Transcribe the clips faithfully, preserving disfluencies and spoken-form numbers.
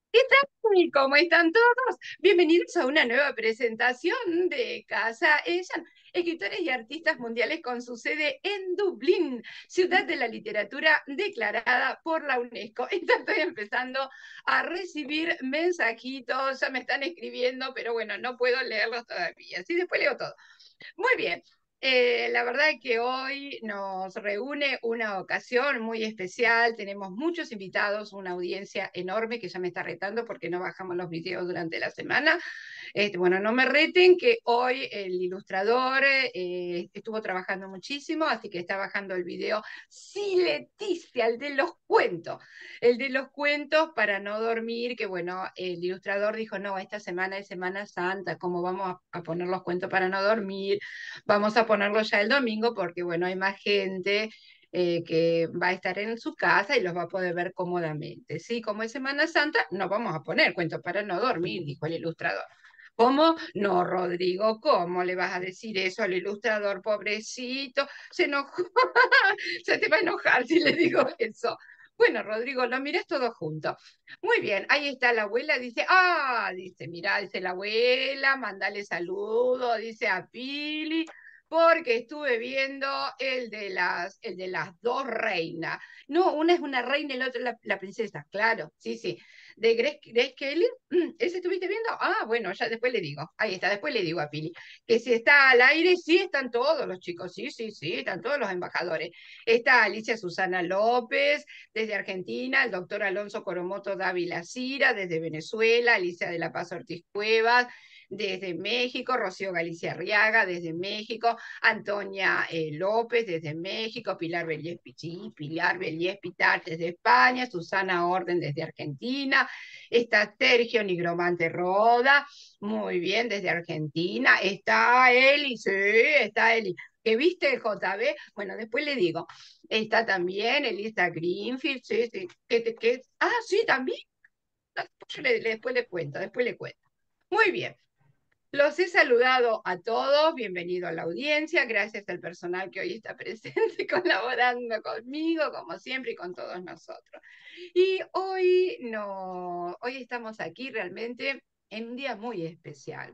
¿Qué tal? ¿Cómo están todos? Bienvenidos a una nueva presentación de Casa Ellan, escritores y artistas mundiales con su sede en Dublín, ciudad de la literatura declarada por la UNESCO. Estoy empezando a recibir mensajitos, ya me están escribiendo, pero bueno, no puedo leerlos todavía. Sí, después leo todo. Muy bien. Eh, la verdad es que hoy nos reúne una ocasión muy especial. Tenemos muchos invitados, una audiencia enorme que ya me está retando porque no bajamos los videos durante la semana. Este, bueno, no me reten que hoy el ilustrador eh, estuvo trabajando muchísimo, así que está bajando el video. Sí, Leticia, el de los cuentos. El de los cuentos para no dormir, que bueno, el ilustrador dijo, no, esta semana es Semana Santa, ¿cómo vamos a, a poner los cuentos para no dormir? Vamos a ponerlo ya el domingo porque bueno, hay más gente eh, que va a estar en su casa y los va a poder ver cómodamente. Sí, como es Semana Santa, no vamos a poner cuentos para no dormir, dijo el ilustrador. ¿Cómo? No, Rodrigo, ¿cómo le vas a decir eso al ilustrador, pobrecito? Se enojó, se te va a enojar si le digo eso. Bueno, Rodrigo, lo mirás todo junto. Muy bien, ahí está la abuela, dice, ah, dice, mirá, dice la abuela, mandale saludo, dice a Pili, porque estuve viendo el de las, el de las dos reinas. No, una es una reina y la otra es la, la princesa, claro, sí, sí. De Grace, Grace Kelly, mm, ¿ese estuviste viendo? Ah, bueno, ya después le digo, ahí está, después le digo a Pili, que si está al aire, sí están todos los chicos, sí, sí, sí, están todos los embajadores. Está Alicia Susana López, desde Argentina, el doctor Alonso Coromoto Dávila Cira, desde Venezuela, Alicia de la Paz Ortiz Cuevas, desde México, Rocío Galicia Arriaga, desde México, Antonia eh, López, desde México, Pilar Beliés Pichí, Pilar Beliés Pitar, desde España, Susana Orden, desde Argentina, está Sergio Nigromante Roda, muy bien, desde Argentina, está Eli, sí, está Eli, que viste el J B, bueno, después le digo, está también Elisa Greenfield, sí, sí, que, te- que, ah, sí, también, yo le- le- después le cuento, después le cuento. Muy bien. Los he saludado a todos, bienvenido a la audiencia, gracias al personal que hoy está presente colaborando conmigo, como siempre, y con todos nosotros. Y hoy, no, hoy estamos aquí realmente en un día muy especial.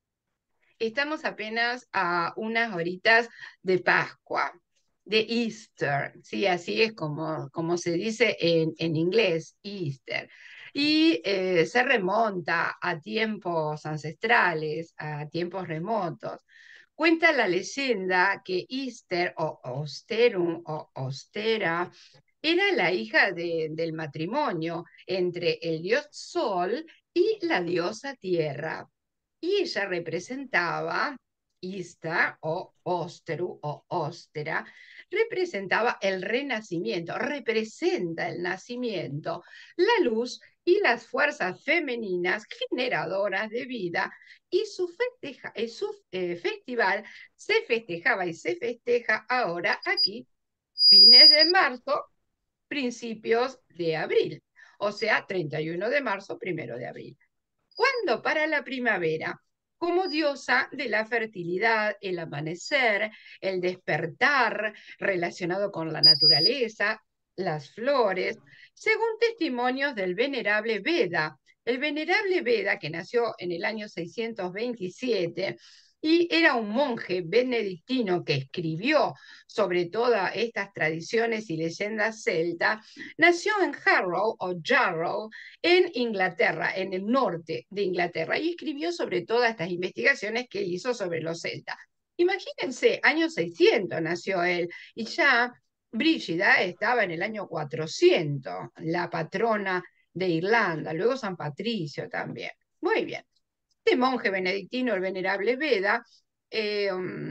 Estamos apenas a unas horitas de Pascua, de Easter, ¿sí? Así es como, como se dice en, en inglés, Easter. Y eh, se remonta a tiempos ancestrales, a tiempos remotos. Cuenta la leyenda que Easter o Osterum o Ostera era la hija de, del matrimonio entre el dios Sol y la diosa Tierra. Y ella representaba, Ista o Osteru o Ostera, representaba el renacimiento, representa el nacimiento, la luz y las fuerzas femeninas generadoras de vida, y su, festeja, eh, su eh, festival se festejaba y se festeja ahora aquí, fines de marzo, principios de abril, o sea, treinta y uno de marzo, primero de abril. ¿Cuándo? Para la primavera, como diosa de la fertilidad, el amanecer, el despertar relacionado con la naturaleza, las flores, según testimonios del venerable Veda. El venerable Veda, que nació en el año seiscientos veintisiete y era un monje benedictino que escribió sobre todas estas tradiciones y leyendas celtas, nació en Harrow o Jarrow, en Inglaterra, en el norte de Inglaterra, y escribió sobre todas estas investigaciones que hizo sobre los celtas. Imagínense, año seiscientos nació él, y ya Brígida estaba en el año cuatrocientos, la patrona de Irlanda, luego San Patricio también. Muy bien. Este monje benedictino, el venerable Beda, eh,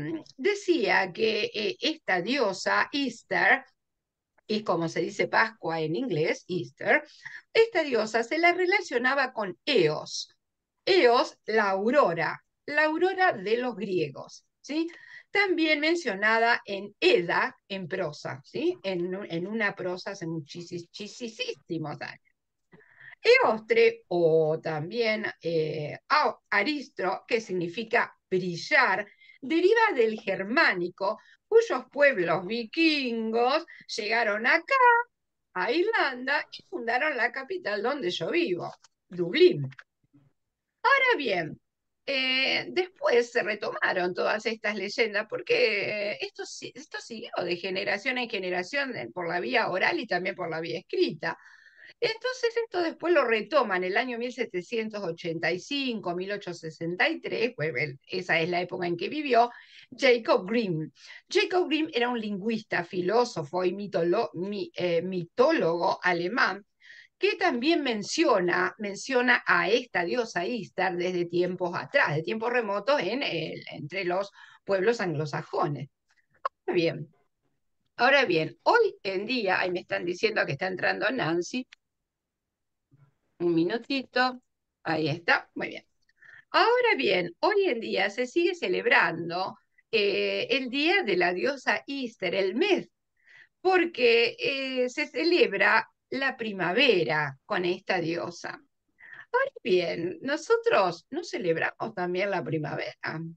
decía que eh, esta diosa Easter, y como se dice Pascua en inglés, Easter, esta diosa se la relacionaba con Eos. Eos, la aurora, la aurora de los griegos, ¿sí? También mencionada en Eda, en prosa, ¿sí? En, en una prosa hace muchísimos años. Eostre, o también eh, Aristro, que significa brillar, deriva del germánico, cuyos pueblos vikingos llegaron acá, a Irlanda, y fundaron la capital donde yo vivo. Dublín. Ahora bien, eh, después se retomaron todas estas leyendas porque eh, esto, si- esto siguió de generación en generación eh, por la vía oral y también por la vía escrita. Entonces esto después lo retoman en el año mil setecientos ochenta y cinco, mil ochocientos sesenta y tres, pues él- esa es la época en que vivió, Jacob Grimm. Jacob Grimm era un lingüista, filósofo y mitolo- mi- eh, mitólogo alemán que también menciona, menciona a esta diosa Istar desde tiempos atrás, de tiempos remotos en el- entre los pueblos anglosajones. Bien, ahora bien, hoy en día, ahí me están diciendo que está entrando Nancy, un minutito, ahí está, muy bien. Ahora bien, hoy en día se sigue celebrando eh, el día de la diosa Easter, el mes, porque eh, se celebra la primavera con esta diosa. Ahora bien, nosotros no celebramos también la primavera.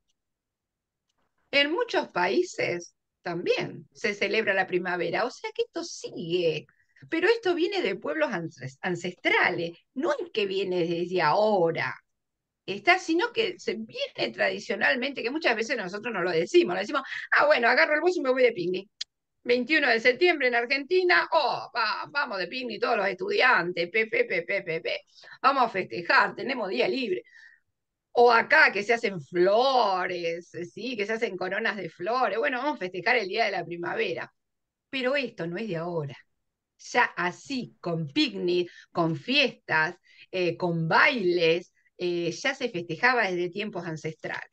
En muchos países también se celebra la primavera, o sea que esto sigue, pero esto viene de pueblos ancestrales, no es que viene desde ahora, está, sino que se viene tradicionalmente, que muchas veces nosotros no lo decimos, lo decimos, ah, bueno, agarro el bus y me voy de picnic. veintiuno de septiembre en Argentina, oh, va, vamos de picnic todos los estudiantes, pepe, pepe, pepe, vamos a festejar, tenemos día libre. O acá que se hacen flores, sí, que se hacen coronas de flores. Bueno, vamos a festejar el día de la primavera. Pero esto no es de ahora. Ya así, con picnic, con fiestas, eh, con bailes, eh, ya se festejaba desde tiempos ancestrales.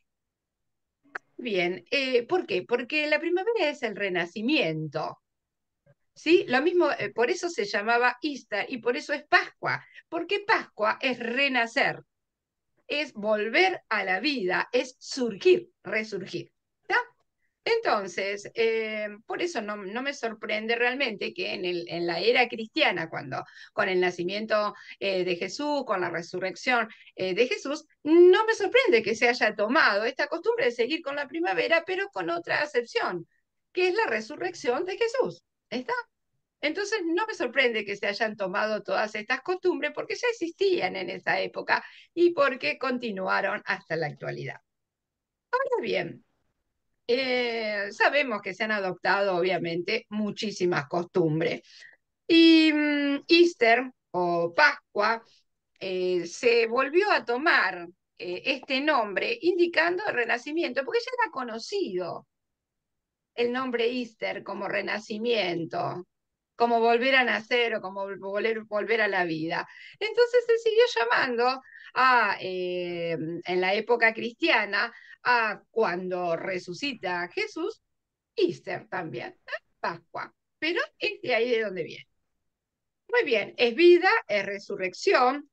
Bien, eh, ¿por qué? Porque la primavera es el renacimiento. ¿Sí? Lo mismo, eh, por eso se llamaba Easter y por eso es Pascua, porque Pascua es renacer, es volver a la vida, es surgir, resurgir. ¿Está? Entonces, eh, por eso no, no, me sorprende realmente que en, el, en, la era cristiana, cuando con el nacimiento eh, de Jesús, con la resurrección eh, de Jesús, no me sorprende que se haya tomado esta costumbre de seguir con la primavera, pero con otra acepción, que es la resurrección de Jesús. ¿Está? Entonces, no me sorprende que se hayan tomado todas estas costumbres porque ya existían en esa época y porque continuaron hasta la actualidad. Ahora bien, eh, sabemos que se han adoptado, obviamente, muchísimas costumbres. Y um, Easter o Pascua eh, se volvió a tomar eh, este nombre indicando el renacimiento, porque ya era conocido el nombre Easter como renacimiento, como volver a nacer o como volver, volver a la vida. Entonces se siguió llamando a, eh, en la época cristiana, a cuando resucita Jesús, Easter también, ¿eh? Pascua. Pero es de ahí de donde viene. Muy bien, es vida, es resurrección,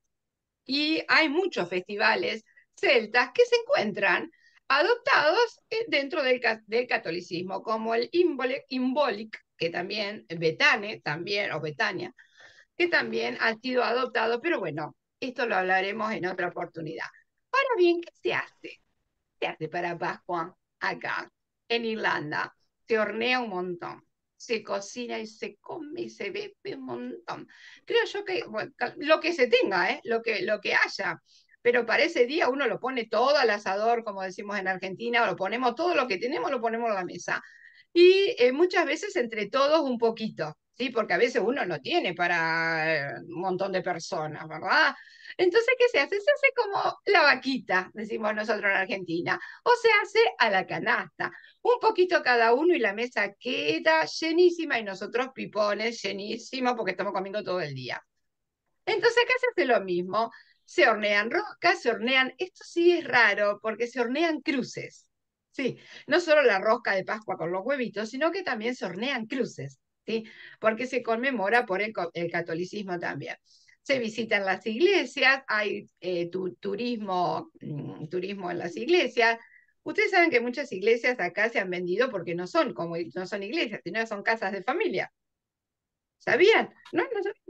y hay muchos festivales celtas que se encuentran adoptados eh, dentro del, del catolicismo, como el Imbolic, que también, Betane, también, o Betania, que también ha sido adoptado, pero bueno, esto lo hablaremos en otra oportunidad. Ahora bien, ¿qué se hace? Se hace para Pascua acá, en Irlanda? Se hornea un montón, se cocina y se come y se bebe un montón. Creo yo que bueno, lo que se tenga, ¿eh? lo, que, lo que haya. Pero para ese día uno lo pone todo al asador, como decimos en Argentina, o lo ponemos todo lo que tenemos, lo ponemos a la mesa. Y eh, muchas veces entre todos un poquito, ¿sí? Porque a veces uno no tiene para eh, un montón de personas, ¿verdad? Entonces, ¿qué se hace? Se hace como la vaquita, decimos nosotros en Argentina, o se hace a la canasta, un poquito cada uno y la mesa queda llenísima y nosotros pipones llenísimos porque estamos comiendo todo el día. Entonces, ¿qué se hace lo mismo? Se hornean roscas, se hornean, esto sí es raro porque se hornean cruces. Sí, no solo la rosca de Pascua con los huevitos, sino que también se hornean cruces, ¿sí? Porque se conmemora por el, el catolicismo también. Se visitan las iglesias, hay eh, tu, turismo, mm, turismo en las iglesias. Ustedes saben que muchas iglesias acá se han vendido porque no son como no son iglesias, sino son casas de familia. ¿Sabían? No, no sabían.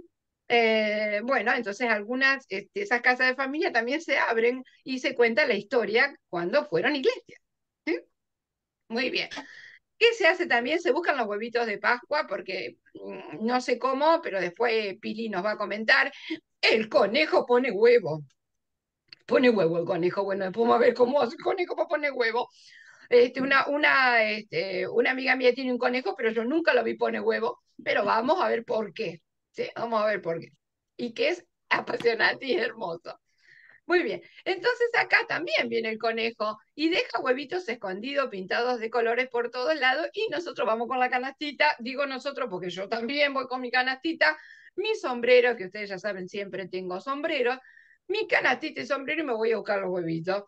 Eh, bueno, entonces algunas de este, esas casas de familia también se abren y se cuenta la historia cuando fueron iglesias. ¿Sí? Muy bien. ¿Qué se hace también? Se buscan los huevitos de Pascua porque mmm, no sé cómo, pero después Pili nos va a comentar. El conejo pone huevo. Pone huevo el conejo. Bueno, después vamos a ver cómo hace el conejo para poner huevo. Este, una, una, este, una amiga mía tiene un conejo, pero yo nunca lo vi poner huevo. Pero vamos a ver por qué. ¿Sí? Vamos a ver por qué. Y que es apasionante y hermoso. Muy bien. Entonces acá también viene el conejo y deja huevitos escondidos, pintados de colores por todos lados, y nosotros vamos con la canastita. Digo nosotros porque yo también voy con mi canastita, mi sombrero, que ustedes ya saben, siempre tengo sombrero, mi canastita y sombrero, y me voy a buscar los huevitos.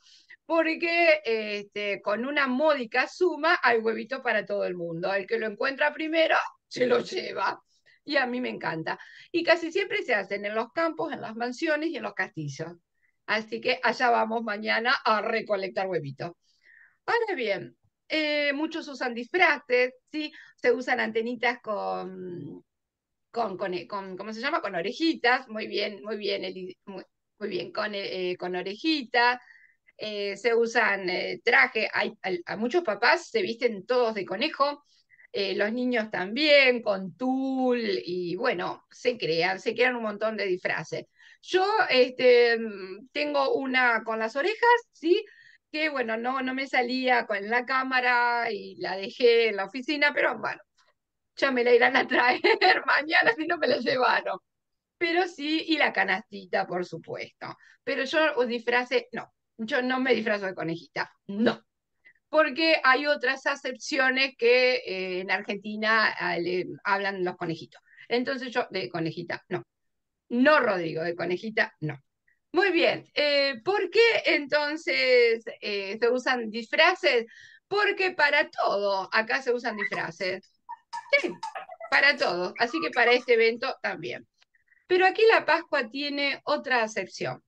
Porque este, con una módica suma hay huevitos para todo el mundo. El que lo encuentra primero se lo lleva. Y a mí me encanta. Y casi siempre se hacen en los campos, en las mansiones y en los castillos. Así que allá vamos mañana a recolectar huevitos. Ahora bien, eh, muchos usan disfraces, ¿sí? Se usan antenitas con, con, con, con- ¿cómo se llama? Con orejitas. Muy bien, muy bien, Eli- muy, muy bien, con, eh, con orejitas. Eh, se usan eh, trajes. Hay, hay- a muchos papás se visten todos de conejo. Eh, los niños también, con tul, y bueno, se crean, se crean un montón de disfraces. Yo este, mm, tengo una con las orejas, ¿sí? Que bueno, no, no me salía con la cámara y la dejé en la oficina, pero bueno, ya me la irán a traer mañana si no me la llevaron. Pero sí, y la canastita, por supuesto. Pero yo disfrace, no, yo no me disfrazo de conejita, no, porque hay otras acepciones que eh, en Argentina ah, le hablan los conejitos. Entonces yo, de conejita, no. No, Rodrigo, de conejita, no. Muy bien. Eh, ¿por qué entonces eh, se usan disfraces? Porque para todo acá se usan disfraces. Sí, para todo. Así que para este evento también. Pero aquí la Pascua tiene otra acepción.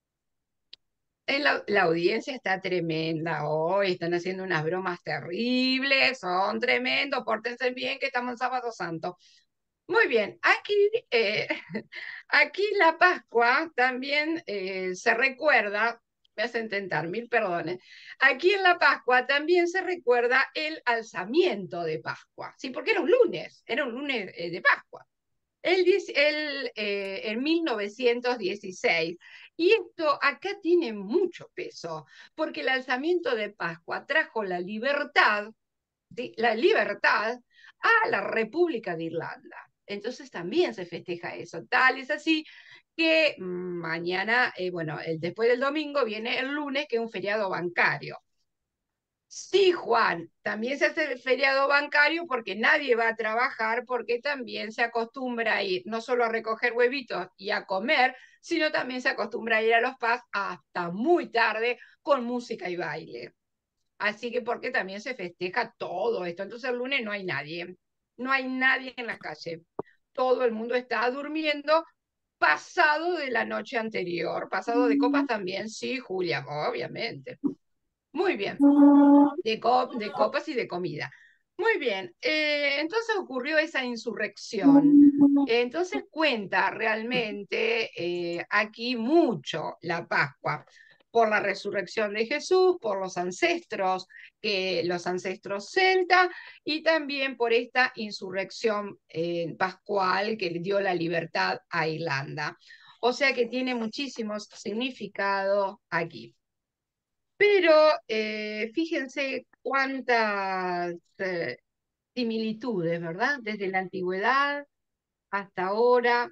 En la, la audiencia está tremenda hoy, están haciendo unas bromas terribles, son tremendos, pórtense bien que estamos en Sábado Santo. Muy bien, aquí, eh, aquí la Pascua también eh, se recuerda, me hacen tentar, mil perdones, aquí en la Pascua también se recuerda el alzamiento de Pascua, sí, porque era un lunes, era un lunes eh, de Pascua. El, el, eh, en mil novecientos dieciséis. Y esto acá tiene mucho peso, porque el alzamiento de Pascua trajo la libertad, ¿sí? La libertad a la República de Irlanda. Entonces también se festeja eso. Tal es así que mañana, eh, bueno, el, después del domingo viene el lunes, que es un feriado bancario. Sí, Juan, también se hace el feriado bancario porque nadie va a trabajar, porque también se acostumbra a ir no solo a recoger huevitos y a comer, sino también se acostumbra a ir a los pubs hasta muy tarde con música y baile. Así que porque también se festeja todo esto. Entonces el lunes no hay nadie, no hay nadie en la calle. Todo el mundo está durmiendo pasado de la noche anterior, pasado de copas también, sí, Julia, obviamente. Muy bien de, co de copas y de comida. Muy bien, eh, entonces ocurrió esa insurrección. Entonces cuenta realmente eh, aquí mucho la Pascua por la resurrección de Jesús, por los ancestros, que los ancestros celtas, y también por esta insurrección eh, pascual que le dio la libertad a Irlanda. O sea que tiene muchísimos significados aquí. Pero eh, fíjense cuántas eh, similitudes, ¿verdad? Desde la antigüedad hasta ahora.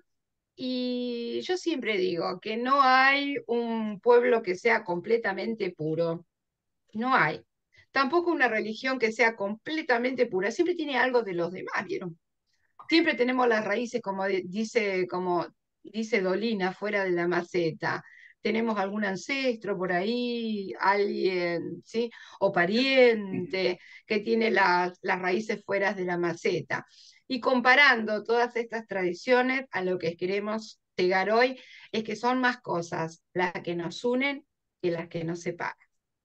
Y yo siempre digo que no hay un pueblo que sea completamente puro. No hay. Tampoco una religión que sea completamente pura. Siempre tiene algo de los demás, ¿vieron? Siempre tenemos las raíces, como dice, como dice Dolina, fuera de la maceta. Tenemos algún ancestro por ahí, alguien, ¿sí? O pariente que tiene las, las raíces fuera de la maceta. Y comparando todas estas tradiciones a lo que queremos llegar hoy, es que son más cosas las que nos unen que las que nos separan.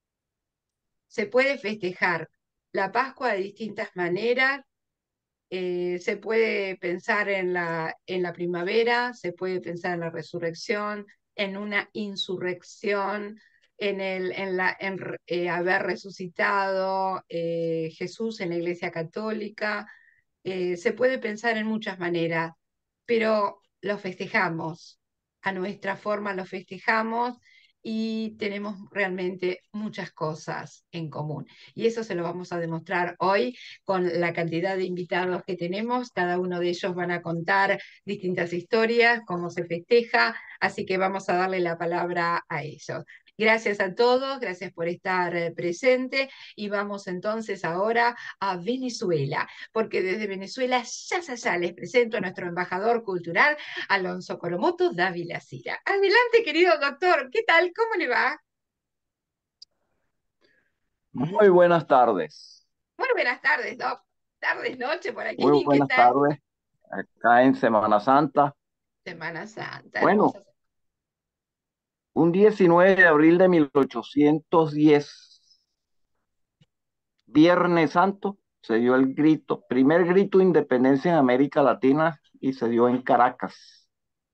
Se puede festejar la Pascua de distintas maneras. Eh, se puede pensar en la, en la primavera, se puede pensar en la resurrección, en una insurrección, en, el, en, la, en eh, haber resucitado eh, Jesús en la Iglesia Católica. Eh, se puede pensar en muchas maneras, pero lo festejamos a nuestra forma lo festejamos y tenemos realmente muchas cosas en común. Y eso se lo vamos a demostrar hoy con la cantidad de invitados que tenemos. Cada uno de ellos van a contar distintas historias, cómo se festeja, así que vamos a darle la palabra a ellos. Gracias a todos, gracias por estar eh, presente y vamos entonces ahora a Venezuela, porque desde Venezuela ya, ya, ya les presento a nuestro embajador cultural, Alonso Coromoto Dávila Cira. Adelante, querido doctor, ¿qué tal? ¿Cómo le va? Muy buenas tardes. Bueno, buenas tardes, doc. Tardes, noche por Muy aquí, ¿qué buenas tal? tardes. Acá en Semana Santa. Semana Santa, Bueno, hermosa. un diecinueve de abril de mil ochocientos diez, Viernes Santo, se dio el grito, primer grito de independencia en América Latina y se dio en Caracas,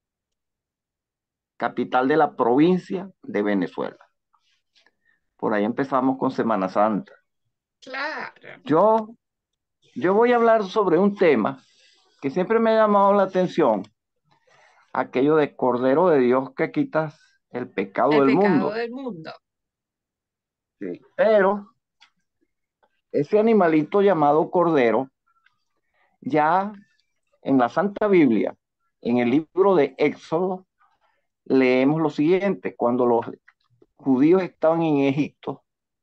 capital de la provincia de Venezuela. Por ahí empezamos con Semana Santa. Claro, Yo, yo voy a hablar sobre un tema que siempre me ha llamado la atención, aquello de Cordero de Dios que quitas el pecado el del pecado mundo. del mundo. Sí. Pero ese animalito llamado cordero, ya en la Santa Biblia, en el libro de Éxodo, leemos lo siguiente: cuando los judíos estaban en Egipto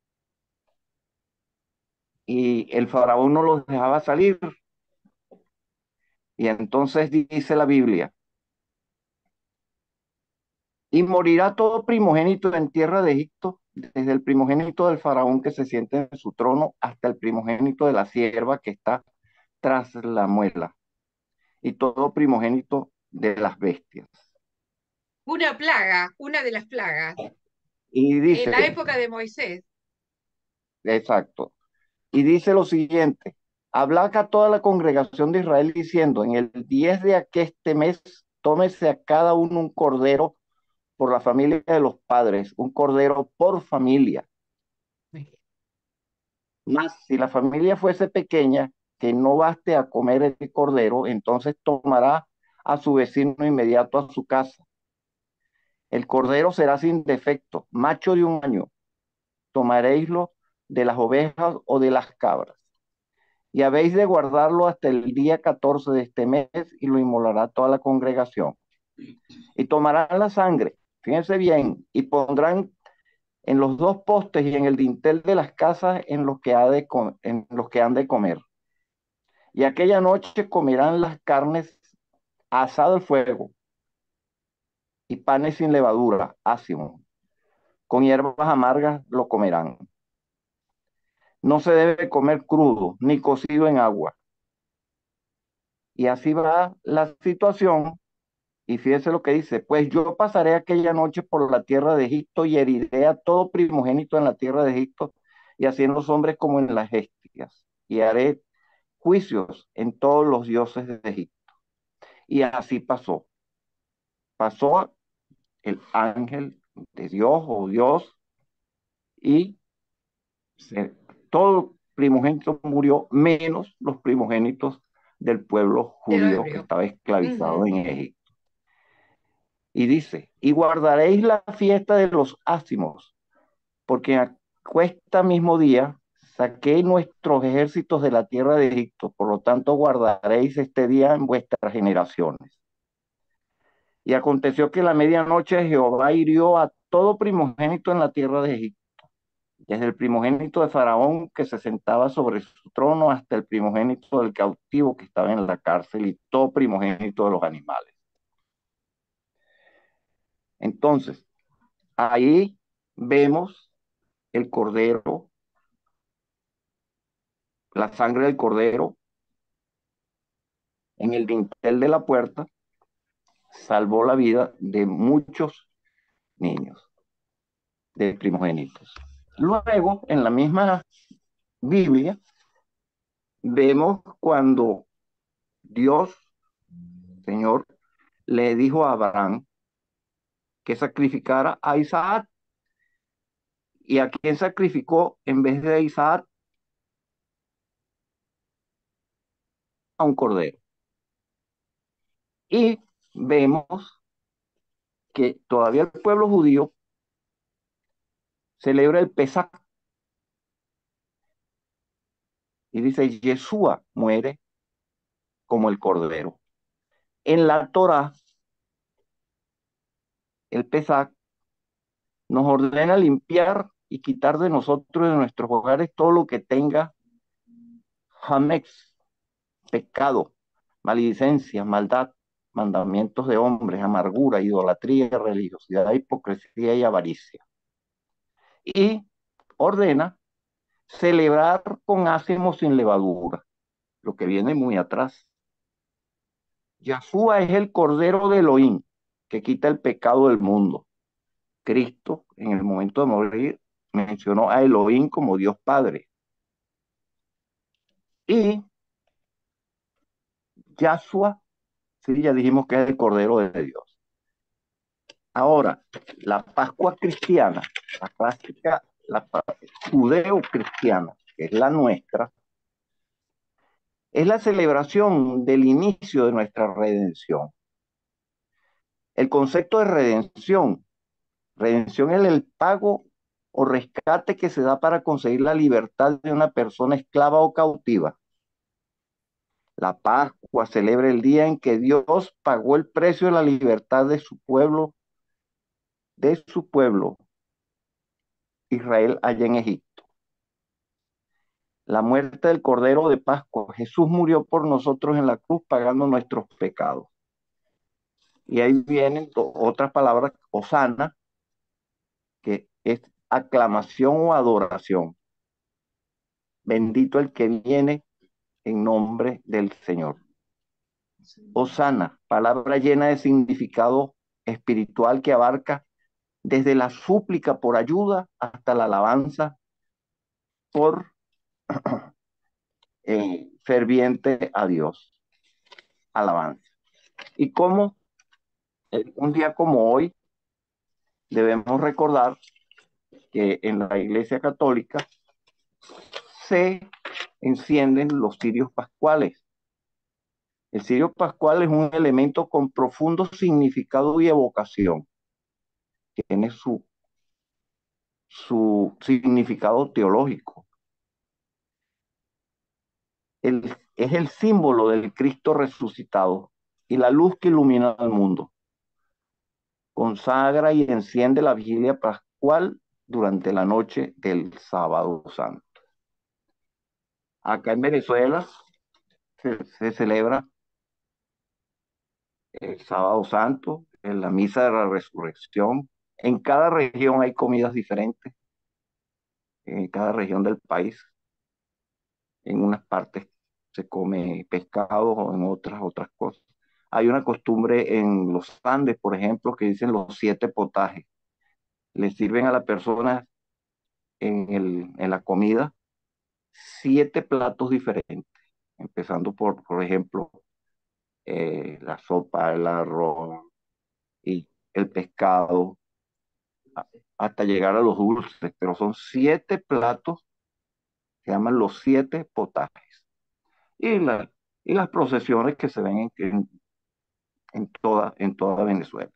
y el faraón no los dejaba salir, y entonces dice la Biblia, y morirá todo primogénito en tierra de Egipto, desde el primogénito del faraón que se siente en su trono hasta el primogénito de la sierva que está tras la muela, y todo primogénito de las bestias. Una plaga, una de las plagas. Y En la dice, época de Moisés. exacto, y dice lo siguiente: habla acá toda la congregación de Israel diciendo, en el diez de aqueste mes, tómese a cada uno un cordero por la familia de los padres, un cordero por familia. Mas si la familia fuese pequeña, que no baste a comer el cordero, entonces tomará a su vecino inmediato a su casa. El cordero será sin defecto, macho de un año. Tomaréislo de las ovejas o de las cabras. Y habéis de guardarlo hasta el día catorce de este mes y lo inmolará toda la congregación. Y tomarán la sangre, fíjense bien, y pondrán en los dos postes y en el dintel de las casas en los que, ha de, en los que han de comer. Y aquella noche comerán las carnes asado al fuego y panes sin levadura, ácimo. Con hierbas amargas lo comerán. No se debe comer crudo ni cocido en agua. Y así va la situación. Y fíjese lo que dice: pues yo pasaré aquella noche por la tierra de Egipto y heriré a todo primogénito en la tierra de Egipto, y así en los hombres como en las bestias. Y haré juicios en todos los dioses de Egipto. Y así pasó. Pasó el ángel de Dios o Dios y se, todo primogénito murió, menos los primogénitos del pueblo De los judío que hebreos. estaba esclavizado Ujú. en Egipto. Y dice, y guardaréis la fiesta de los ácimos, porque a cuesta mismo día saqué nuestros ejércitos de la tierra de Egipto, por lo tanto guardaréis este día en vuestras generaciones. Y aconteció que la medianoche Jehová hirió a todo primogénito en la tierra de Egipto, desde el primogénito de Faraón que se sentaba sobre su trono hasta el primogénito del cautivo que estaba en la cárcel y todo primogénito de los animales. Entonces, ahí vemos el cordero, la sangre del cordero en el dintel de la puerta, salvó la vida de muchos niños, de primogénitos. Luego, en la misma Biblia, vemos cuando Dios, Señor, le dijo a Abraham que sacrificara a Isaac. ¿Y a quién sacrificó en vez de Isaac? A un cordero. Y vemos que todavía el pueblo judío celebra el Pesaj y dice, Yeshua muere como el cordero. En la Torá, el Pesaj nos ordena limpiar y quitar de nosotros, de nuestros hogares, todo lo que tenga Hamex, pecado, maledicencia, maldad, mandamientos de hombres, amargura, idolatría, religiosidad, hipocresía y avaricia. Y ordena celebrar con ácimo sin levadura, lo que viene muy atrás. Yahshua es el Cordero de Elohim, que quita el pecado del mundo. Cristo, en el momento de morir, mencionó a Elohim como Dios Padre. Y Yahshua, sí, ya dijimos que es el Cordero de Dios. Ahora, la Pascua cristiana, la práctica, la judeo-cristiana, que es la nuestra, es la celebración del inicio de nuestra redención. El concepto de redención, redención es el pago o rescate que se da para conseguir la libertad de una persona esclava o cautiva. La Pascua celebra el día en que Dios pagó el precio de la libertad de su pueblo, de su pueblo, Israel allá en Egipto. La muerte del Cordero de Pascua. Jesús murió por nosotros en la cruz pagando nuestros pecados. Y ahí vienen otras palabras, Osana, que es aclamación o adoración. Bendito el que viene en nombre del Señor. Osana, palabra llena de significado espiritual que abarca desde la súplica por ayuda hasta la alabanza por eh, ferviente a Dios. Alabanza. Y como eh, un día como hoy, debemos recordar que en la Iglesia Católica se encienden los cirios pascuales. El cirio pascual es un elemento con profundo significado y evocación. Tiene su, su significado teológico. El, es el símbolo del Cristo resucitado y la luz que ilumina al mundo. Consagra y enciende la vigilia pascual durante la noche del sábado santo. Acá en Venezuela se, se celebra el sábado santo, en la misa de la resurrección. En cada región hay comidas diferentes, en cada región del país. En unas partes se come pescado o en otras otras cosas. Hay una costumbre en los Andes, por ejemplo, que dicen los siete potajes. Le sirven a la persona en, el, en la comida siete platos diferentes, empezando por, por ejemplo, eh, la sopa, el arroz y el pescado, hasta llegar a los dulces, pero son siete platos, se llaman los siete potajes. Y, la, y las procesiones que se ven en, en, en, toda, en toda Venezuela.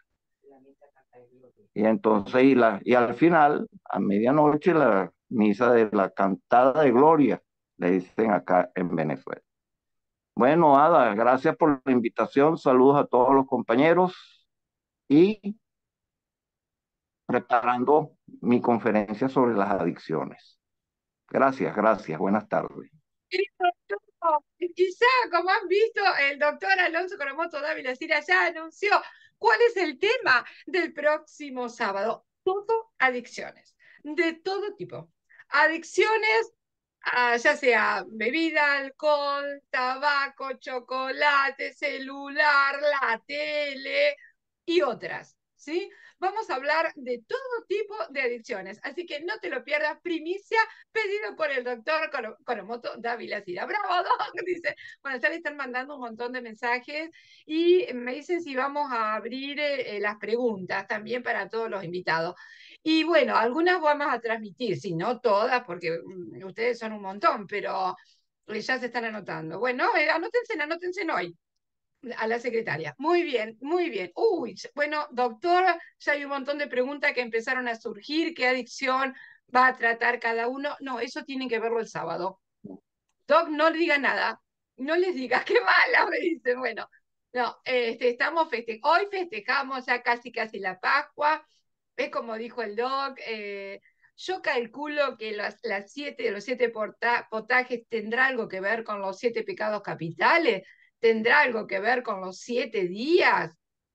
Y entonces, y, la, y al final, a medianoche, la misa de la cantada de gloria, le dicen acá en Venezuela. Bueno, Ada, gracias por la invitación, saludos a todos los compañeros y preparando mi conferencia sobre las adicciones. Gracias, gracias, buenas tardes. Quizá, como han visto, el doctor Alonso Coromoto Dávila Cira ya anunció cuál es el tema del próximo sábado. Todo adicciones, de todo tipo. Adicciones, a, ya sea bebida, alcohol, tabaco, chocolate, celular, la tele y otras, ¿sí? Vamos a hablar de todo tipo de adicciones, así que no te lo pierdas, primicia pedido por el doctor Coromoto Dávila Cira. ¡Bravo, doc! Dice, bueno, ya le están mandando un montón de mensajes y me dicen si vamos a abrir eh, las preguntas también para todos los invitados. Y bueno, algunas vamos a transmitir, si no todas, porque um, ustedes son un montón, pero eh, ya se están anotando. Bueno, eh, anótense, anótense hoy. A la secretaria. Muy bien, muy bien. Uy, bueno, doctora, ya hay un montón de preguntas que empezaron a surgir. ¿Qué adicción va a tratar cada uno? No, eso tienen que verlo el sábado. Doc, no le diga nada. No les diga, qué mala, me dicen. Bueno, no, este, estamos feste hoy festejamos ya casi casi la Pascua. Es como dijo el Doc. Eh, yo calculo que las, las siete, los siete porta potajes tendrá algo que ver con los siete pecados capitales, tendrá algo que ver con los siete días.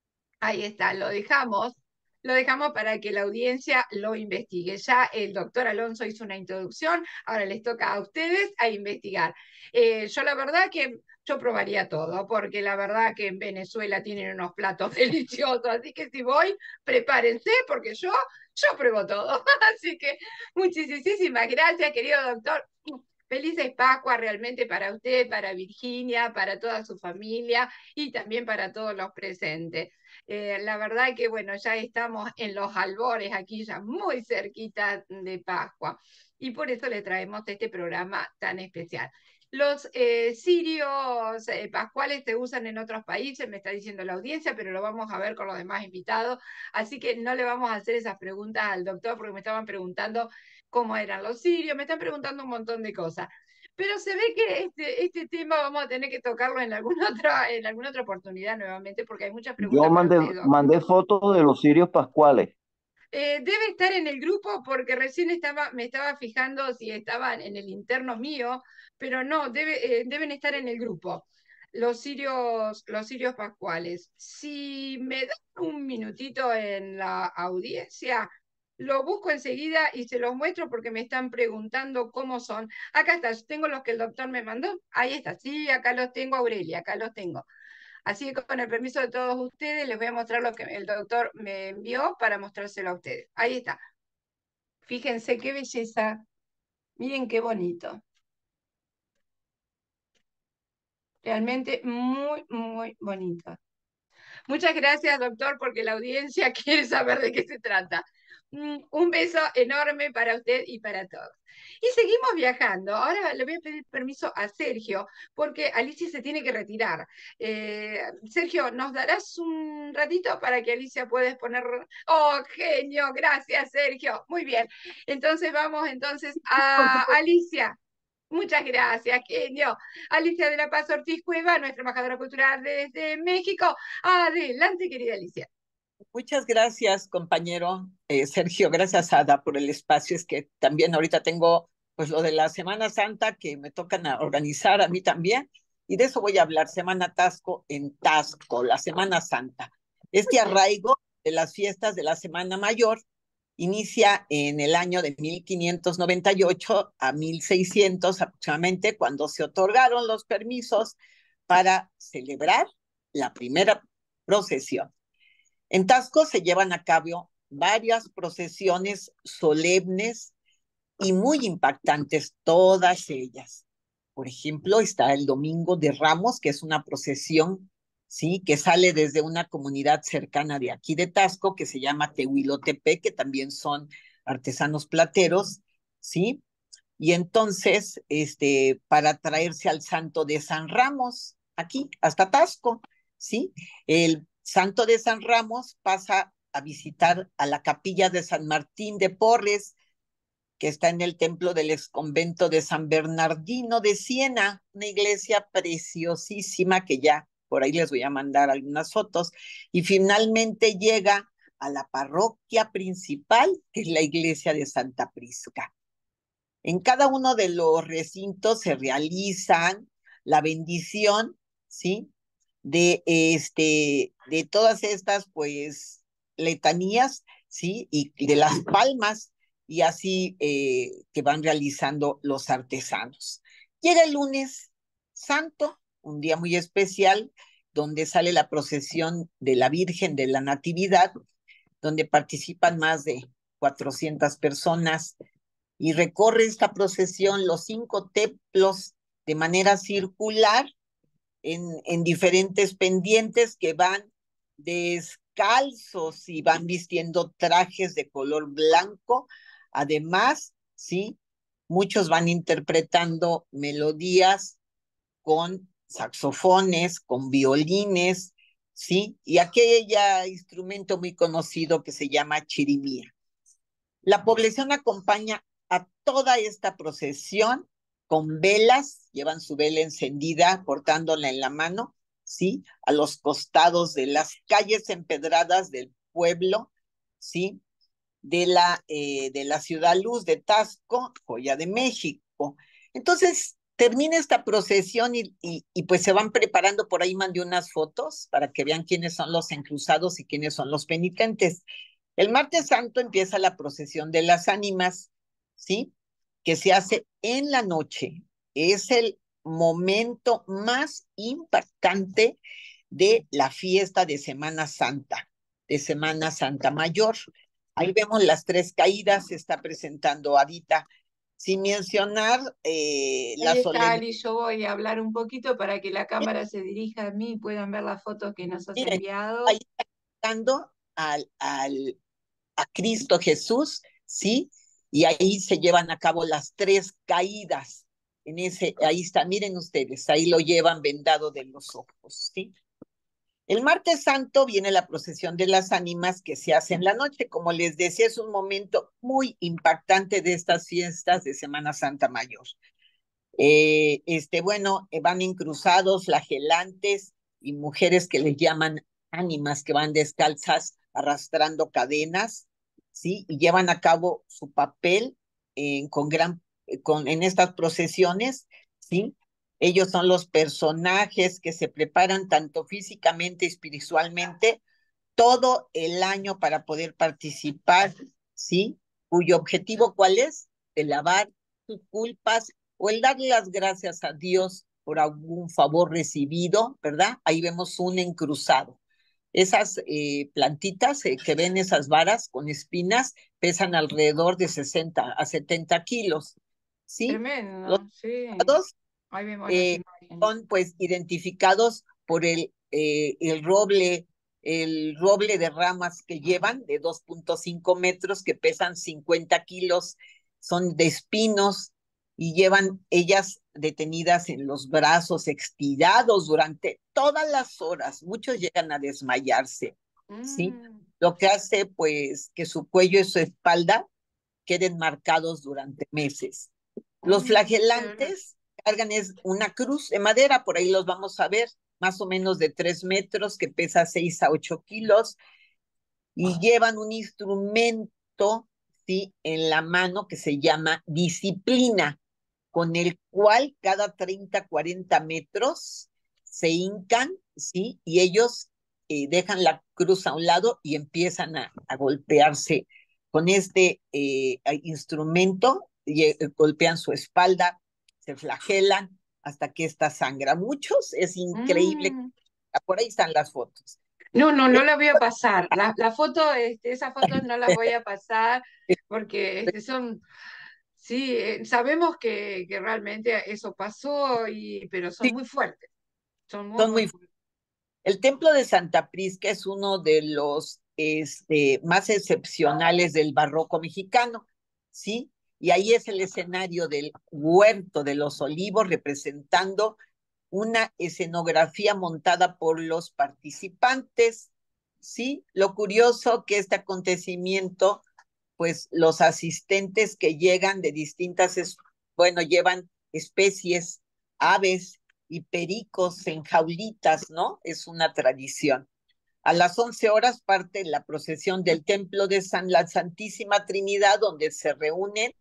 Ahí está, lo dejamos, lo dejamos para que la audiencia lo investigue. Ya el doctor Alonso hizo una introducción, ahora les toca a ustedes a investigar. Eh, yo la verdad que yo probaría todo, porque la verdad que en Venezuela tienen unos platos deliciosos, así que si voy, prepárense, porque yo, yo pruebo todo. Así que muchísimas gracias, querido doctor. Felices Pascuas realmente para usted, para Virginia, para toda su familia y también para todos los presentes. Eh, la verdad que, bueno, ya estamos en los albores aquí, ya muy cerquita de Pascua, y por eso le traemos este programa tan especial. Los eh, cirios eh, pascuales se usan en otros países, me está diciendo la audiencia, pero lo vamos a ver con los demás invitados, así que no le vamos a hacer esas preguntas al doctor porque me estaban preguntando cómo eran los cirios, me están preguntando un montón de cosas. Pero se ve que este, este tema vamos a tener que tocarlo en alguna otra, en alguna otra oportunidad nuevamente, porque hay muchas Yo preguntas para mandé, usted, Doc. mandé fotos de los cirios pascuales. Eh, debe estar en el grupo porque recién estaba, me estaba fijando si estaban en el interno mío, pero no, debe, eh, deben estar en el grupo. Los cirios, los cirios pascuales. Si me dan un minutito en la audiencia, lo busco enseguida y se los muestro porque me están preguntando cómo son. Acá está, tengo los que el doctor me mandó. Ahí está, sí, acá los tengo, Aurelia, acá los tengo. Así que con el permiso de todos ustedes, les voy a mostrar lo que el doctor me envió para mostrárselo a ustedes. Ahí está. Fíjense qué belleza. Miren qué bonito. Realmente muy, muy bonito. Muchas gracias, doctor, porque la audiencia quiere saber de qué se trata. Un beso enorme para usted y para todos. Y seguimos viajando. Ahora le voy a pedir permiso a Sergio, porque Alicia se tiene que retirar. Eh, Sergio, ¿nos darás un ratito para que Alicia pueda exponer? ¡Oh, genio! Gracias, Sergio. Muy bien. Entonces vamos entonces Por a supuesto. Alicia. Muchas gracias, genio. Alicia de la Paz Ortiz Cueva, nuestra embajadora cultural desde México. Adelante, querida Alicia. Muchas gracias, compañero eh, Sergio. Gracias, Ada, por el espacio. Es que también ahorita tengo pues lo de la Semana Santa que me tocan a organizar a mí también. Y de eso voy a hablar. Semana Tasco en Tasco, la Semana Santa. Este arraigo de las fiestas de la Semana Mayor inicia en el año de mil quinientos noventa y ocho a mil seiscientos aproximadamente, cuando se otorgaron los permisos para celebrar la primera procesión. En Tasco se llevan a cabo varias procesiones solemnes y muy impactantes, todas ellas. Por ejemplo, está el Domingo de Ramos, que es una procesión, ¿sí? Que sale desde una comunidad cercana de aquí de Tasco, que se llama Tehuilotepec, que también son artesanos plateros, ¿sí? Y entonces, este, para traerse al santo de San Ramos, aquí, hasta Tasco, ¿sí? El santo de San Ramos pasa a visitar a la capilla de San Martín de Porres, que está en el templo del exconvento de San Bernardino de Siena, una iglesia preciosísima que ya por ahí les voy a mandar algunas fotos, y finalmente llega a la parroquia principal, que es la iglesia de Santa Prisca. En cada uno de los recintos se realizan la bendición, ¿sí? De, este, de todas estas, pues, letanías, ¿sí? Y de las palmas, y así eh, que van realizando los artesanos. Llega el lunes santo, un día muy especial, donde sale la procesión de la Virgen de la Natividad, donde participan más de cuatrocientas personas, y recorre esta procesión los cinco templos de manera circular en, en diferentes pendientes que van descalzos y van vistiendo trajes de color blanco. Además, sí, muchos van interpretando melodías con saxofones, con violines, ¿sí? Y aquella instrumento muy conocido que se llama chirimía. La población acompaña a toda esta procesión con velas, llevan su vela encendida, portándola en la mano, ¿sí? A los costados de las calles empedradas del pueblo, ¿sí? De la, eh, de la ciudad luz de Tasco, Joya de México. Entonces, termina esta procesión y, y, y pues se van preparando. Por ahí mandé unas fotos para que vean quiénes son los encruzados y quiénes son los penitentes. El martes santo empieza la procesión de las ánimas, ¿sí? Que se hace en la noche. Es el momento más impactante de la fiesta de Semana Santa, de Semana Santa Mayor. Ahí vemos las tres caídas, se está presentando Adita, sin mencionar eh, la Ahí está, solemnidad. Ali, yo voy a hablar un poquito para que la cámara se dirija a mí y puedan ver las fotos que nos has Miren, enviado. ahí está cantando al, al, a Cristo Jesús, ¿sí? Y ahí se llevan a cabo las tres caídas. En ese, ahí está, miren ustedes, ahí lo llevan vendado de los ojos, ¿sí? El martes santo viene la procesión de las ánimas que se hace en la noche. Como les decía, es un momento muy impactante de estas fiestas de Semana Santa Mayor. Eh, este, bueno, eh, van encruzados, flagelantes y mujeres que les llaman ánimas, que van descalzas arrastrando cadenas, ¿sí? Y llevan a cabo su papel eh, con gran, eh, con, en estas procesiones, ¿sí? Ellos son los personajes que se preparan tanto físicamente y espiritualmente todo el año para poder participar, ¿sí? Cuyo objetivo, ¿cuál es? El lavar sus culpas o el darle las gracias a Dios por algún favor recibido, ¿verdad? Ahí vemos un encruzado. Esas eh, plantitas eh, que ven, esas varas con espinas, pesan alrededor de sesenta a setenta kilos, ¿sí? Tremendo, Los sí. cruzados Ahí vemos las eh, imágenes. son pues identificados por el, eh, el roble, el roble de ramas que llevan de dos punto cinco metros, que pesan cincuenta kilos, son de espinos y llevan ellas detenidas en los brazos, expirados durante todas las horas. Muchos llegan a desmayarse, ¿sí? Mm. Lo que hace pues que su cuello y su espalda queden marcados durante meses. Los Mm, flagelantes cargan es una cruz de madera, por ahí los vamos a ver, más o menos de tres metros, que pesa seis a ocho kilos, y llevan un instrumento, ¿sí? En la mano que se llama disciplina, con el cual cada treinta, cuarenta metros se hincan, ¿sí? Y ellos eh, dejan la cruz a un lado y empiezan a, a golpearse con este eh, instrumento, y, eh, golpean su espalda, se flagelan hasta que esta sangra. Muchos, es increíble. Mm. Por ahí están las fotos. No, no, no la voy a pasar. La, la foto, este, esas fotos no las voy a pasar porque este, son, sí, eh, sabemos que, que realmente eso pasó, y, pero son Sí, muy fuertes. Son muy, son muy muy fuertes. El templo de Santa Prisca es uno de los este, más excepcionales del barroco mexicano, ¿sí? Y ahí es el escenario del Huerto de los Olivos, representando una escenografía montada por los participantes, ¿sí? Lo curioso que este acontecimiento, pues los asistentes que llegan de distintas, bueno, llevan especies, aves y pericos en jaulitas, ¿no? Es una tradición. A las once horas parte la procesión del templo de San la Santísima Trinidad, donde se reúnen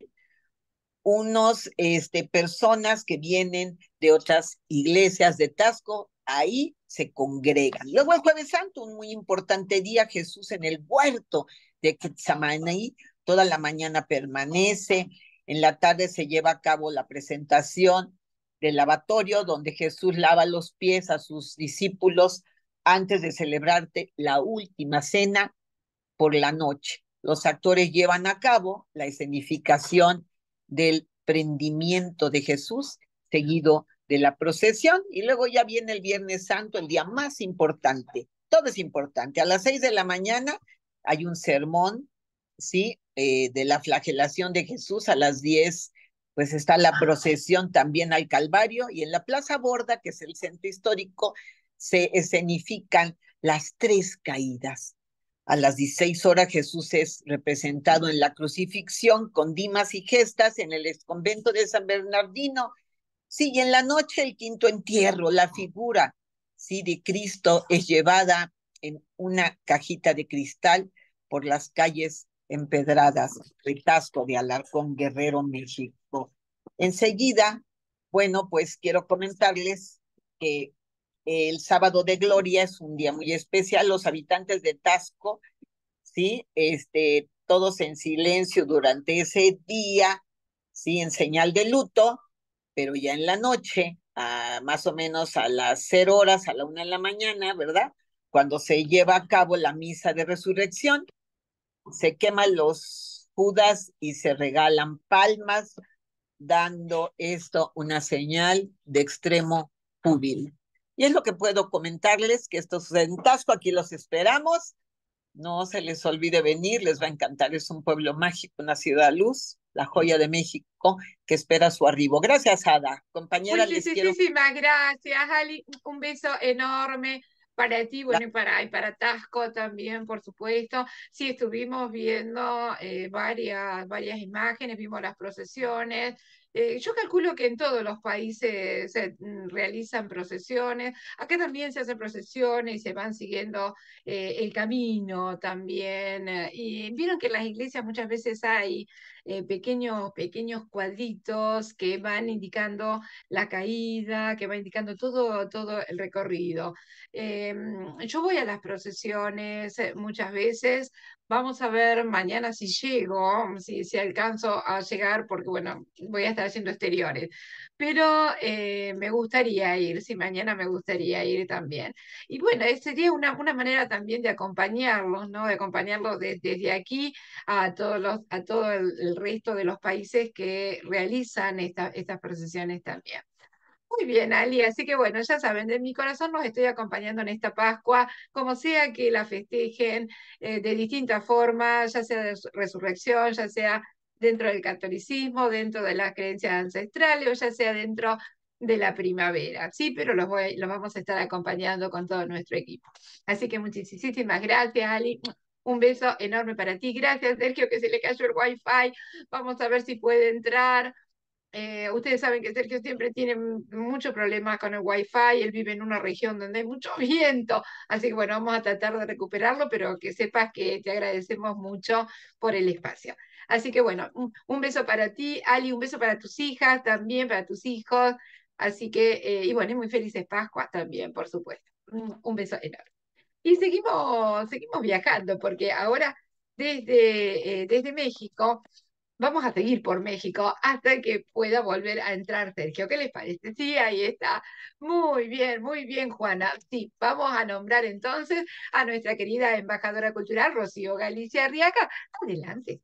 unos este, personas que vienen de otras iglesias de Tasco, ahí se congregan. Luego el Jueves Santo, un muy importante día, Jesús en el huerto de Getsemaní, toda la mañana permanece, en la tarde se lleva a cabo la presentación del lavatorio, donde Jesús lava los pies a sus discípulos antes de celebrarte la última cena por la noche. Los actores llevan a cabo la escenificación del prendimiento de Jesús, seguido de la procesión, y luego ya viene el Viernes Santo, el día más importante. Todo es importante. A las seis de la mañana hay un sermón, ¿sí? Eh, de la flagelación de Jesús. A las diez, pues está la procesión también al Calvario, y en la Plaza Borda, que es el centro histórico, se escenifican las tres caídas. A las dieciséis horas Jesús es representado en la crucifixión con dimas y gestas en el exconvento de San Bernardino. Sí, y en la noche el quinto entierro, la figura, sí, de Cristo es llevada en una cajita de cristal por las calles empedradas de Tasco de Alarcón, Guerrero, México. Enseguida, bueno, pues quiero comentarles que el sábado de Gloria es un día muy especial. Los habitantes de Tasco, sí, este, todos en silencio durante ese día, sí, en señal de luto, pero ya en la noche, a más o menos a las cero horas, a la una de la mañana, ¿verdad? Cuando se lleva a cabo la misa de resurrección, se queman los judas y se regalan palmas, dando esto una señal de extremo júbilo. Y es lo que puedo comentarles, que esto sucede en Tasco, aquí los esperamos. No se les olvide venir, les va a encantar. Es un pueblo mágico, una ciudad luz, la joya de México, que espera su arribo. Gracias, Ada. Compañera, les quiero... Muchísimas gracias, Ali. Un beso enorme para ti, bueno, y para, y para Tasco también, por supuesto. Sí, estuvimos viendo eh, varias, varias imágenes, vimos las procesiones. Eh, yo calculo que en todos los países se mm, realizan procesiones. Acá también se hacen procesiones y se van siguiendo eh, el camino también. eh, y vieron que en las iglesias muchas veces hay eh, pequeños, pequeños cuadritos que van indicando la caída, que va indicando todo, todo el recorrido. Eh, yo voy a las procesiones eh, muchas veces. Vamos a ver mañana si llego, si, si alcanzo a llegar, porque bueno, voy a estar haciendo exteriores. Pero eh, me gustaría ir, si mañana me gustaría ir también. Y bueno, eh, sería una, una manera también de acompañarlos, ¿no? De acompañarlos de- desde aquí a todos los, a todo el, el resto de los países que realizan esta- estas procesiones también. Muy bien, Ali, así que bueno, ya saben, de mi corazón los estoy acompañando en esta Pascua, como sea que la festejen eh, de distintas formas, ya sea de su- resurrección, ya sea dentro del catolicismo, dentro de las creencias ancestrales o ya sea dentro de la primavera, ¿sí? Pero los, voy, los vamos a estar acompañando con todo nuestro equipo. Así que muchísimas gracias, Ali. Un beso enorme para ti. Gracias, Sergio, que se le cayó el wifi. Vamos a ver si puede entrar. Eh, ustedes saben que Sergio siempre tiene mucho problema con el wifi, él vive en una región donde hay mucho viento, así que bueno, vamos a tratar de recuperarlo, pero que sepas que te agradecemos mucho por el espacio. Así que bueno, un, un beso para ti, Ali, un beso para tus hijas también, para tus hijos, así que, eh, y bueno, y muy felices Pascuas también, por supuesto. Un, un beso enorme. Y seguimos, seguimos viajando, porque ahora desde, eh, desde México vamos a seguir por México hasta que pueda volver a entrar Sergio. ¿Qué les parece? Sí, ahí está. Muy bien, muy bien, Juana. Sí, vamos a nombrar entonces a nuestra querida embajadora cultural, Rocío Galicia Arriaga. Adelante.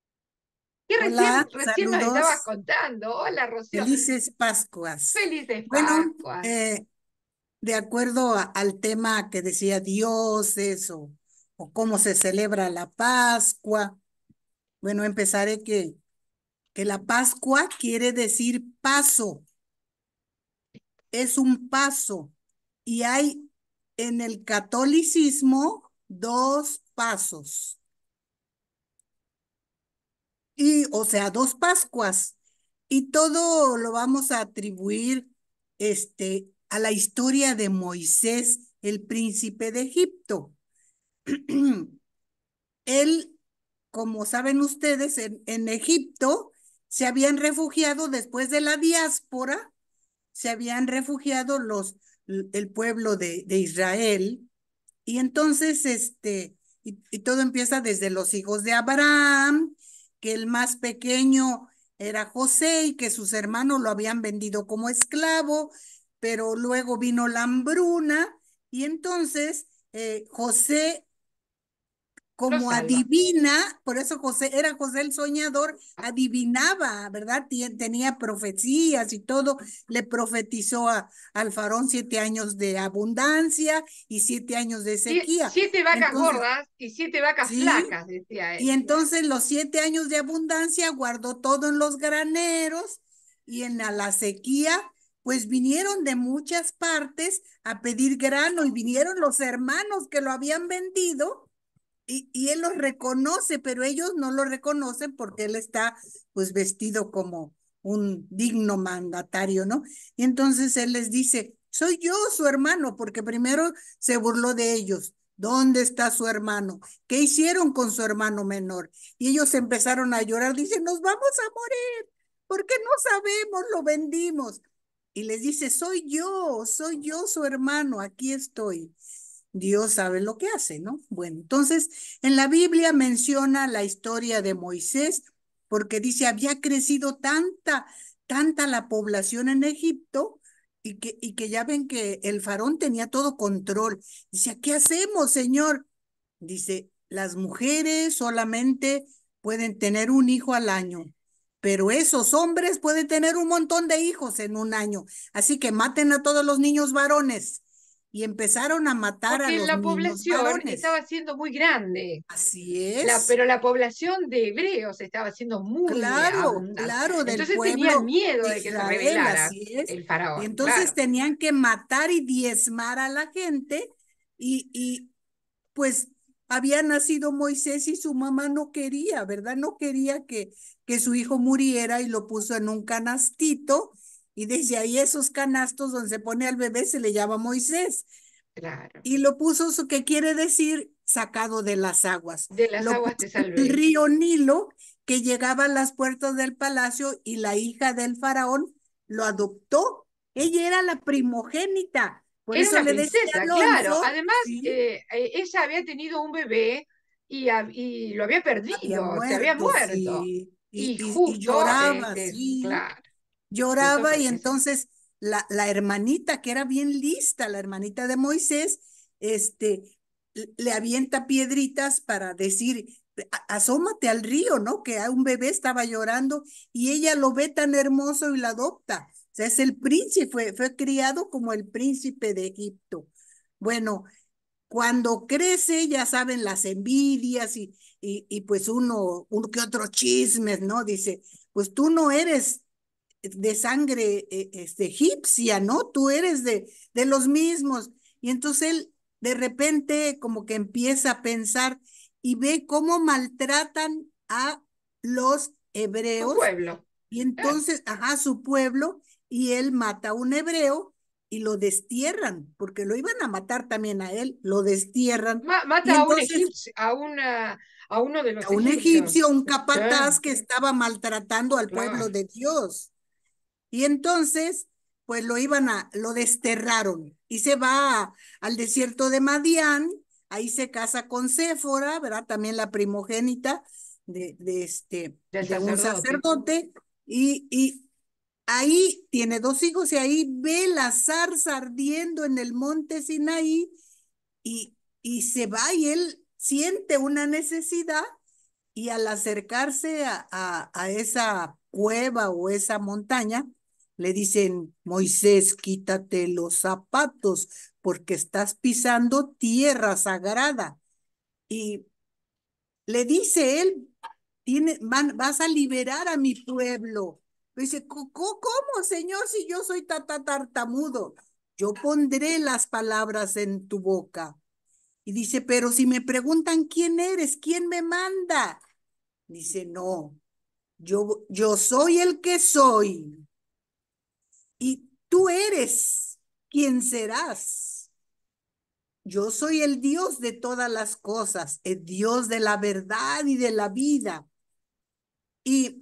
Y recién, Hola, recién nos estabas saludos, contando. Hola, Rocío. felices Pascuas. Felices Bueno, Pascuas. eh, de acuerdo a- al tema que decía dioses o, o cómo se celebra la Pascua, bueno, empezaré que, que la Pascua quiere decir paso, es un paso. Y hay en el catolicismo dos pasos, y o sea, dos Pascuas. Y todo lo vamos a atribuir este, a la historia de Moisés, el príncipe de Egipto. Él, como saben ustedes, en, en Egipto se habían refugiado después de la diáspora, se habían refugiado los, el pueblo de, de Israel. Y entonces, este, y, y todo empieza desde los hijos de Abraham, que el más pequeño era José y que sus hermanos lo habían vendido como esclavo, pero luego vino la hambruna y entonces eh, José como salva. adivina, por eso José era José el soñador, adivinaba, ¿verdad? Tenía profecías y todo, le profetizó a, al faraón siete años de abundancia y siete años de sequía. Siete vacas Entonces, gordas y siete vacas sí, flacas, decía y él. entonces los siete años de abundancia guardó todo en los graneros y en la, la sequía, pues vinieron de muchas partes a pedir grano y vinieron los hermanos que lo habían vendido. Y, y él los reconoce, pero ellos no lo reconocen porque él está pues vestido como un digno mandatario, ¿no? Y entonces él les dice, soy yo su hermano, porque primero se burló de ellos. ¿Dónde está su hermano? ¿Qué hicieron con su hermano menor? Y ellos empezaron a llorar, dicen, nos vamos a morir, porque no sabemos, lo vendimos. Y les dice, soy yo, soy yo su hermano, aquí estoy. Dios sabe lo que hace, ¿no? Bueno, entonces en la Biblia menciona la historia de Moisés porque dice, había crecido tanta, tanta la población en Egipto y que, y que ya ven que el faraón tenía todo control. Dice, ¿qué hacemos, Señor? Dice, las mujeres solamente pueden tener un hijo al año, pero esos hombres pueden tener un montón de hijos en un año. Así que maten a todos los niños varones. Y empezaron a matar a Porque los la niños población varones. estaba siendo muy grande. Así es. La, pero la población de hebreos estaba siendo muy claro, abundante. claro, del Entonces pueblo tenían miedo de de que se Israel, rebelara así es. el Y faraón. entonces Claro. tenían que matar y diezmar a la gente y, y pues había nacido Moisés y su mamá no quería, ¿verdad? No quería que, que su hijo muriera y lo puso en un canastito y desde ahí esos canastos donde se pone al bebé se le llama Moisés. Claro. Y lo puso, su que quiere decir sacado de las aguas. De las lo aguas puso te en el salvé. río Nilo que llegaba a las puertas del palacio y la hija del faraón lo adoptó. Ella era la primogénita. Por Era eso una le decía princesa, claro. Alonso, Además, sí, eh, eh, ella había tenido un bebé y, hab- y lo había había perdido, se había muerto, muerto. sí, y, Y y, y justo, lloraba, este, sí, claro, justo lloraba y falleció. entonces la, la hermanita, que era bien lista, la hermanita de Moisés, este, le avienta piedritas para decir, asómate al río, ¿no? Que un bebé estaba llorando y ella lo ve tan hermoso y la adopta. O sea, es el príncipe, fue, fue criado como el príncipe de Egipto. Bueno, cuando crece, ya saben, las envidias y, y, y pues uno, uno que otro chismes, ¿no? Dice, pues tú no eres de sangre eh, este, egipcia, ¿no? Tú eres de, de los mismos. Y entonces él de repente como que empieza a pensar y ve cómo maltratan a los Su hebreos pueblo. y Claro. entonces, ajá, su pueblo y él mata a un hebreo y lo destierran, porque lo iban a matar también a él, lo destierran. Ma- Y mata a un entonces egipcio, a una, a uno de los a un egipcios. egipcio, un Sí, capataz que estaba maltratando al pueblo claro. de Dios. Y entonces, pues lo iban a, lo desterraron y se va a, al desierto de Madián, ahí se casa con Séfora, ¿verdad? También la primogénita de, de, este, Del de un sacerdote. sacerdote, y, y ahí tiene dos hijos y ahí ve la zarza ardiendo en el monte Sinaí y, y se va y él siente una necesidad y al acercarse a, a, a esa cueva o esa montaña, le dicen, Moisés, quítate los zapatos porque estás pisando tierra sagrada. Y le dice él, tiene, van, vas a liberar a mi pueblo. Dice, ¿cómo, señor, si yo soy tata tartamudo? Yo pondré las palabras en tu boca. Y dice, pero si me preguntan quién eres, quién me manda. Dice, no, yo, yo soy el que soy y tú eres quien serás. Yo soy el Dios de todas las cosas, el Dios de la verdad y de la vida. Y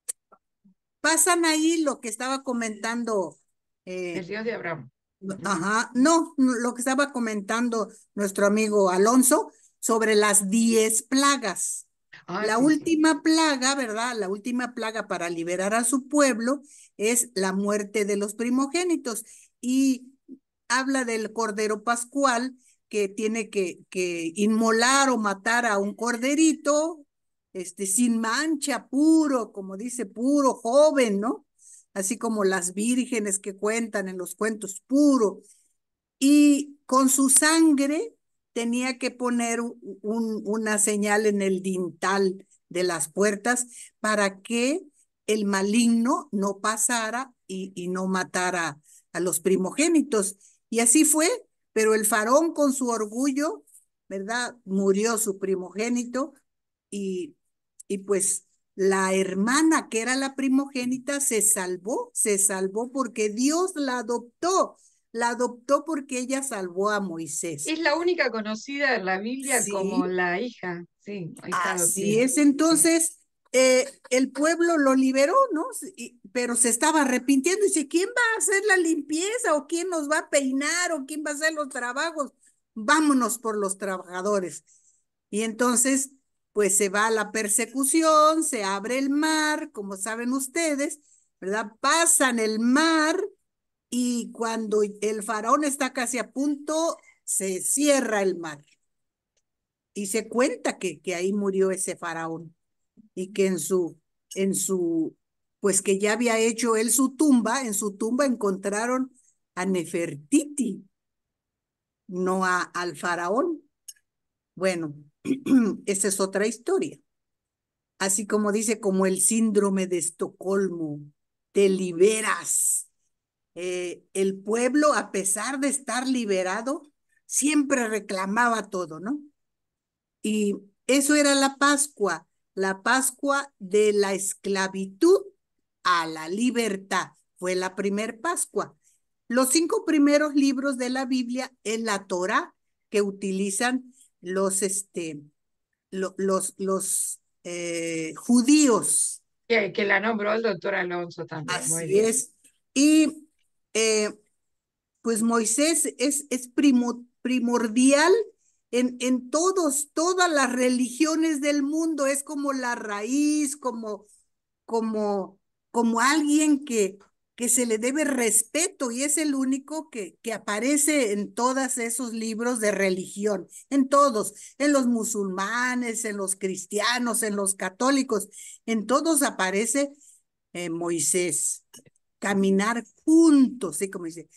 pasan ahí lo que estaba comentando. El Eh, Dios de Abraham. ajá, no, lo que estaba comentando nuestro amigo Alonso sobre las diez plagas. Ah, La sí, sí. última plaga, ¿verdad? La última plaga para liberar a su pueblo es la muerte de los primogénitos y habla del Cordero Pascual que tiene que, que inmolar o matar a un corderito, este, sin mancha, puro, como dice, puro, joven, ¿no? Así como las vírgenes que cuentan en los cuentos, puro. Y con su sangre tenía que poner un, una señal en el dintel de las puertas para que el maligno no pasara y, y no matara a los primogénitos. Y así fue, pero el faraón con su orgullo, ¿verdad? Murió su primogénito y, y pues la hermana que era la primogénita se salvó, se salvó porque Dios la adoptó. La adoptó porque ella salvó a Moisés. Es la única conocida en la Biblia como Sí, la hija, sí, hija así adoptiva. es. Entonces, eh, el pueblo lo liberó, ¿no? Y- pero se estaba arrepintiendo. Dice, ¿quién va a hacer la limpieza? ¿O quién nos va a peinar? ¿O quién va a hacer los trabajos? Vámonos por los trabajadores. Y entonces, pues se va a la persecución, se abre el mar, como saben ustedes, ¿verdad? Pasan el mar y cuando el faraón está casi a punto, se cierra el mar. Y se cuenta que, que ahí murió ese faraón y que en su, en su, pues que ya había hecho él su tumba, en su tumba encontraron a Nefertiti, no a, al faraón. Bueno, esa es otra historia. Así como dice, como el síndrome de Estocolmo, te liberas. Eh, el pueblo, a pesar de estar liberado, siempre reclamaba todo, ¿no? Y eso era la Pascua, la Pascua de la esclavitud a la libertad. Fue la primer Pascua. Los cinco primeros libros de la Biblia es la Torá que utilizan los, este, lo, los, los eh, judíos. Que, que la nombró el doctor Alonso también, muy Así bien. es. Y eh, pues Moisés es, es primo, primordial en, en todos, todas las religiones del mundo, es como la raíz, como, como, como alguien que, que se le debe respeto y es el único que, que aparece en todos esos libros de religión, en todos, en los musulmanes, en los cristianos, en los católicos, en todos aparece eh, Moisés. Caminar juntos, ¿sí? Como dice,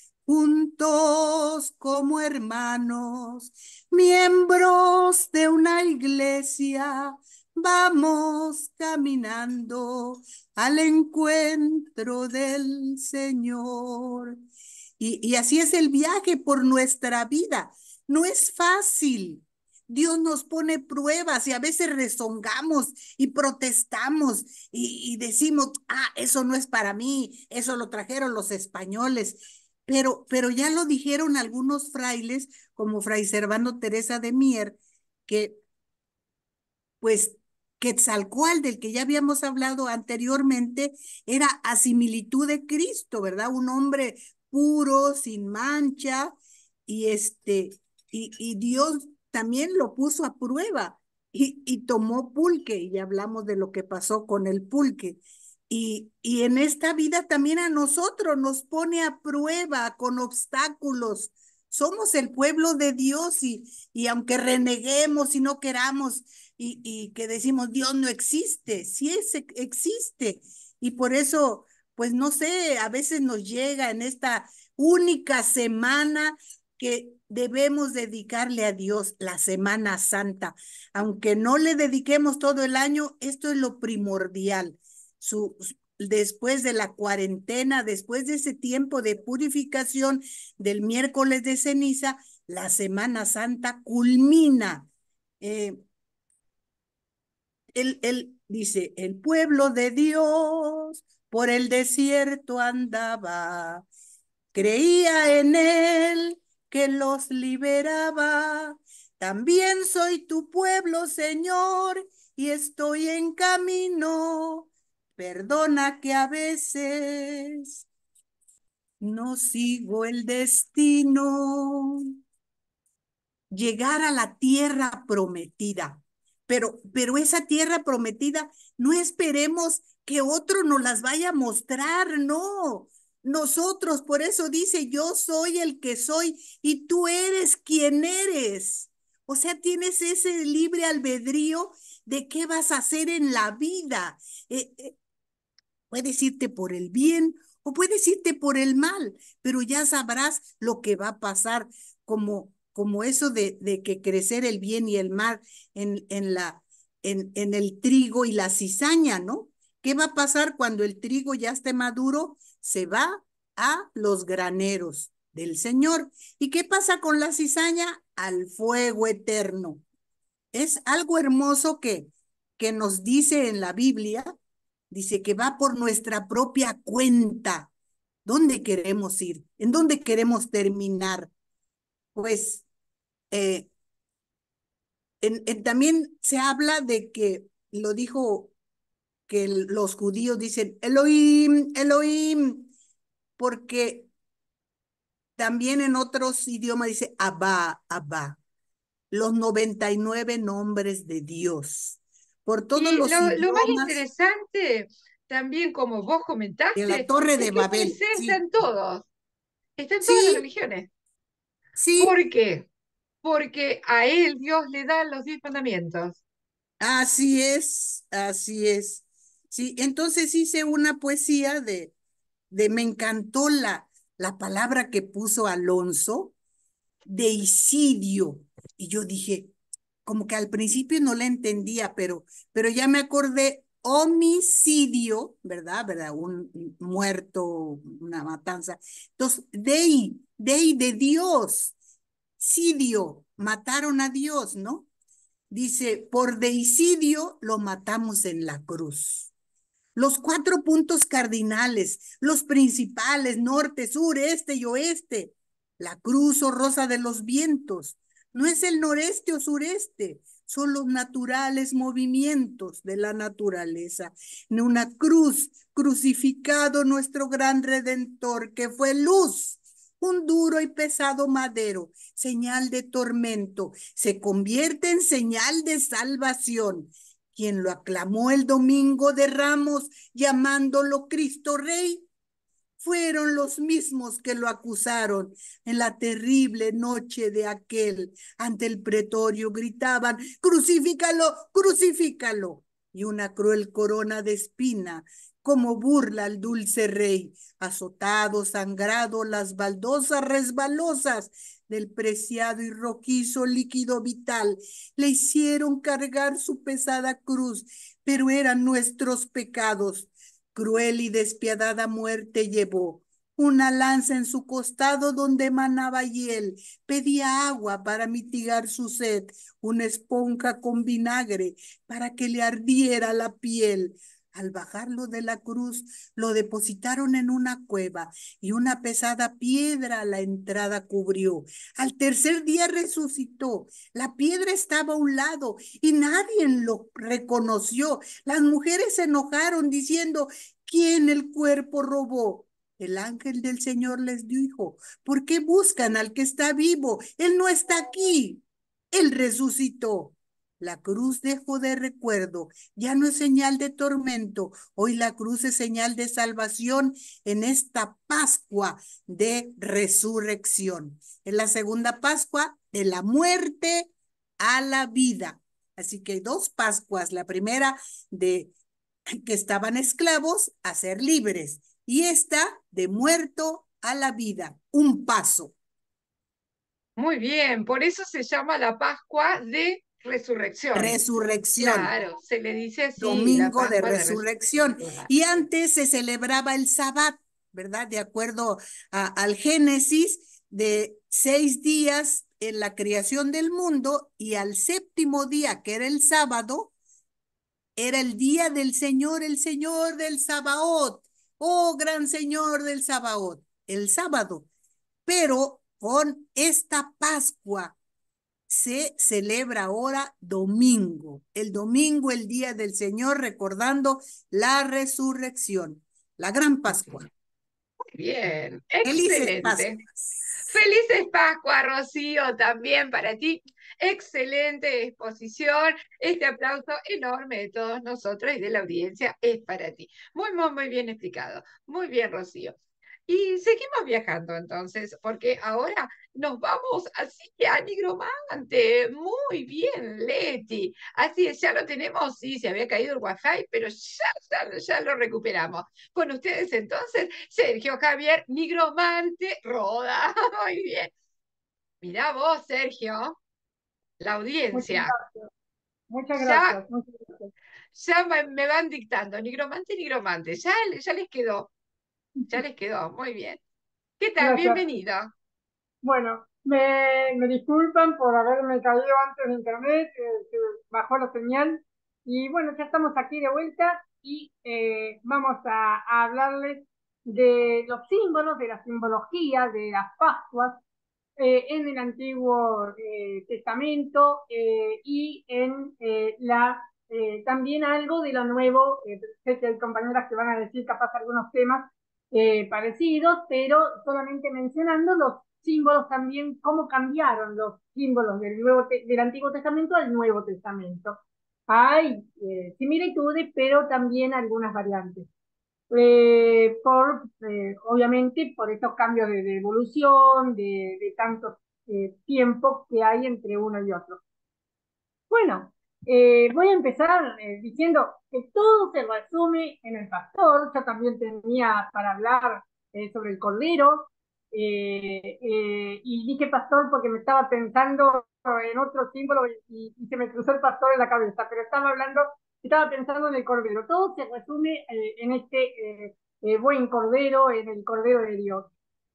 juntos como hermanos, miembros de una iglesia, vamos caminando al encuentro del Señor. Y, y así es el viaje por nuestra vida. No es fácil. Dios nos pone pruebas y a veces rezongamos y protestamos y, y decimos, ah, eso no es para mí, eso lo trajeron los españoles. Pero, pero ya lo dijeron algunos frailes, como Fray Servando Teresa de Mier, que pues Quetzalcóatl, del que ya habíamos hablado anteriormente, era a similitud de Cristo, ¿verdad? Un hombre puro, sin mancha, y este, y, y Dios también lo puso a prueba y, y tomó pulque, y ya hablamos de lo que pasó con el pulque. Y, y en esta vida también a nosotros nos pone a prueba con obstáculos. Somos el pueblo de Dios y, y aunque reneguemos y no queramos y, y que decimos Dios no existe, sí es, existe. Y por eso, pues no sé, a veces nos llega en esta única semana que debemos dedicarle a Dios, la Semana Santa. Aunque no le dediquemos todo el año, esto es lo primordial. Su, después de la cuarentena, después de ese tiempo de purificación del miércoles de ceniza, la Semana Santa culmina. Eh, él, él dice, el pueblo de Dios por el desierto andaba, creía en él que los liberaba. También soy tu pueblo, Señor, y estoy en camino. Perdona que a veces no sigo el destino. Llegar a la tierra prometida. Pero, pero esa tierra prometida, no esperemos que otro nos las vaya a mostrar, no. Nosotros, por eso dice, yo soy el que soy y tú eres quien eres. O sea, tienes ese libre albedrío de qué vas a hacer en la vida. Eh, eh, puedes irte por el bien o puedes irte por el mal, pero ya sabrás lo que va a pasar, como, como eso de, de que crecer el bien y el mal en, en, la, en, en el trigo y la cizaña, ¿no? ¿Qué va a pasar cuando el trigo ya esté maduro? Se va a los graneros del Señor. ¿Y qué pasa con la cizaña? Al fuego eterno. Es algo hermoso que, que nos dice en la Biblia, dice que va por nuestra propia cuenta. ¿Dónde queremos ir? ¿En dónde queremos terminar? Pues eh, en, en, también se habla de que, lo dijo, que los judíos dicen Elohim, Elohim, porque también en otros idiomas dice Abba, Abba, los noventa y nueve nombres de Dios. Por todos Y los lo, lo más idiomas interesante, también como vos de la comentaste, Torre es de que Babel. Moisés está Sí, en todos, está en todas las sí, religiones. sí, ¿Por qué? Porque a él Dios le da los diez mandamientos. así es, así es. Sí, entonces hice una poesía de, de me encantó la, la palabra que puso Alonso, deicidio. Y yo dije, como que al principio no la entendía, pero, pero ya me acordé, homicidio, ¿verdad? ¿Verdad? Un muerto, una matanza. Entonces, dei, dei de Dios, sidio, mataron a Dios, ¿no? Dice, por deicidio lo matamos en la cruz. Los cuatro puntos cardinales, los principales, norte, sur, este y oeste. La cruz o rosa de los vientos. No es el noreste o sureste, son los naturales movimientos de la naturaleza. En una cruz, crucificado nuestro gran redentor, que fue luz, un duro y pesado madero, señal de tormento, se convierte en señal de salvación. Quien lo aclamó el domingo de Ramos, llamándolo Cristo Rey, fueron los mismos que lo acusaron en la terrible noche de aquel. Ante el pretorio gritaban, crucifícalo, crucifícalo. Y una cruel corona de espina, como burla al dulce rey, azotado, sangrado, las baldosas resbalosas del preciado y rojizo líquido vital, le hicieron cargar su pesada cruz, pero eran nuestros pecados. Cruel y despiadada muerte llevó, una lanza en su costado donde manaba hiel, pedía agua para mitigar su sed, una esponja con vinagre para que le ardiera la piel. Al bajarlo de la cruz, lo depositaron en una cueva y una pesada piedra a la entrada cubrió. Al tercer día resucitó. La piedra estaba a un lado y nadie lo reconoció. Las mujeres se enojaron diciendo, ¿quién el cuerpo robó? El ángel del Señor les dijo, ¿por qué buscan al que está vivo? Él no está aquí. Él resucitó. La cruz dejó de recuerdo, ya no es señal de tormento. Hoy la cruz es señal de salvación en esta Pascua de resurrección. Es la segunda Pascua de la muerte a la vida. Así que hay dos Pascuas. La primera de que estaban esclavos a ser libres y esta de muerto a la vida, un paso. Muy bien, por eso se llama la Pascua de Resurrección. Resurrección, Claro, se le dice así, la domingo de Pascua de resurrección. Resurrección. Y antes se celebraba el Sabbat, ¿verdad? De acuerdo a, al Génesis, de seis días en la creación del mundo y al séptimo día, que era el sábado, era el día del Señor, el Señor del Sabaoth. Oh, gran Señor del Sabaoth, el sábado. Pero con esta Pascua se celebra ahora domingo. El domingo, el día del Señor, recordando la resurrección, la gran Pascua. Muy bien, Felices excelente. Pascuas. Felices Pascua, Rocío, también para ti. Excelente exposición. Este aplauso enorme de todos nosotros y de la audiencia es para ti. Muy, muy, muy bien explicado. Muy bien, Rocío. Y seguimos viajando entonces, porque ahora nos vamos así a Nigromante. Muy bien, Leti. Así es, ya lo tenemos. Sí, se había caído el wifi, pero ya, ya, ya lo recuperamos. Con ustedes entonces, Sergio Javier Nigromante Roda. Muy bien. Mirá vos, Sergio, la Muchas audiencia. gracias. Muchas Ya, gracias. Muchas gracias. ya me, me van dictando. Nigromante, Nigromante. Ya, ya les quedó. Ya les quedó. Muy bien. ¿Qué tal? Gracias. Bienvenido. Bueno, me, me disculpan por haberme caído antes de internet, eh, que bajó la señal. Y bueno, ya estamos aquí de vuelta y eh, vamos a, a hablarles de los símbolos, de la simbología, de las Pascuas eh, en el Antiguo eh, Testamento eh, y en eh, la eh, también algo de lo nuevo. Eh, sé que hay compañeras que van a decir capaz algunos temas eh, parecidos, pero solamente mencionando los símbolos también, cómo cambiaron los símbolos del, nuevo del Antiguo Testamento al Nuevo Testamento. Hay eh, similitudes, pero también algunas variantes. Eh, por, eh, obviamente, por estos cambios de, de evolución, de, de tantos eh, tiempos que hay entre uno y otro. Bueno, eh, voy a empezar eh, diciendo que todo se resume en el pastor. Yo también tenía para hablar eh, sobre el cordero, eh, eh, y dije pastor porque me estaba pensando en otro símbolo y, y se me cruzó el pastor en la cabeza, pero estaba hablando, estaba pensando en el cordero. Todo se resume eh, en este eh, eh, buen cordero, en el cordero de Dios.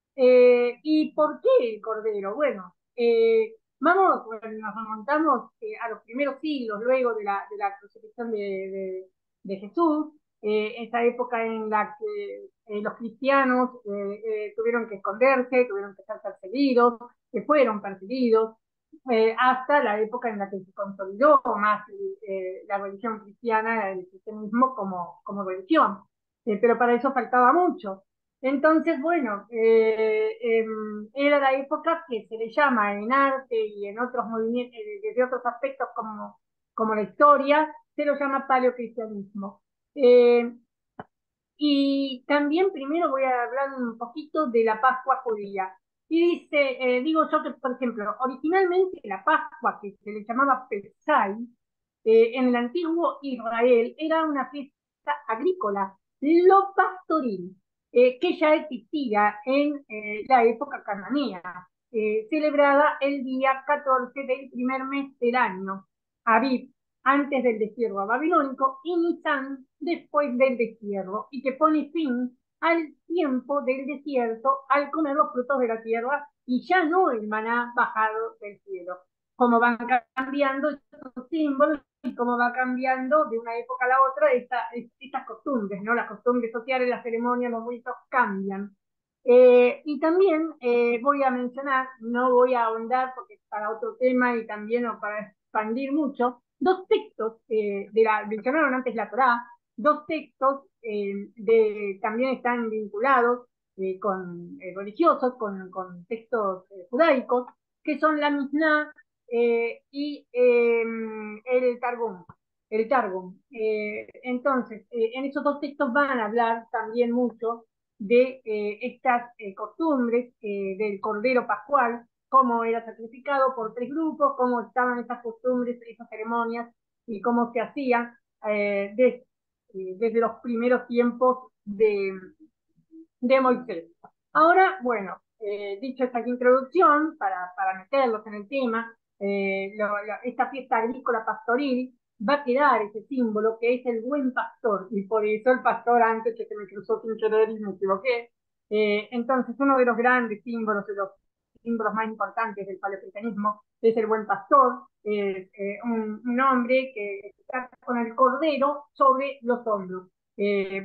Eh, ¿Y por qué el cordero? Bueno, eh, vamos, bueno, nos remontamos eh, a los primeros siglos, luego de la, de la crucifixión de, de, de Jesús, eh, esa época en la que eh, los cristianos eh, eh, tuvieron que esconderse, tuvieron que ser perseguidos, que fueron perseguidos, eh, hasta la época en la que se consolidó más eh, la religión cristiana, el cristianismo como, como religión. Eh, pero para eso faltaba mucho. Entonces, bueno, eh, eh, era la época que se le llama en arte y en otros movimientos, eh, desde otros aspectos como, como la historia, se lo llama paleocristianismo. Eh, y también primero voy a hablar un poquito de la Pascua judía. Y dice, eh, digo yo que, por ejemplo, originalmente la Pascua, que se le llamaba Pesai, eh, en el antiguo Israel, era una fiesta agrícola, lo pastoril, eh, que ya existía en eh, la época cananea, eh, celebrada el día catorce del primer mes del año, Aviv, antes del destierro babilónico, y Nisan, después del destierro, y que pone fin al tiempo del desierto al comer los frutos de la tierra y ya no el maná bajado del cielo. Cómo van cambiando estos símbolos y cómo va cambiando de una época a la otra esta, estas costumbres, ¿no? Las costumbres sociales, las ceremonias, los ritos cambian. Eh, y también eh, voy a mencionar, no voy a ahondar porque es para otro tema y también o para expandir mucho, dos textos eh, de la, mencionaron antes la Torá, dos textos eh, de, también están vinculados eh, con eh, religiosos, con, con textos eh, judaicos, que son la Mishnah eh, y eh, el Targum. El Targum. Eh, entonces, eh, en esos dos textos van a hablar también mucho de eh, estas eh, costumbres eh, del Cordero Pascual, cómo era sacrificado por tres grupos, cómo estaban esas costumbres, esas ceremonias y cómo se hacían eh, de, eh, desde los primeros tiempos de, de Moisés. Ahora, bueno, eh, dicho esta introducción, para, para meterlos en el tema, eh, lo, lo, esta fiesta agrícola pastoril va a quedar ese símbolo que es el buen pastor, y por eso el pastor antes que se me cruzó sin querer y me equivoqué. Eh, entonces, uno de los grandes símbolos, de los símbolos más importantes del paleocristianismo, es el buen pastor, eh, eh, un, un hombre que está con el cordero sobre los hombros. Eh,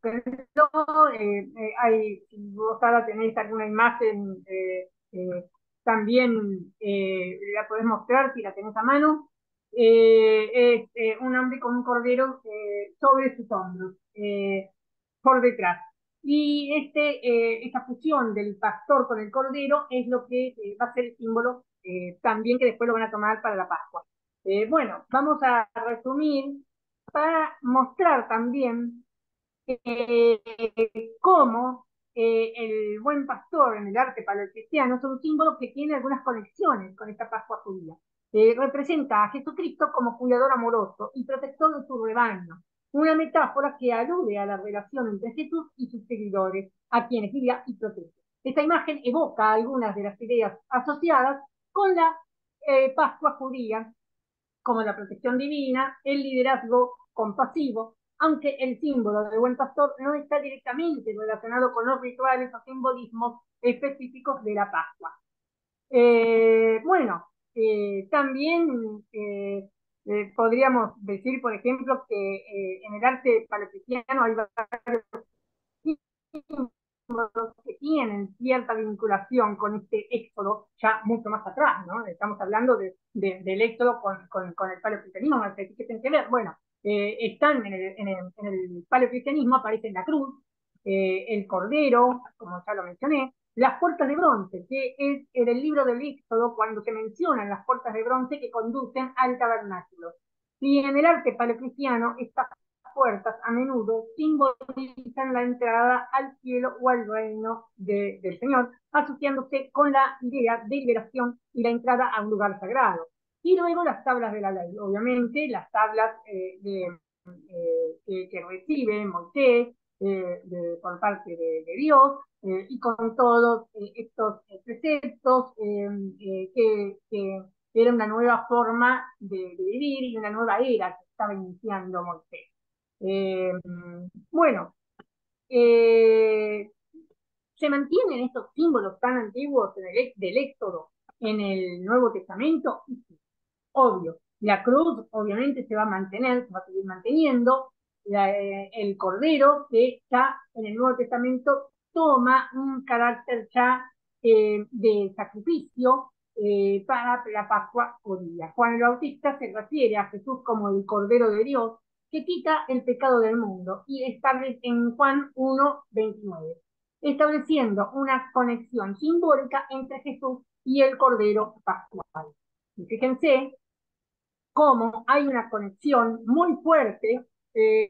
eh, eh, hay, si vos ahora tenéis alguna imagen, eh, eh, también eh, la podés mostrar si la tenés a mano. Eh, es eh, un hombre con un cordero eh, sobre sus hombros, eh, por detrás. Y este, eh, esta fusión del pastor con el cordero es lo que eh, va a ser el símbolo eh, también que después lo van a tomar para la Pascua. Eh, bueno, vamos a resumir para mostrar también eh, cómo eh, el buen pastor en el arte paleocristiano es un símbolo que tiene algunas conexiones con esta Pascua judía. Eh, representa a Jesucristo como cuidador amoroso y protector de su rebaño, una metáfora que alude a la relación entre Jesús y sus seguidores, a quienes guía y protege. Esta imagen evoca algunas de las ideas asociadas con la eh, Pascua judía, como la protección divina, el liderazgo compasivo, aunque el símbolo del buen pastor no está directamente relacionado con los rituales o simbolismos específicos de la Pascua. Eh, bueno, eh, también eh, eh, podríamos decir, por ejemplo, que eh, en el arte paleocristiano hay varios símbolos que tienen cierta vinculación con este éxodo ya mucho más atrás, ¿no? Estamos hablando de, de, del éxodo con, con, con el paleocristianismo, ¿qué tienen que ver? Bueno, eh, están en el, en, el, en el paleocristianismo, aparece la cruz, eh, el cordero, como ya lo mencioné, las puertas de bronce, que es en el libro del Éxodo cuando se mencionan las puertas de bronce que conducen al tabernáculo. Y en el arte paleocristiano, estas puertas a menudo simbolizan la entrada al cielo o al reino de, del Señor, asociándose con la idea de liberación y la entrada a un lugar sagrado. Y luego las tablas de la ley, obviamente, las tablas eh, de, eh, que, que recibe Moisés eh, de, por parte de, de Dios, eh, y con todos eh, estos eh, preceptos eh, eh, que, que era una nueva forma de, de vivir y una nueva era que estaba iniciando Moisés. Eh, bueno, eh, se mantienen estos símbolos tan antiguos del, del Éxodo en el Nuevo Testamento, obvio. La cruz obviamente se va a mantener, se va a seguir manteniendo. La, eh, el cordero, que ya en el Nuevo Testamento toma un carácter ya eh, de sacrificio eh, para la Pascua judía. Juan el Bautista se refiere a Jesús como el Cordero de Dios que quita el pecado del mundo y establece en Juan uno veintinueve, estableciendo una conexión simbólica entre Jesús y el Cordero Pascual. Y fíjense cómo hay una conexión muy fuerte. Eh,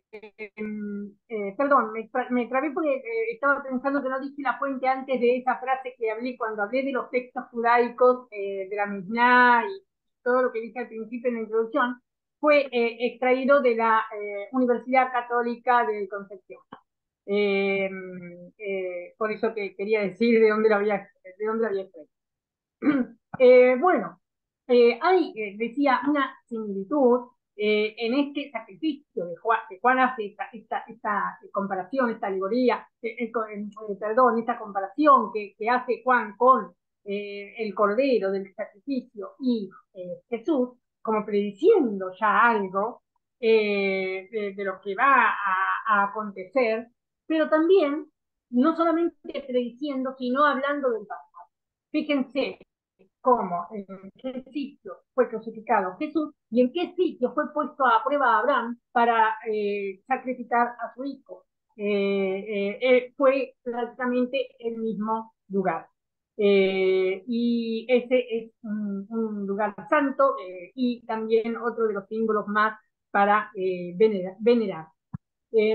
eh, perdón, me, me trabé porque eh, estaba pensando que no dije la fuente antes de esa frase que hablé cuando hablé de los textos judaicos, eh, de la Mishnah y todo lo que dije al principio en la introducción, fue eh, extraído de la eh, Universidad Católica de Concepción. Eh, eh, por eso que quería decir de dónde lo había, de dónde lo había extraído. Eh, bueno, eh, hay, eh, decía, una similitud eh, en este sacrificio de Juan, que Juan hace esta, esta, esta comparación, esta alegoría, eh, eh, eh, perdón, esta comparación que, que hace Juan con eh, el cordero del sacrificio y eh, Jesús, como prediciendo ya algo eh, de, de, lo que va a, a acontecer, pero también no solamente prediciendo, sino hablando del pasado. Fíjense cómo, en qué sitio fue crucificado Jesús y en qué sitio fue puesto a prueba Abraham para eh, sacrificar a su hijo. Eh, eh, fue prácticamente el mismo lugar. Eh, y ese es un, un lugar santo eh, y también otro de los símbolos más para eh, venerar. venerar. Eh,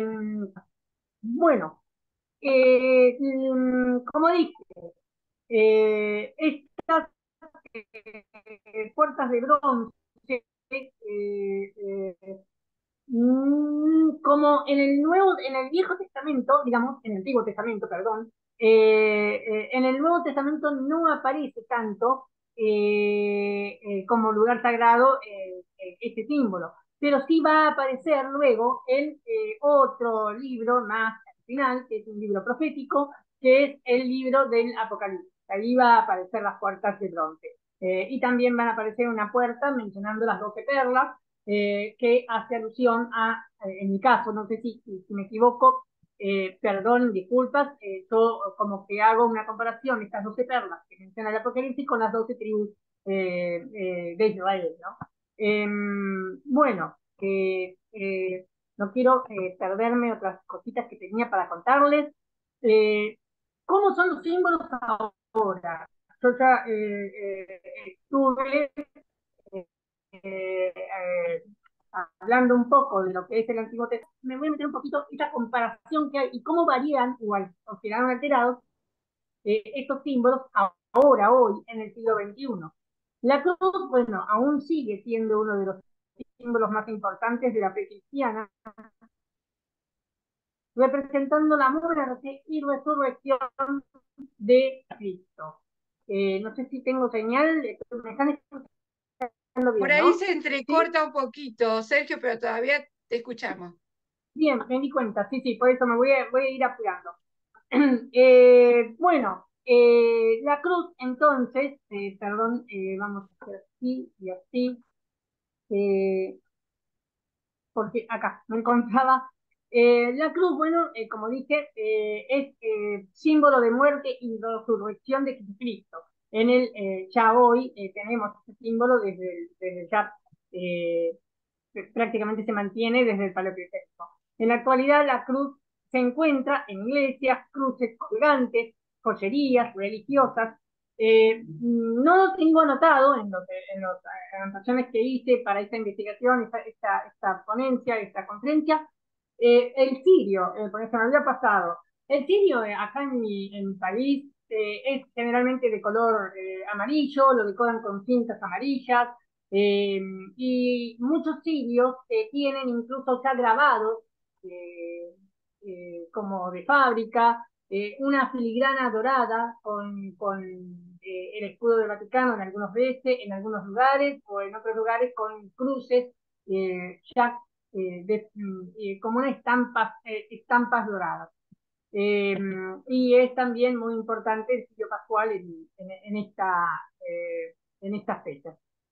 bueno, eh, como dije, eh, estas eh, puertas de bronce, eh, eh, mm, como en el Nuevo, en el Viejo Testamento, digamos, en el Antiguo Testamento, perdón, eh, eh, en el Nuevo Testamento no aparece tanto eh, eh, como lugar sagrado eh, eh, este símbolo, pero sí va a aparecer luego en eh, otro libro más al final, que es un libro profético, que es el libro del Apocalipsis. Ahí va a aparecer las puertas de bronce. Eh, y también van a aparecer una puerta mencionando las doce perlas, eh, que hace alusión a, eh, en mi caso, no sé si, si me equivoco, eh, perdón, disculpas, eh, yo como que hago una comparación, estas doce perlas que menciona el Apocalipsis con las doce tribus eh, eh, de Israel, ¿no? Eh, bueno, eh, eh, no quiero eh, perderme otras cositas que tenía para contarles. Eh, ¿Cómo son los símbolos ahora? Yo ya eh, eh, estuve eh, eh, hablando un poco de lo que es el Antiguo Testamento, me voy a meter un poquito esta comparación que hay y cómo varían o, o quedaron alterados eh, estos símbolos ahora, hoy, en el siglo veintiuno. La cruz, bueno, aún sigue siendo uno de los símbolos más importantes de la fe cristiana, representando la muerte y resurrección de Cristo. Eh, no sé si tengo señal, me están escuchando bien, Por ahí ¿no? se entrecorta ¿Sí? un poquito, Sergio, pero todavía te escuchamos. Bien, me di cuenta, sí, sí, por eso me voy a, voy a ir apurando. eh, bueno, eh, la cruz, entonces, eh, perdón, eh, vamos a hacer así y así, eh, porque acá me encontraba. Eh, la cruz, bueno, eh, como dije, eh, es eh, símbolo de muerte y resurrección de Jesucristo. En el, eh, ya hoy eh, tenemos este símbolo desde, desde ya, eh, prácticamente se mantiene desde el Paleolítico. En la actualidad, la cruz se encuentra en iglesias, cruces colgantes, joyerías religiosas. Eh, no lo tengo anotado en, los, en las anotaciones que hice para esta investigación, esta, esta, esta ponencia, esta conferencia. Eh, el cirio, eh, porque se me había pasado. El cirio eh, acá en mi, en mi país eh, es generalmente de color eh, amarillo, lo decoran con cintas amarillas, eh, y muchos sirios eh, tienen incluso ya grabados eh, eh, como de fábrica, eh, una filigrana dorada con, con eh, el escudo del Vaticano en algunos veces, en algunos lugares, o en otros lugares con cruces eh, ya eh, de, eh, como una estampa, eh, estampas doradas. Eh, y es también muy importante el sitio pascual en, en, en esta, eh, en estas fechas.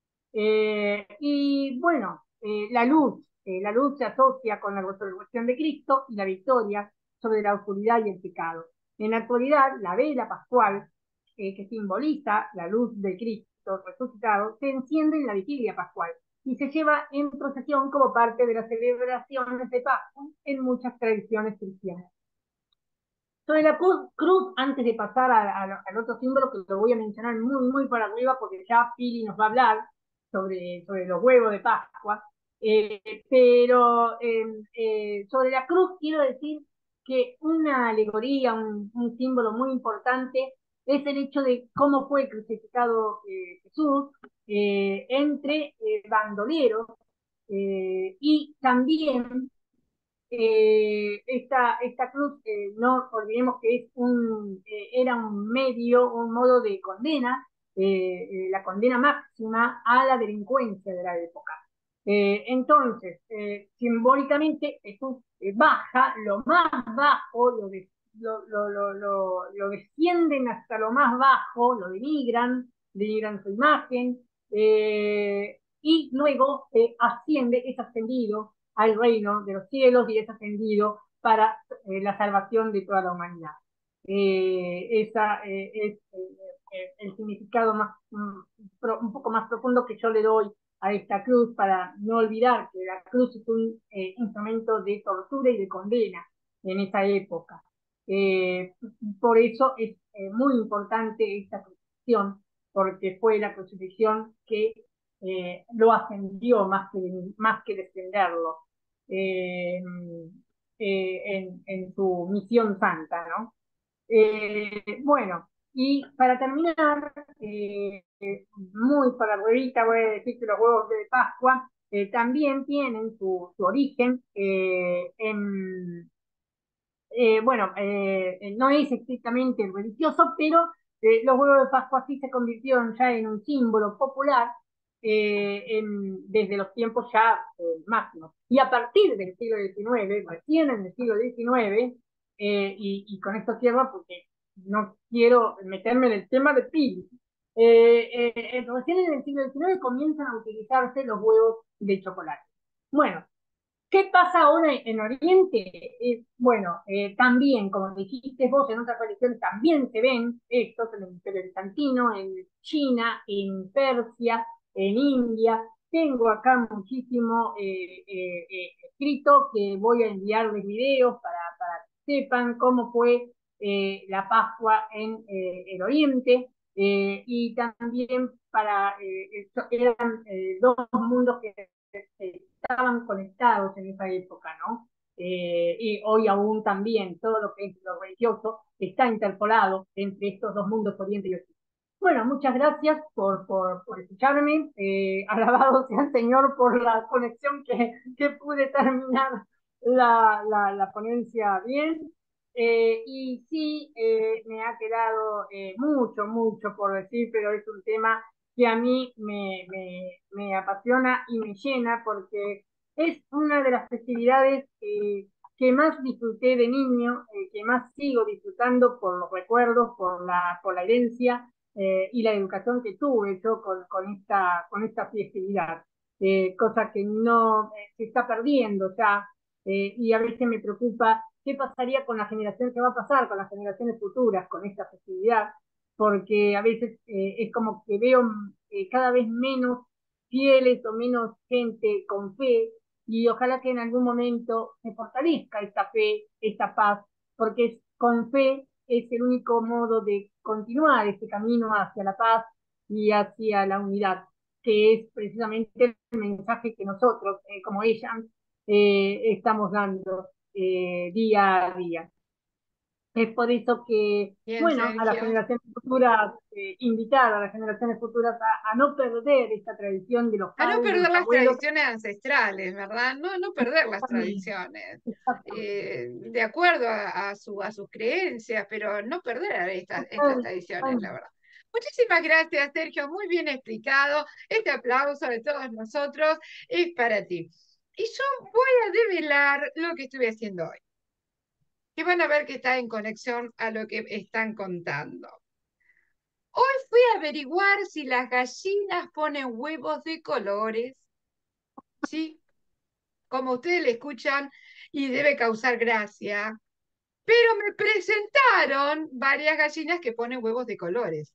Eh, y bueno, eh, la luz, eh, la luz se asocia con la resurrección de Cristo y la victoria sobre la oscuridad y el pecado. En la actualidad, la vela pascual, eh, que simboliza la luz de Cristo resucitado, se enciende en la vigilia pascual y se lleva en procesión como parte de las celebraciones de Pascua en muchas tradiciones cristianas. Sobre la cruz, cruz antes de pasar a, a, al otro símbolo, que lo voy a mencionar muy, muy para arriba, porque ya Pili nos va a hablar sobre, sobre los huevos de Pascua, eh, pero eh, eh, sobre la cruz quiero decir que una alegoría, un, un símbolo muy importante, es el hecho de cómo fue crucificado eh, Jesús eh, entre eh, bandoleros, eh, y también eh, esta, esta cruz, eh, no olvidemos que es un, eh, era un medio, un modo de condena, eh, eh, la condena máxima a la delincuencia de la época. Eh, entonces, eh, simbólicamente, Jesús eh, baja lo más bajo, lo, de, lo, lo, lo, lo, lo descienden hasta lo más bajo, lo denigran, denigran su imagen, eh, y luego eh, asciende, es ascendido al reino de los cielos y es ascendido para eh, la salvación de toda la humanidad. Eh, esa eh, es eh, el significado más, um, pro, un poco más profundo que yo le doy a esta cruz, para no olvidar que la cruz es un eh, instrumento de tortura y de condena en esa época. Eh, por eso es eh, muy importante esta crucifixión, porque fue la crucifixión que eh, lo ascendió más que, más que descenderlo. Eh, eh, en, en, su misión santa, ¿no? Eh, bueno, y para terminar, eh, muy para ruedita, voy a decir que los huevos de Pascua eh, también tienen su, su origen eh, en, eh, bueno, eh, no es estrictamente religioso, pero eh, los huevos de Pascua sí se convirtieron ya en un símbolo popular eh, en, desde los tiempos ya eh, máximos. Y a partir del siglo diecinueve, recién en el siglo diecinueve, eh, y, y con esto cierro porque no quiero meterme en el tema de Pili, eh, eh, recién en el siglo diecinueve comienzan a utilizarse los huevos de chocolate. Bueno, ¿qué pasa ahora en Oriente? Eh, bueno, eh, también, como dijiste vos, en otras religiones también se ven estos, en el Imperio Bizantino, en China, en Persia, en India. Tengo acá muchísimo eh, eh, eh, escrito, que voy a enviarles videos para, para que sepan cómo fue eh, la Pascua en eh, el Oriente. Eh, y también para, eh, eran eh, dos mundos que estaban conectados en esa época, ¿no? Eh, y hoy aún también todo lo que es lo religioso está interpolado entre estos dos mundos, Oriente y Occidente. Bueno, muchas gracias por, por, por escucharme. Eh, alabado sea el Señor por la conexión que, que pude terminar la, la, la ponencia bien. Eh, y sí, eh, me ha quedado eh, mucho, mucho por decir, pero es un tema que a mí me, me, me apasiona y me llena porque es una de las festividades eh, que más disfruté de niño, eh, que más sigo disfrutando por los recuerdos, por la, por la herencia eh, y la educación que tuve yo con, con, esta, con esta festividad, eh, cosa que no eh, se está perdiendo ya, eh, y a veces me preocupa qué pasaría con la generación, qué va a pasar con las generaciones futuras con esta festividad, porque a veces eh, es como que veo eh, cada vez menos fieles o menos gente con fe, y ojalá que en algún momento se fortalezca esta fe, esta paz, porque es, con fe es el único modo de continuar este camino hacia la paz y hacia la unidad, que es precisamente el mensaje que nosotros, eh, como ella, eh, estamos dando eh, día a día. Es por eso que, Bien, bueno, a las Sergio. generaciones futuras, eh, invitar a las generaciones futuras a, a no perder esta tradición de los A no padres, de perder los las abuelos. tradiciones ancestrales, ¿verdad? No, no perder las tradiciones, eh, de acuerdo a, a, su, a sus creencias, pero no perder estas, estas tradiciones, la verdad. Muchísimas gracias, Sergio, muy bien explicado. Este aplauso de todos nosotros es para ti. Y yo voy a develar lo que estuve haciendo hoy, que van a ver que está en conexión a lo que están contando. Hoy fui a averiguar si las gallinas ponen huevos de colores. ¿Sí? Como ustedes le escuchan, y debe causar gracia, pero me presentaron varias gallinas que ponen huevos de colores,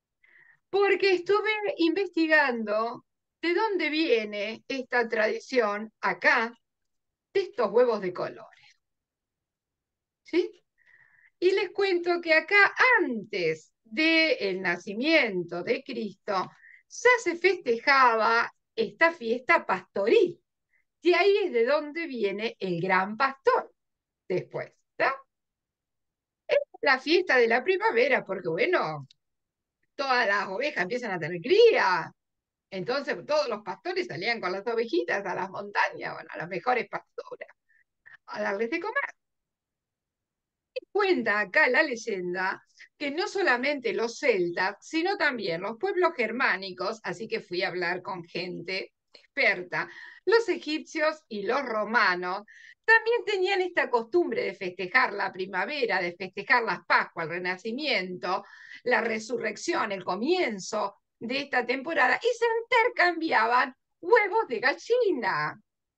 porque estuve investigando de dónde viene esta tradición acá de estos huevos de colores. ¿Sí? Y les cuento que acá, antes del nacimiento de Cristo, ya se festejaba esta fiesta pastoril. Y ahí es de donde viene el gran pastor después, ¿está? Es la fiesta de la primavera, porque bueno, todas las ovejas empiezan a tener cría. Entonces todos los pastores salían con las ovejitas a las montañas, bueno, a las mejores pastoras, a darles de comer. Y cuenta acá la leyenda que no solamente los celtas, sino también los pueblos germánicos, así que fui a hablar con gente experta, los egipcios y los romanos, también tenían esta costumbre de festejar la primavera, de festejar las Pascuas, el Renacimiento, la resurrección, el comienzo de esta temporada, y se intercambiaban huevos de gallina.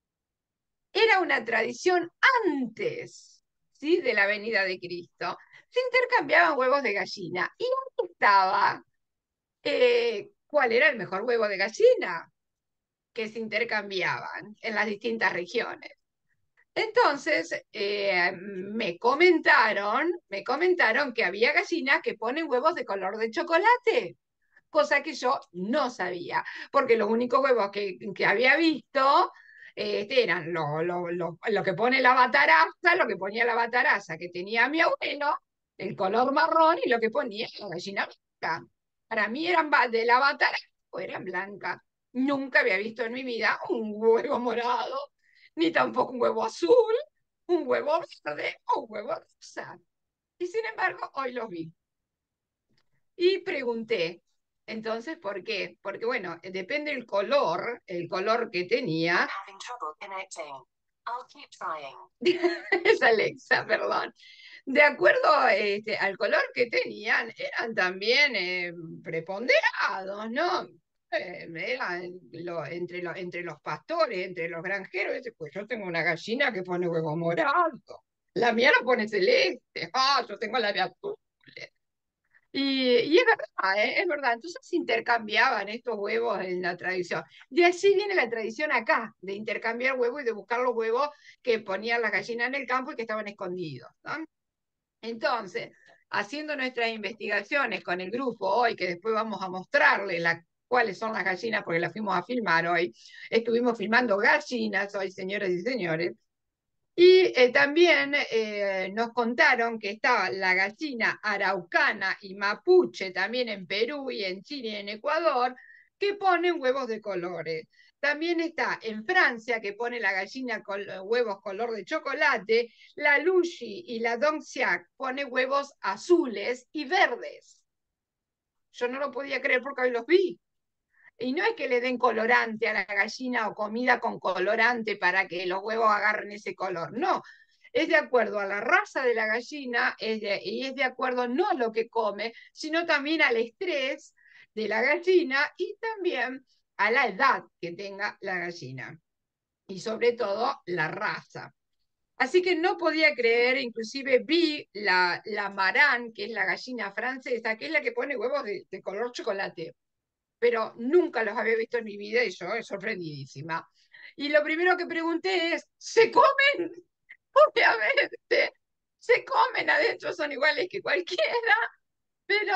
Era una tradición antes, ¿sí?, de la venida de Cristo. Se intercambiaban huevos de gallina. Y ahí estaba eh, cuál era el mejor huevo de gallina que se intercambiaban en las distintas regiones. Entonces, eh, me comentaron, me comentaron que había gallinas que ponen huevos de color de chocolate, cosa que yo no sabía, porque los únicos huevos que, que había visto este, eran lo, lo, lo, lo que pone la bataraza, lo que ponía la bataraza que tenía mi abuelo, el color marrón, y lo que ponía la gallina blanca. Para mí eran de la bataraza o eran blancas. Nunca había visto en mi vida un huevo morado, ni tampoco un huevo azul, un huevo verde o un huevo rosa. Y sin embargo, hoy los vi. Y pregunté, entonces, ¿por qué? Porque, bueno, depende del color, el color que tenía. Es Alexa, perdón. De acuerdo este, al color que tenían, eran también eh, preponderados, ¿no? Eh, eran lo, entre, lo, entre los pastores, entre los granjeros, pues yo tengo una gallina que pone huevo morado, la mía lo pone celeste, ah, yo tengo la de azul. Y, y es verdad, ¿eh? Es verdad. Entonces se intercambiaban estos huevos en la tradición. De allí viene la tradición acá, de intercambiar huevos y de buscar los huevos que ponían las gallinas en el campo y que estaban escondidos, ¿no? Entonces, haciendo nuestras investigaciones con el grupo hoy, que después vamos a mostrarle la cuáles son las gallinas, porque las fuimos a filmar hoy. Estuvimos filmando gallinas hoy, señoras y señores. Y eh, también eh, nos contaron que estaba la gallina araucana y mapuche también en Perú y en Chile y en Ecuador, que ponen huevos de colores. También está en Francia, que pone la gallina con huevos color de chocolate. La Lushi y la Dongxiac pone huevos azules y verdes. Yo no lo podía creer porque hoy los vi. Y no es que le den colorante a la gallina o comida con colorante para que los huevos agarren ese color, no. Es de acuerdo a la raza de la gallina es de, y es de acuerdo no a lo que come, sino también al estrés de la gallina y también a la edad que tenga la gallina. Y sobre todo la raza. Así que no podía creer, inclusive vi la, la Marán, que es la gallina francesa, que es la que pone huevos de, de color chocolate, pero nunca los había visto en mi vida y yo sorprendidísima. Y lo primero que pregunté es, ¿se comen? Obviamente, se comen adentro, son iguales que cualquiera, pero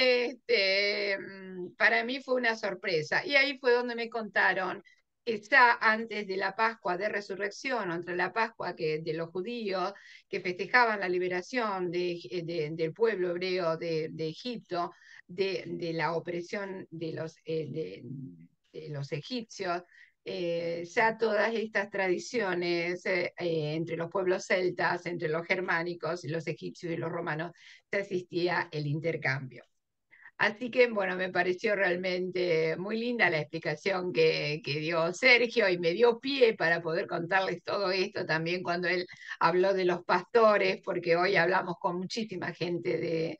este, para mí fue una sorpresa. Y ahí fue donde me contaron que ya antes de la Pascua de Resurrección, o entre la Pascua que, de los judíos, que festejaban la liberación de, de, del pueblo hebreo de, de Egipto, de, de, la opresión de los, eh, de, de los egipcios, eh, ya todas estas tradiciones eh, eh, entre los pueblos celtas, entre los germánicos, los egipcios y los romanos, ya existía el intercambio. Así que, bueno, me pareció realmente muy linda la explicación que, que dio Sergio y me dio pie para poder contarles todo esto también cuando él habló de los pastores, porque hoy hablamos con muchísima gente de,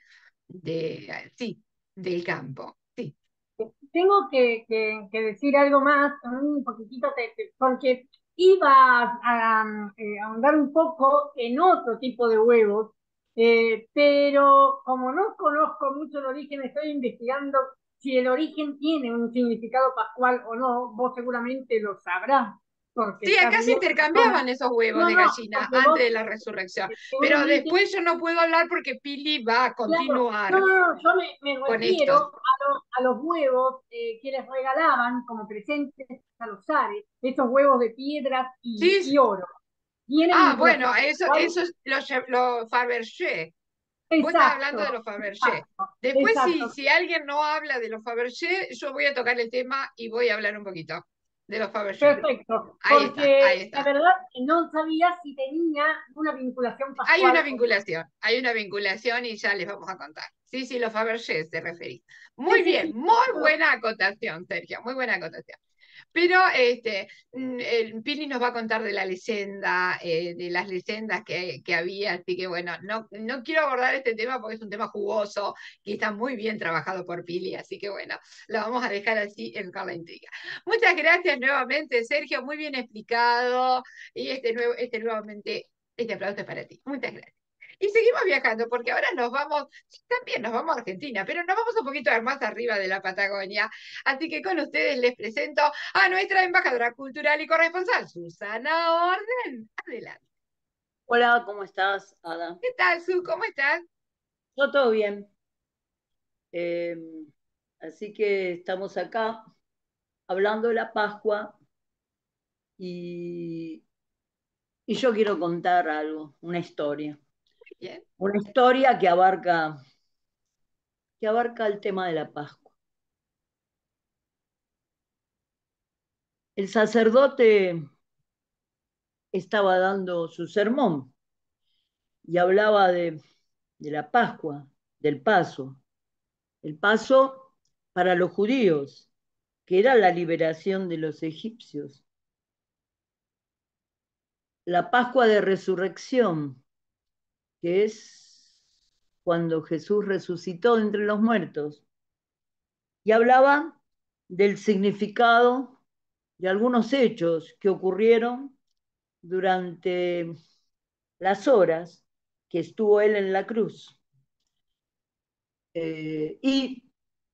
de sí, del campo. Sí. Tengo que, que, que decir algo más, un poquitito, te- te- porque iba a, a, eh, ahondar un poco en otro tipo de huevos, eh, pero como no conozco mucho el origen, estoy investigando si el origen tiene un significado pascual o no, vos seguramente lo sabrás, porque Sí, estás acá se viviendo en la zona. intercambiaban esos huevos No, de no, gallina porque vos antes de la resurrección, pero seguramente. después yo no puedo hablar porque Pili va a Claro, no, continuar no, no, yo me, me con refiero esto. a, lo- a los huevos eh, que les regalaban como presentes a los zares, esos huevos de piedras y, Sí, y oro. Tienen ah, un proceso bueno, eso, igual. eso es lo, lo Fabergé. Vos estás hablando Exacto, de los Fabergé. exacto, Después, si, exacto. si alguien no habla de los Fabergé, yo voy a tocar el tema y voy a hablar un poquito de los Fabergé. Perfecto, Ahí está, ahí porque la está. verdad que no sabía si tenía una vinculación Hay una pascual o no. vinculación, hay una vinculación y ya les vamos a contar. Sí, sí, los Fabergé se referís. Sí, Muy sí, bien, sí. muy buena acotación, Sergio, muy buena acotación. Pero este, mm, el Pili nos va a contar de la leyenda, eh, de las leyendas que, que había, así que bueno, no, no quiero abordar este tema porque es un tema jugoso y está muy bien trabajado por Pili, así que bueno, lo vamos a dejar así en la intriga. Muchas gracias nuevamente, Sergio, muy bien explicado y este, nuevo, este nuevamente, este aplauso es para ti. Muchas gracias. Y seguimos viajando, porque ahora nos vamos, también nos vamos a Argentina, pero nos vamos un poquito más arriba de la Patagonia. Así que con ustedes les presento a nuestra embajadora cultural y corresponsal, Susana Orden. Adelante. Hola, ¿cómo estás, Ada? ¿Qué tal, Su? ¿Cómo estás? Yo todo bien. Eh, Así que estamos acá hablando de la Pascua y, y yo quiero contar algo, una historia. Bien. Una historia que abarca, que abarca el tema de la Pascua. El sacerdote estaba dando su sermón y hablaba de, de la Pascua, del Paso. El Paso para los judíos, que era la liberación de los egipcios. La Pascua de Resurrección, que es cuando Jesús resucitó de entre los muertos, y hablaba del significado de algunos hechos que ocurrieron durante las horas que estuvo él en la cruz. Eh, y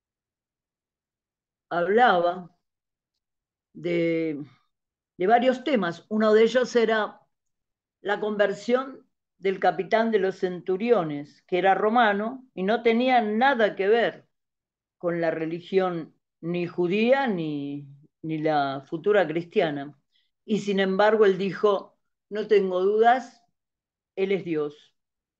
hablaba de, de varios temas. Uno de ellos era la conversión del capitán de los centuriones, que era romano y no tenía nada que ver con la religión ni judía ni, ni la futura cristiana. Y sin embargo él dijo, no tengo dudas, él es Dios.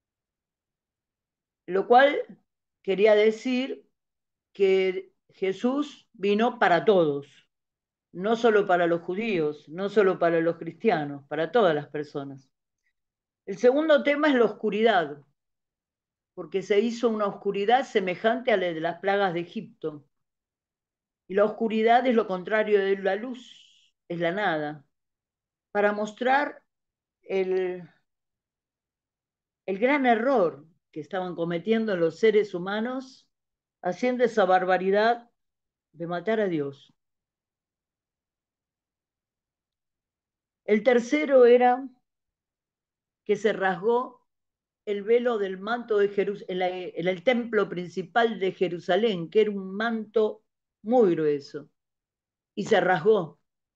Lo cual quería decir que Jesús vino para todos, no solo para los judíos, no solo para los cristianos, para todas las personas. El segundo tema es la oscuridad, porque se hizo una oscuridad semejante a la de las plagas de Egipto. Y la oscuridad es lo contrario de la luz, es la nada, para mostrar el, el gran error que estaban cometiendo los seres humanos haciendo esa barbaridad de matar a Dios. El tercero era que se rasgó el velo del manto de Jerusalén, en, en el templo principal de Jerusalén, que era un manto muy grueso, y se rasgó.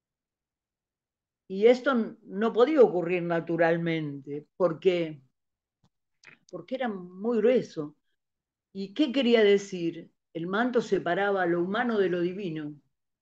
Y esto no podía ocurrir naturalmente, porque, porque era muy grueso. ¿Y qué quería decir? El manto separaba lo humano de lo divino.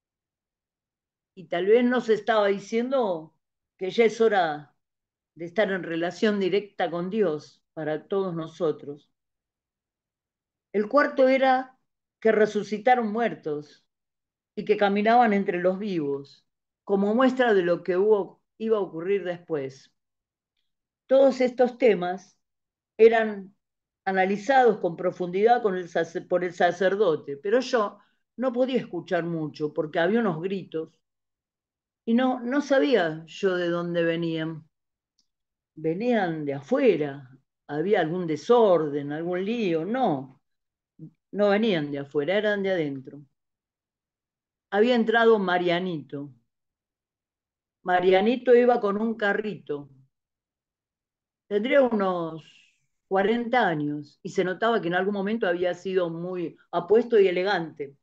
Y tal vez nos estaba diciendo que ya es hora de estar en relación directa con Dios para todos nosotros. El cuarto era que resucitaron muertos y que caminaban entre los vivos, como muestra de lo que hubo, iba a ocurrir después. Todos estos temas eran analizados con profundidad con el, por el sacerdote, pero yo no podía escuchar mucho porque había unos gritos y no, no sabía yo de dónde venían. Venían de afuera, había algún desorden, algún lío, no, no venían de afuera, eran de adentro. Había entrado Marianito. Marianito iba con un carrito. Tendría unos cuarenta años y se notaba que en algún momento había sido muy apuesto y elegante.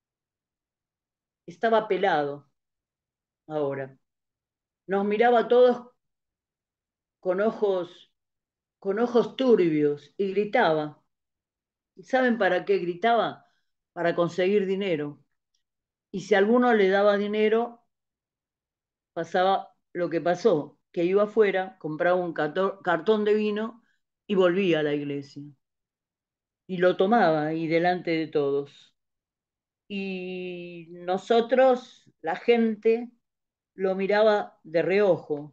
Estaba pelado ahora. Nos miraba a todos con ojos, con ojos turbios y gritaba. ¿Y saben para qué gritaba? Para conseguir dinero. Y si alguno le daba dinero, pasaba lo que pasó, que iba afuera, compraba un cartón de vino y volvía a la iglesia. Y lo tomaba ahí delante de todos. Y nosotros, la gente, lo miraba de reojo.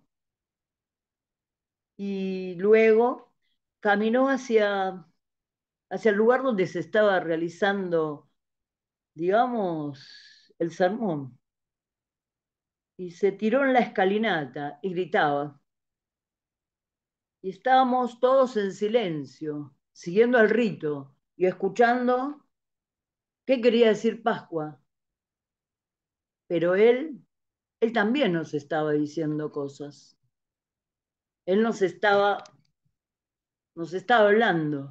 Y luego caminó hacia, hacia el lugar donde se estaba realizando, digamos, el sermón. Y se tiró en la escalinata y gritaba. Y estábamos todos en silencio, siguiendo el rito y escuchando qué quería decir Pascua. Pero él, él también nos estaba diciendo cosas. Él nos estaba, nos estaba hablando.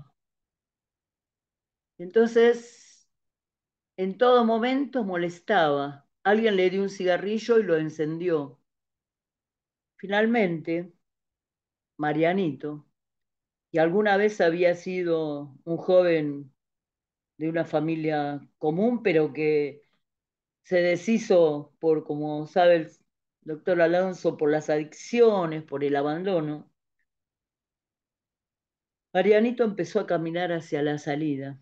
Entonces, en todo momento molestaba. Alguien le dio un cigarrillo y lo encendió. Finalmente, Marianito, que alguna vez había sido un joven de una familia común, pero que se deshizo por, como sabe el doctor Alonso, por las adicciones, por el abandono. Marianito empezó a caminar hacia la salida.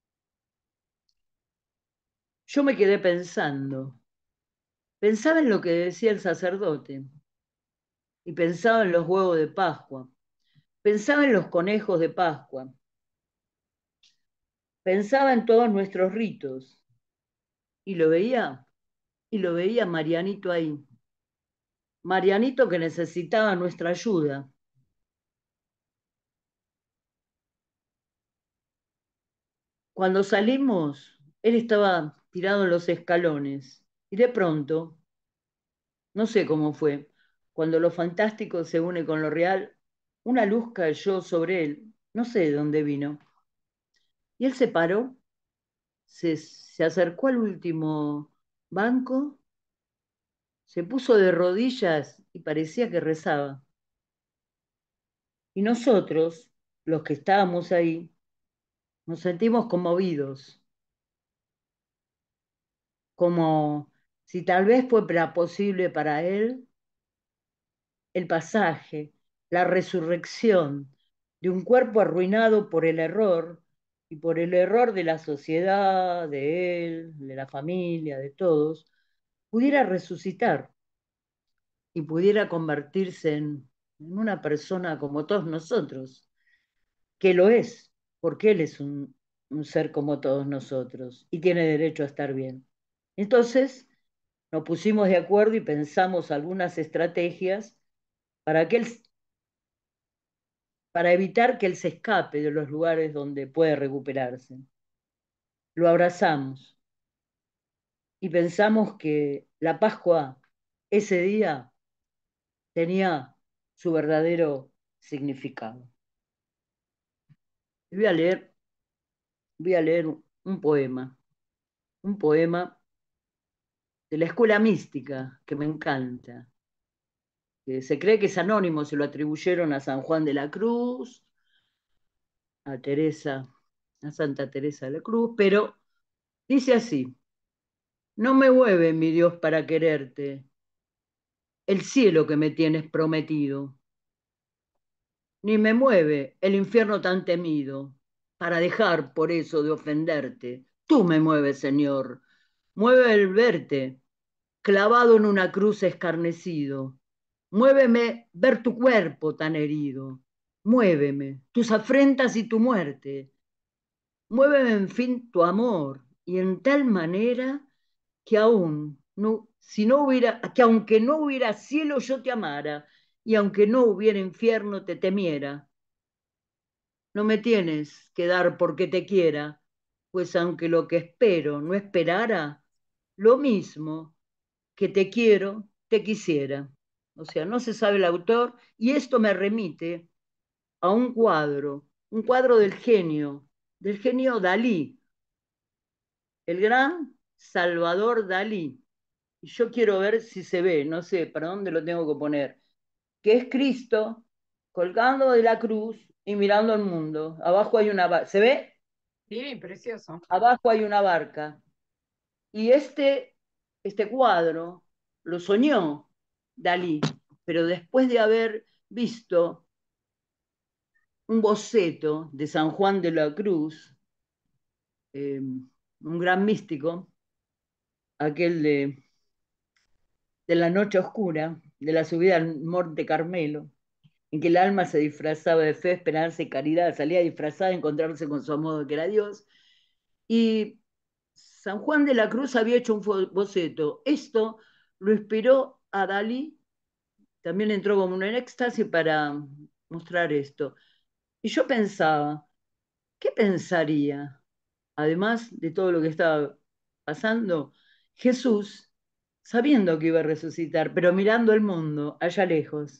Yo me quedé pensando, pensaba en lo que decía el sacerdote y pensaba en los huevos de Pascua, pensaba en los conejos de Pascua, pensaba en todos nuestros ritos y lo veía, y lo veía Marianito ahí. Marianito que necesitaba nuestra ayuda. Cuando salimos, él estaba tirado en los escalones y de pronto, no sé cómo fue, cuando lo fantástico se une con lo real, una luz cayó sobre él, no sé de dónde vino. Y él se paró, se, se acercó al último banco, se puso de rodillas y parecía que rezaba. Y nosotros, los que estábamos ahí, nos sentimos conmovidos. como si tal vez fuera posible para él el pasaje, la resurrección de un cuerpo arruinado por el error y por el error de la sociedad, de él, de la familia, de todos, pudiera resucitar y pudiera convertirse en, en una persona como todos nosotros, que lo es, porque él es un, un ser como todos nosotros y tiene derecho a estar bien. Entonces, nos pusimos de acuerdo y pensamos algunas estrategias para que él, para evitar que él se escape de los lugares donde puede recuperarse. Lo abrazamos y pensamos que la Pascua ese día tenía su verdadero significado. Voy a leer, voy a leer un poema, un poema de la escuela mística que me encanta, que se cree que es anónimo, se lo atribuyeron a San Juan de la Cruz, a Teresa, a Santa Teresa de la Cruz, pero dice así: no me mueve, mi Dios, para quererte, el cielo que me tienes prometido, ni me mueve el infierno tan temido, para dejar por eso de ofenderte. Tú me mueves, Señor, mueve el verte clavado en una cruz escarnecido. Muéveme ver tu cuerpo tan herido. Muéveme tus afrentas y tu muerte. Muéveme, en fin, tu amor, y en tal manera que aún no, si no hubiera, que aunque no hubiera cielo yo te amara, y aunque no hubiera infierno te temiera. No me tienes que dar porque te quiera, pues aunque lo que espero no esperara, lo mismo que te quiero, te quisiera. O sea, no se sabe el autor, y esto me remite a un cuadro, un cuadro del genio, del genio Dalí, el gran Salvador Dalí. Y yo quiero ver si se ve, no sé para dónde lo tengo que poner, que es Cristo colgando de la cruz y mirando al mundo. Abajo hay una barca. ¿Se ve? Sí, precioso. Abajo hay una barca. Y este, este cuadro lo soñó Dalí, pero después de haber visto un boceto de San Juan de la Cruz, eh, un gran místico, aquel de, de la noche oscura, de la subida al Monte Carmelo, en que el alma se disfrazaba de fe, esperanza y caridad, salía disfrazada a encontrarse con su amor, que era Dios, y San Juan de la Cruz había hecho un boceto. Esto lo inspiró a Dalí, también entró como en un éxtasis para mostrar esto. Y yo pensaba, ¿qué pensaría, además de todo lo que estaba pasando, Jesús, sabiendo que iba a resucitar, pero mirando el mundo allá lejos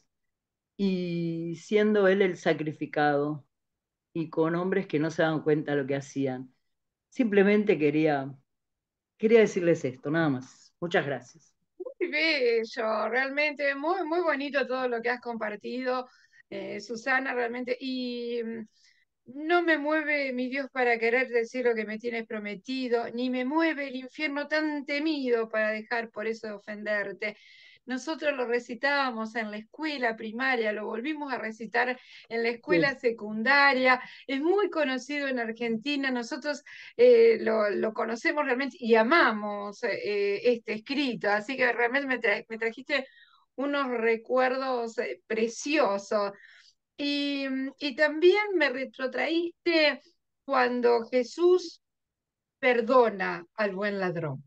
y siendo él el sacrificado y con hombres que no se daban cuenta de lo que hacían? Simplemente quería, quería decirles esto, nada más. Muchas gracias. Muy bello, realmente muy, muy bonito todo lo que has compartido, eh, Susana, realmente. Y mm, no me mueve mi Dios para querer decir lo que me tienes prometido, ni me mueve el infierno tan temido para dejar por eso de ofenderte. Nosotros lo recitábamos en la escuela primaria, lo volvimos a recitar en la Sí. escuela secundaria, es muy conocido en Argentina, nosotros eh, lo, lo, conocemos realmente y amamos eh, este escrito, así que realmente me, tra me trajiste unos recuerdos eh, preciosos. Y, y también me retrotraíste cuando Jesús perdona al buen ladrón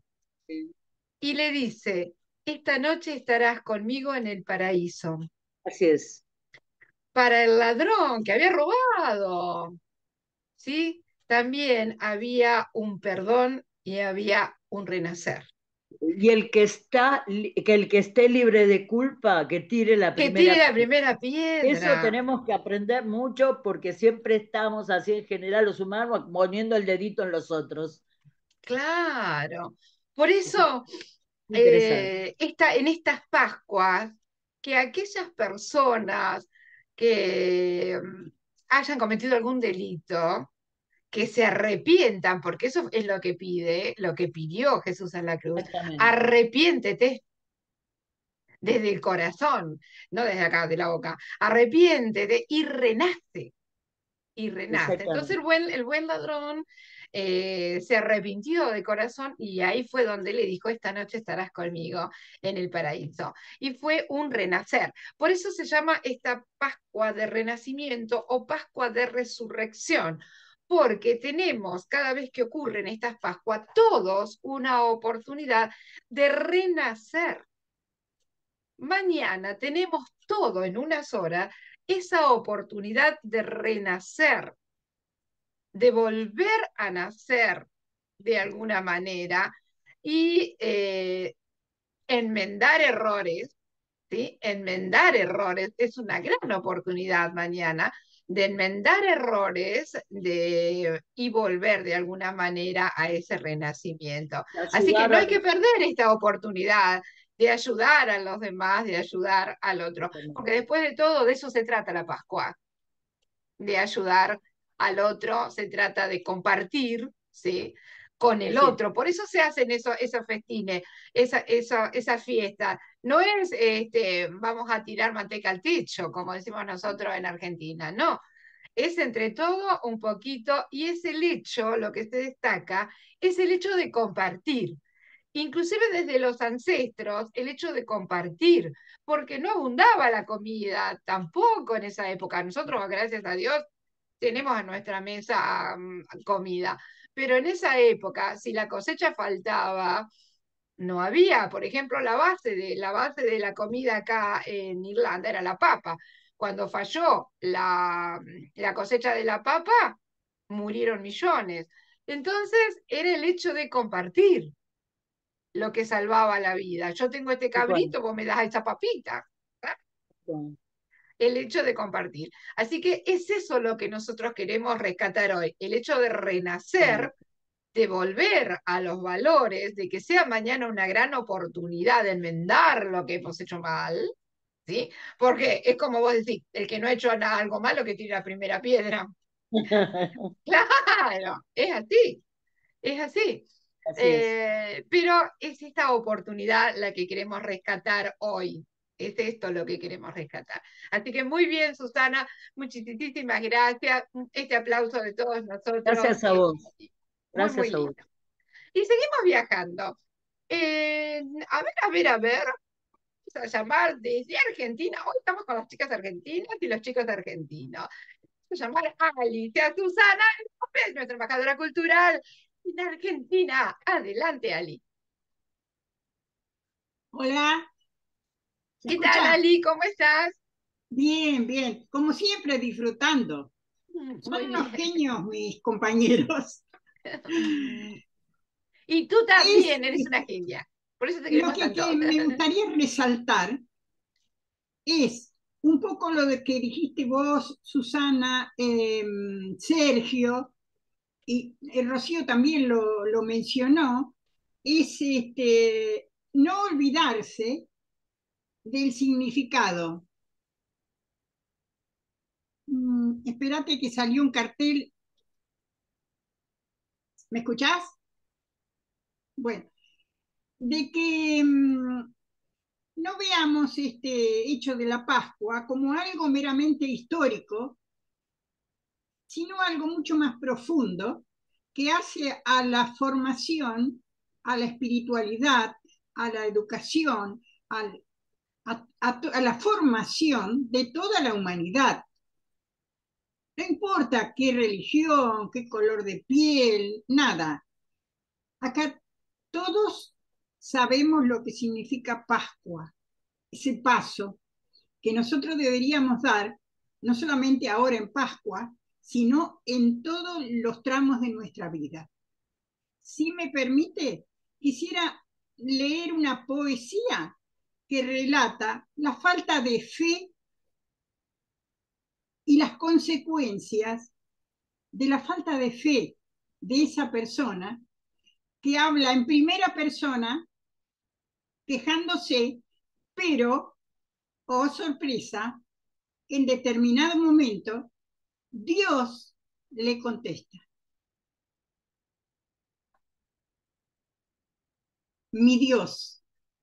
y le dice, esta noche estarás conmigo en el paraíso. Así es. Para el ladrón que había robado, ¿sí? También había un perdón y había un renacer. Y el que está, que el que esté libre de culpa, que tire la Que primera tire la piedra. primera Eso piedra. tenemos que aprender mucho porque siempre estamos así en general los humanos poniendo el dedito en los otros. Claro. Por eso, Interesante. eh, esta, en estas Pascuas, que aquellas personas que mm, hayan cometido algún delito, que se arrepientan, porque eso es lo que pide, lo que pidió Jesús en la cruz. Exactamente. Arrepiéntete desde el corazón, no desde acá, de la boca. Arrepiéntete y renace. Y renace. Entonces el buen, el buen ladrón eh, se arrepintió de corazón y ahí fue donde le dijo, esta noche estarás conmigo en el paraíso. Y fue un renacer. Por eso se llama esta Pascua de Renacimiento o Pascua de Resurrección, porque tenemos cada vez que ocurren estas Pascuas todos una oportunidad de renacer. Mañana tenemos todo en unas horas esa oportunidad de renacer, de volver a nacer de alguna manera y eh, enmendar errores, ¿sí? Enmendar errores es una gran oportunidad mañana de enmendar errores de, y volver de alguna manera a ese renacimiento. Así que no hay que perder esta oportunidad de ayudar a los demás, de ayudar al otro, porque después de todo de eso se trata la Pascua, de ayudar al otro, se trata de compartir, ¿sí? Con el otro. Por eso se hacen eso, esos festines, esa, esa, esa fiesta. No es, este, vamos a tirar manteca al techo, como decimos nosotros en Argentina, no. Es entre todo un poquito, y es el hecho, lo que se destaca, es el hecho de compartir. Inclusive desde los ancestros, el hecho de compartir, porque no abundaba la comida tampoco en esa época. Nosotros, gracias a Dios, tenemos en nuestra mesa um, comida, pero en esa época, si la cosecha faltaba, no había, por ejemplo, la base de la, base de la comida acá en Irlanda era la papa. Cuando falló la, la cosecha de la papa, murieron millones. Entonces, era el hecho de compartir lo que salvaba la vida. Yo tengo este cabrito, vos me das esa papita. ¿Eh? El hecho de compartir. Así que es eso lo que nosotros queremos rescatar hoy, el hecho de renacer, de volver a los valores, de que sea mañana una gran oportunidad de enmendar lo que hemos hecho mal, ¿sí? Porque es como vos decís, el que no ha hecho nada, algo malo que tire la primera piedra. Claro, es así, es así. Así eh, es. Pero es esta oportunidad la que queremos rescatar hoy. Es esto lo que queremos rescatar. Así que muy bien, Susana, muchísimas gracias. Este aplauso de todos nosotros. Gracias a vos. Muy, gracias muy a lindo. vos. Y seguimos viajando. Eh, a ver, a ver, a ver. Vamos a llamar desde Argentina. Hoy estamos con las chicas argentinas y los chicos argentinos. Vamos a llamar a Alicia Susana López, nuestra embajadora cultural en Argentina. Adelante, Ali. Hola. ¿Qué tal, Ali? ¿Cómo estás? Bien, bien. Como siempre, disfrutando. Muy Son bien. unos genios mis compañeros. Y tú también es, eres una genia. Por eso te queremos lo que, tanto. que me gustaría resaltar es un poco lo de que dijiste vos, Susana, eh, Sergio, y eh, Rocío también lo, lo mencionó, es este, no olvidarse del significado. Mm, espérate que salió un cartel. ¿Me escuchás? Bueno, de que mmm, no veamos este hecho de la Pascua como algo meramente histórico, sino algo mucho más profundo que hace a la formación, a la espiritualidad, a la educación, al, a, a, a la formación de toda la humanidad. No importa qué religión, qué color de piel, nada. Acá todos sabemos lo que significa Pascua, ese paso que nosotros deberíamos dar, no solamente ahora en Pascua, sino en todos los tramos de nuestra vida. Si me permite, quisiera leer una poesía que relata la falta de fe y las consecuencias de la falta de fe de esa persona que habla en primera persona, quejándose, pero, oh sorpresa, en determinado momento, Dios le contesta. mi Dios.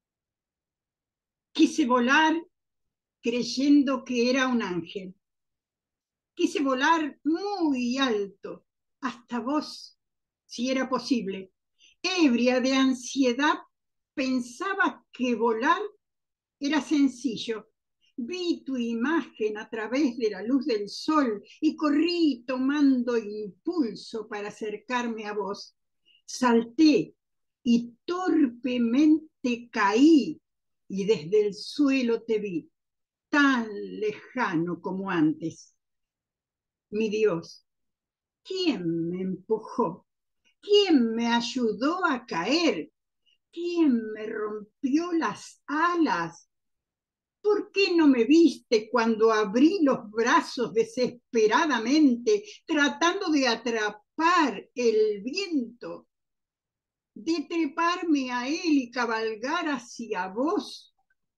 Quise volar creyendo que era un ángel. Quise volar muy alto, hasta vos, si era posible. Ebria de ansiedad, pensaba que volar era sencillo. Vi tu imagen a través de la luz del sol y corrí tomando impulso para acercarme a vos. Salté y torpemente caí y desde el suelo te vi, tan lejano como antes. Mi Dios, ¿quién me empujó? ¿Quién me ayudó a caer? ¿Quién me rompió las alas? ¿Por qué no me viste cuando abrí los brazos desesperadamente, tratando de atrapar el viento, de treparme a él y cabalgar hacia vos?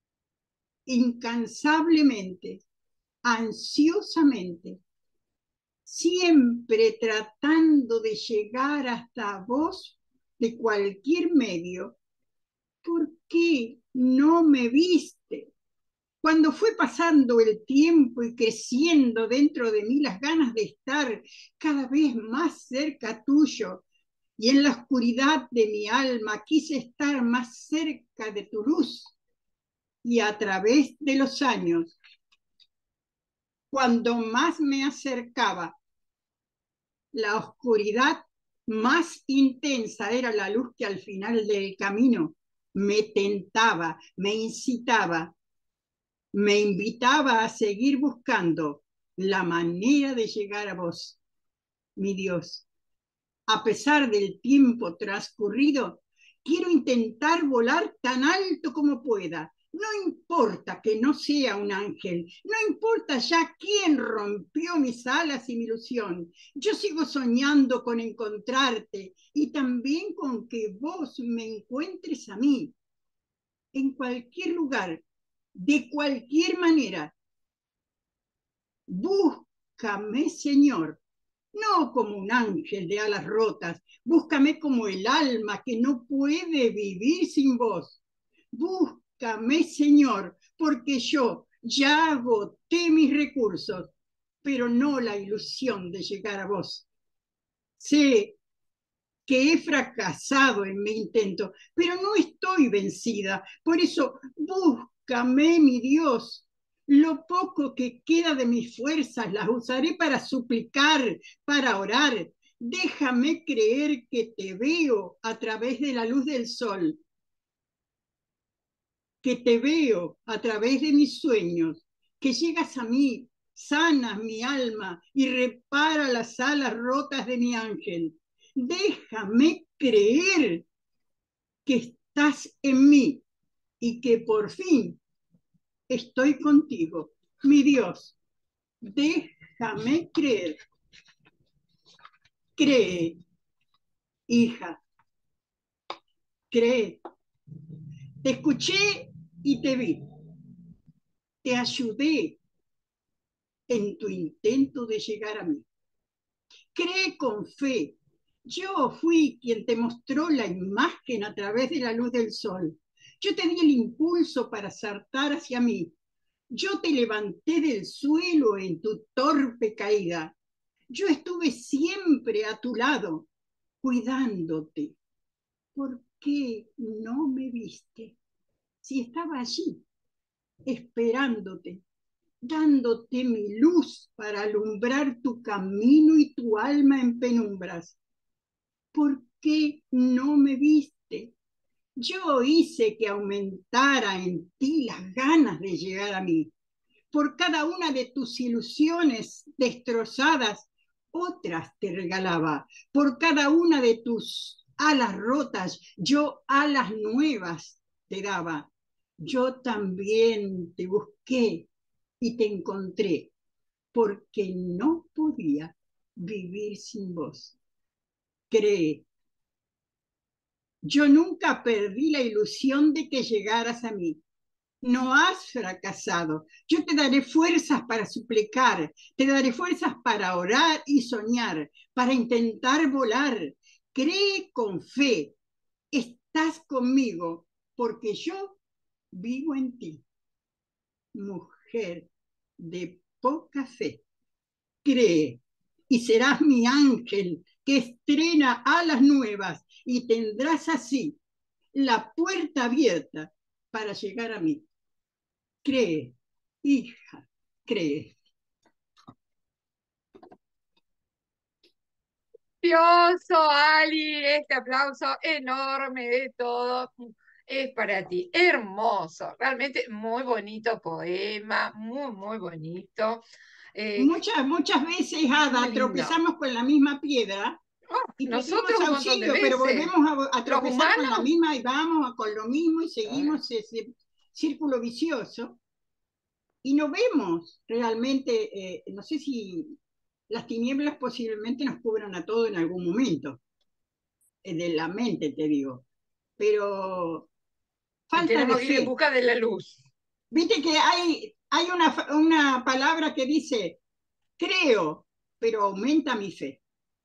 Incansablemente, ansiosamente, siempre tratando de llegar hasta vos de cualquier medio. ¿Por qué no me viste? Cuando fue pasando el tiempo y creciendo dentro de mí las ganas de estar cada vez más cerca tuyo, y en la oscuridad de mi alma quise estar más cerca de tu luz, y a través de los años, cuando más me acercaba, la oscuridad más intensa era la luz que al final del camino me tentaba, me incitaba, me invitaba a seguir buscando la manera de llegar a vos, mi Dios. A pesar del tiempo transcurrido, quiero intentar volar tan alto como pueda. No importa que no sea un ángel, no importa ya quién rompió mis alas y mi ilusión. Yo sigo soñando con encontrarte y también con que vos me encuentres a mí, en cualquier lugar, de cualquier manera. Búscame, Señor, no como un ángel de alas rotas, búscame como el alma que no puede vivir sin vos. Búscame, Señor, porque yo ya agoté mis recursos, pero no la ilusión de llegar a vos. Sé que he fracasado en mi intento, pero no estoy vencida. Por eso, búscame, mi Dios. Lo poco que queda de mis fuerzas las usaré para suplicar, para orar. Déjame creer que te veo a través de la luz del sol, que te veo a través de mis sueños, que llegas a mí, sanas mi alma y repara las alas rotas de mi ángel. Déjame creer que estás en mí y que por fin estoy contigo. Mi Dios, déjame creer. Cree, hija, cree. Te escuché y te vi. Te ayudé en tu intento de llegar a mí. Cree con fe. Yo fui quien te mostró la imagen a través de la luz del sol. Yo te di el impulso para saltar hacia mí. Yo te levanté del suelo en tu torpe caída. Yo estuve siempre a tu lado, cuidándote. ¿Por qué no me viste? Si estaba allí, esperándote, dándote mi luz para alumbrar tu camino y tu alma en penumbras. ¿Por qué no me viste? Yo hice que aumentara en ti las ganas de llegar a mí. Por cada una de tus ilusiones destrozadas, otras te regalaba. Por cada una de tus alas rotas, yo alas nuevas te daba. Yo también te busqué y te encontré, porque no podía vivir sin vos. Cree. Yo nunca perdí la ilusión de que llegaras a mí. No has fracasado. Yo te daré fuerzas para suplicar, te daré fuerzas para orar y soñar, para intentar volar. Cree con fe. Está estás conmigo porque yo vivo en ti. Mujer de poca fe, cree y serás mi ángel que estrena alas nuevas y tendrás así la puerta abierta para llegar a mí. Cree, hija, cree. Precioso, Ali, este aplauso enorme de todo es para ti. Hermoso, realmente muy bonito poema, muy, muy bonito. Eh, Muchas, muchas veces, Ada, muy lindo. tropezamos con la misma piedra Oh, y nosotros pedimos un montón de auxilio, pero veces. volvemos a, a Los tropezar con la humanos, misma y vamos con lo mismo y eh, seguimos ese círculo vicioso y no vemos realmente, eh, no sé si las tinieblas posiblemente nos cubran a todos en algún momento, eh, de la mente te digo, pero y falta de tenemos que ir en fe. busca de la luz. Viste que hay, hay una, fa- una palabra que dice, creo, pero aumenta mi fe.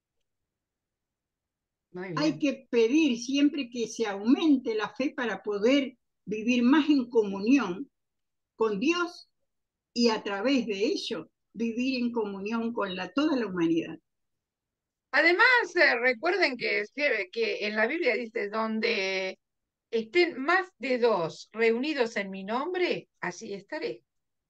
Muy Hay bien. que pedir siempre que se aumente la fe para poder vivir más en comunión con Dios y a través de ello vivir en comunión con la, toda la humanidad. Además, eh, recuerden que, que en la Biblia dice, donde estén más de dos reunidos en mi nombre, allí estaré.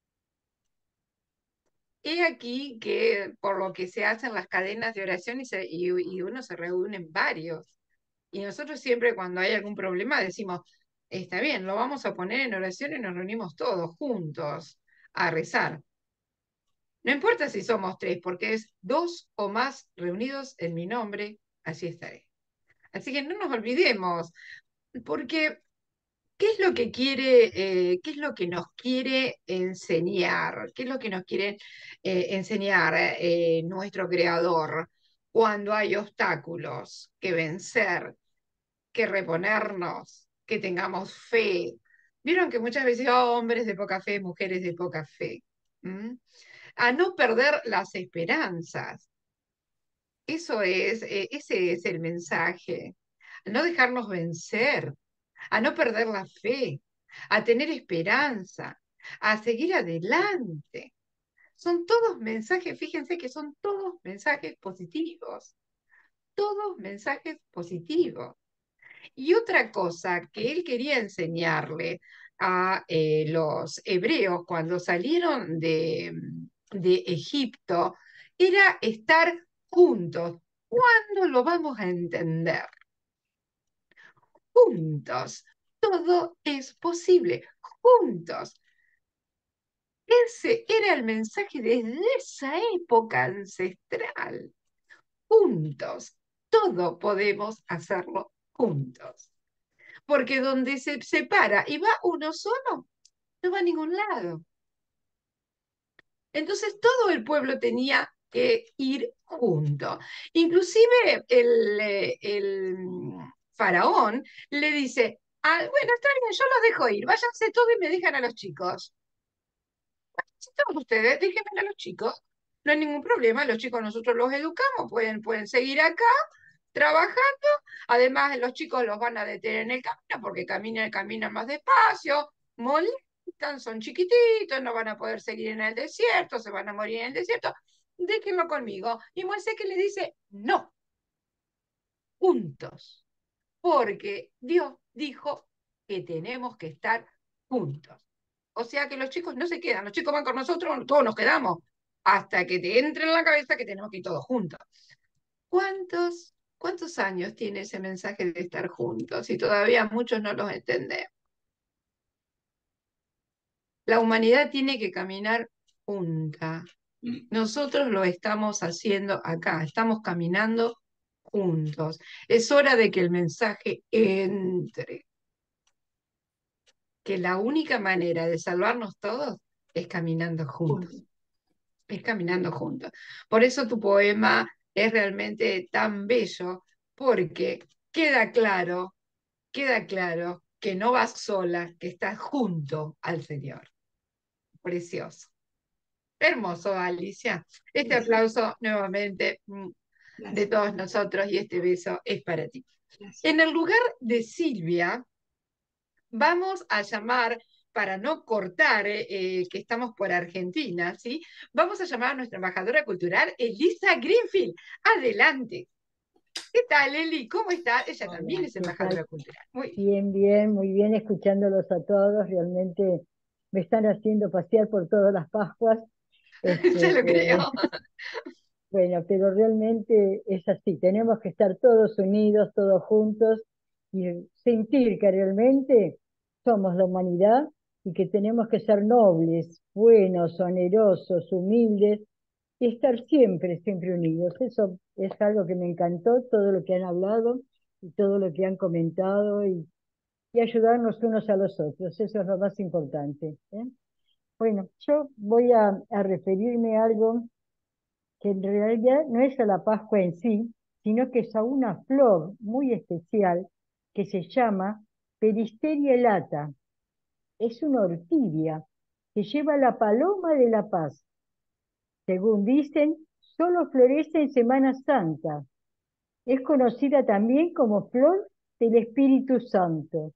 He aquí que por lo que se hacen las cadenas de oración y, se- y, y uno se reúne en varios. Y nosotros siempre cuando hay algún problema decimos, está bien, lo vamos a poner en oración y nos reunimos todos juntos a rezar. No importa si somos tres, porque es dos o más reunidos en mi nombre, allí estaré. Así que no nos olvidemos, porque ¿qué es lo que quiere, eh, qué es lo que nos quiere enseñar? ¿Qué es lo que nos quiere eh, enseñar eh, nuestro creador cuando hay obstáculos que vencer, que reponernos, que tengamos fe? Vieron que muchas veces, oh, hombres de poca fe, mujeres de poca fe. ¿Mm? A no perder las esperanzas. Eso es, eh, ese es el mensaje. A no dejarnos vencer, a no perder la fe, a tener esperanza, a seguir adelante. Son todos mensajes, fíjense que son todos mensajes positivos, todos mensajes positivos. Y otra cosa que él quería enseñarle a eh, los hebreos cuando salieron de, de Egipto era estar juntos. ¿Cuándo lo vamos a entender? Juntos. Todo es posible. Juntos. Ese era el mensaje desde esa época ancestral. Juntos. Todo podemos hacerlo juntos. Porque donde se separa y va uno solo, no va a ningún lado. Entonces todo el pueblo tenía que ir junto. Inclusive el, eh, el faraón le dice, ah, bueno, está bien, yo los dejo ir, váyanse todos y me dejan a los chicos. Si todos ustedes, déjenme a los chicos, no hay ningún problema, los chicos nosotros los educamos, pueden, pueden seguir acá trabajando, además los chicos los van a detener en el camino porque caminan, caminan más despacio, molestan, son chiquititos, no van a poder seguir en el desierto, se van a morir en el desierto, déjenlo conmigo. Y Moisés que le dice, no, juntos, porque Dios dijo que tenemos que estar juntos. O sea que los chicos no se quedan, los chicos van con nosotros, todos nos quedamos, hasta que te entre en la cabeza que tenemos que ir todos juntos. ¿Cuántos, cuántos años tiene ese mensaje de estar juntos? Y todavía muchos no los entendemos. La humanidad tiene que caminar junta. Nosotros lo estamos haciendo acá, estamos caminando juntos. Es hora de que el mensaje entre. Que la única manera de salvarnos todos es caminando juntos. Es caminando juntos. Por eso tu poema es realmente tan bello, porque queda claro, queda claro que no vas sola, que estás junto al Señor. Precioso. Hermoso, Alicia. Este Gracias. aplauso nuevamente mm, de Gracias. todos nosotros y este beso es para ti. Gracias. En el lugar de Silvia, vamos a llamar, para no cortar, eh, eh, que estamos por Argentina, ¿sí? Vamos a llamar a nuestra embajadora cultural, Elisa Greenfield. Adelante. ¿Qué tal, Eli? ¿Cómo está? Ella Hola, también es ¿qué tal? embajadora cultural. Muy bien. Bien, bien, muy bien escuchándolos a todos. Realmente me están haciendo pasear por todas las Pascuas. Ya lo Este, creo. bueno, pero realmente es así. Tenemos que estar todos unidos, todos juntos y sentir que realmente somos la humanidad y que tenemos que ser nobles, buenos, onerosos, humildes y estar siempre, siempre unidos. Eso es algo que me encantó, todo lo que han hablado y todo lo que han comentado y, y ayudarnos unos a los otros. Eso es lo más importante, ¿eh? Bueno, yo voy a, a referirme a algo que en realidad no es a la Pascua en sí, sino que es a una flor muy especial que se llama Peristeria elata. Es una orquídea que lleva la paloma de la paz. Según dicen, solo florece en Semana Santa. Es conocida también como flor del Espíritu Santo.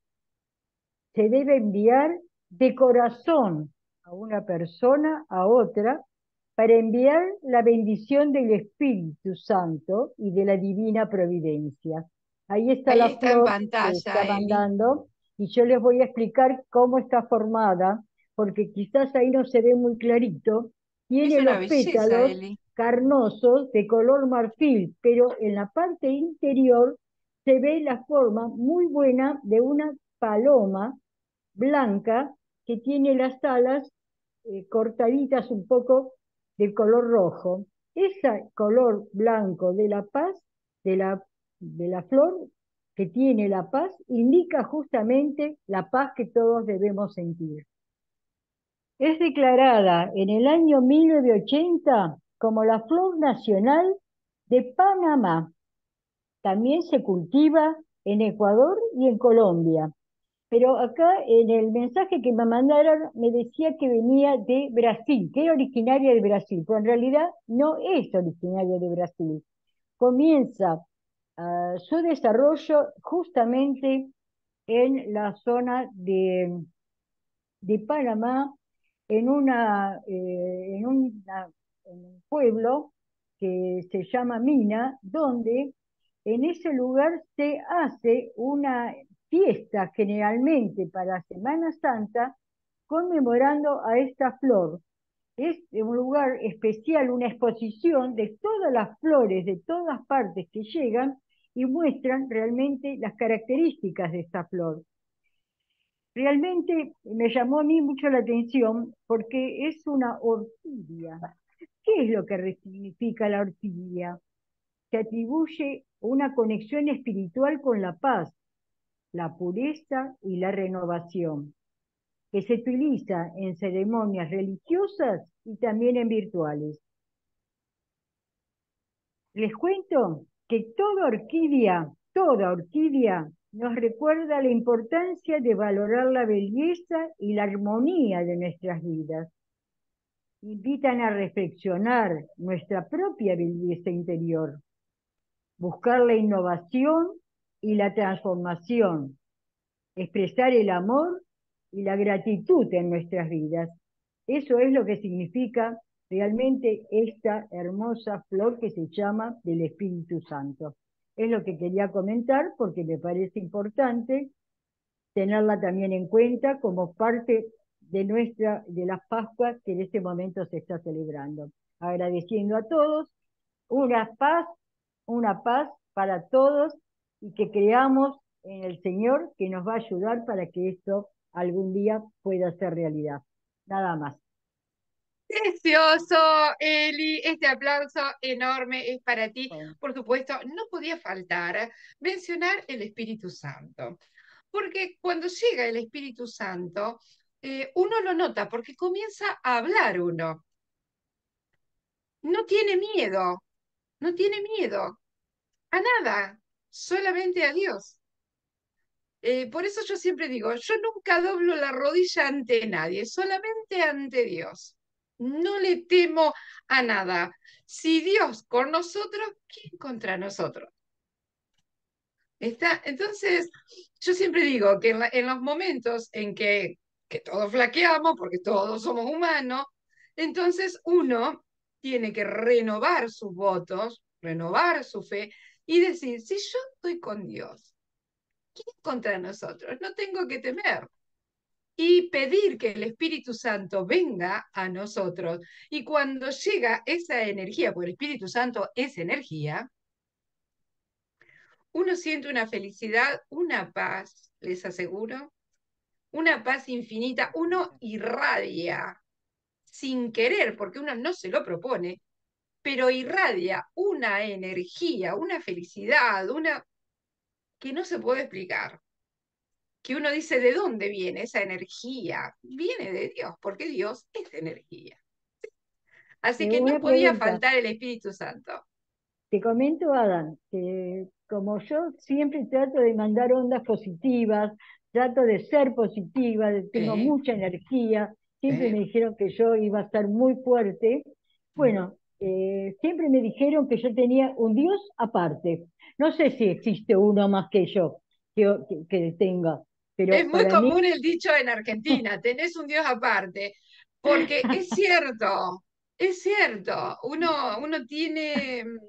Se debe enviar de corazón a una persona, a otra, para enviar la bendición del Espíritu Santo y de la divina providencia. Ahí está Ahí la está en flor que está pantalla, Eli. mandando y yo les voy a explicar cómo está formada, porque quizás ahí no se ve muy clarito. Es Tiene una los belleza, pétalos Eli. carnosos de color marfil, pero en la parte interior se ve la forma muy buena de una paloma blanca que tiene las alas eh, cortaditas un poco de color rojo. Ese color blanco de la paz, de la, de la flor que tiene la paz, indica justamente la paz que todos debemos sentir. Es declarada en el año mil novecientos ochenta como la flor nacional de Panamá. También se cultiva en Ecuador y en Colombia. Pero acá en el mensaje que me mandaron me decía que venía de Brasil, que era originaria de Brasil, pero en realidad no es originaria de Brasil. Comienza uh, su desarrollo justamente en la zona de, de Panamá, en, una, eh, en, una, en un pueblo que se llama Mina, donde en ese lugar se hace una fiesta generalmente para Semana Santa conmemorando a esta flor. Es un lugar especial, una exposición de todas las flores de todas partes que llegan y muestran realmente las características de esta flor. Realmente me llamó a mí mucho la atención porque es una orquídea. ¿Qué es lo que significa la orquídea? Se atribuye una conexión espiritual con la paz, la pureza y la renovación, que se utiliza en ceremonias religiosas y también en virtuales. Les cuento que toda orquídea, toda orquídea nos recuerda la importancia de valorar la belleza y la armonía de nuestras vidas. Invitan a reflexionar nuestra propia belleza interior, buscar la innovación y la transformación, expresar el amor y la gratitud en nuestras vidas. Eso es lo que significa realmente esta hermosa flor que se llama del Espíritu Santo. Es lo que quería comentar porque me parece importante tenerla también en cuenta como parte de nuestra, de las Pascuas que en este momento se está celebrando. Agradeciendo a todos, una paz, una paz para todos y que creamos en el Señor que nos va a ayudar para que esto algún día pueda ser realidad. Nada más. Precioso, Eli, este aplauso enorme es para ti. Bueno. Por supuesto, no podía faltar mencionar el Espíritu Santo, porque cuando llega el Espíritu Santo, eh, uno lo nota, porque comienza a hablar uno. No tiene miedo, no tiene miedo a nada, solamente a Dios. Eh, por eso yo siempre digo, yo nunca doblo la rodilla ante nadie, solamente ante Dios. No le temo a nada. Si Dios con nosotros, ¿quién contra nosotros? Está, entonces, yo siempre digo que en, la- en los momentos en que, que todos flaqueamos, porque todos somos humanos, entonces uno tiene que renovar sus votos, renovar su fe y decir, si yo estoy con Dios, ¿quién es contra nosotros? No tengo que temer. Y pedir que el Espíritu Santo venga a nosotros. Y cuando llega esa energía, porque el Espíritu Santo es energía, uno siente una felicidad, una paz, les aseguro, una paz infinita. Uno irradia sin querer, porque uno no se lo propone, pero irradia una energía, una felicidad, una que no se puede explicar. Que uno dice, ¿de dónde viene esa energía? Viene de Dios, porque Dios es energía. Así Eh, que no una podía pregunta. faltar el Espíritu Santo. Te comento, Adam, que como yo siempre trato de mandar ondas positivas, trato de ser positiva, de- tengo Eh, mucha energía, siempre eh, me dijeron que yo iba a estar muy fuerte. mm. Bueno, eh, siempre me dijeron que yo tenía un Dios aparte. No sé si existe uno más que yo, que, que, que tenga, Es pero muy para mí, común el dicho en Argentina, tenés un Dios aparte, porque es cierto, es cierto, uno, uno tiene, mm,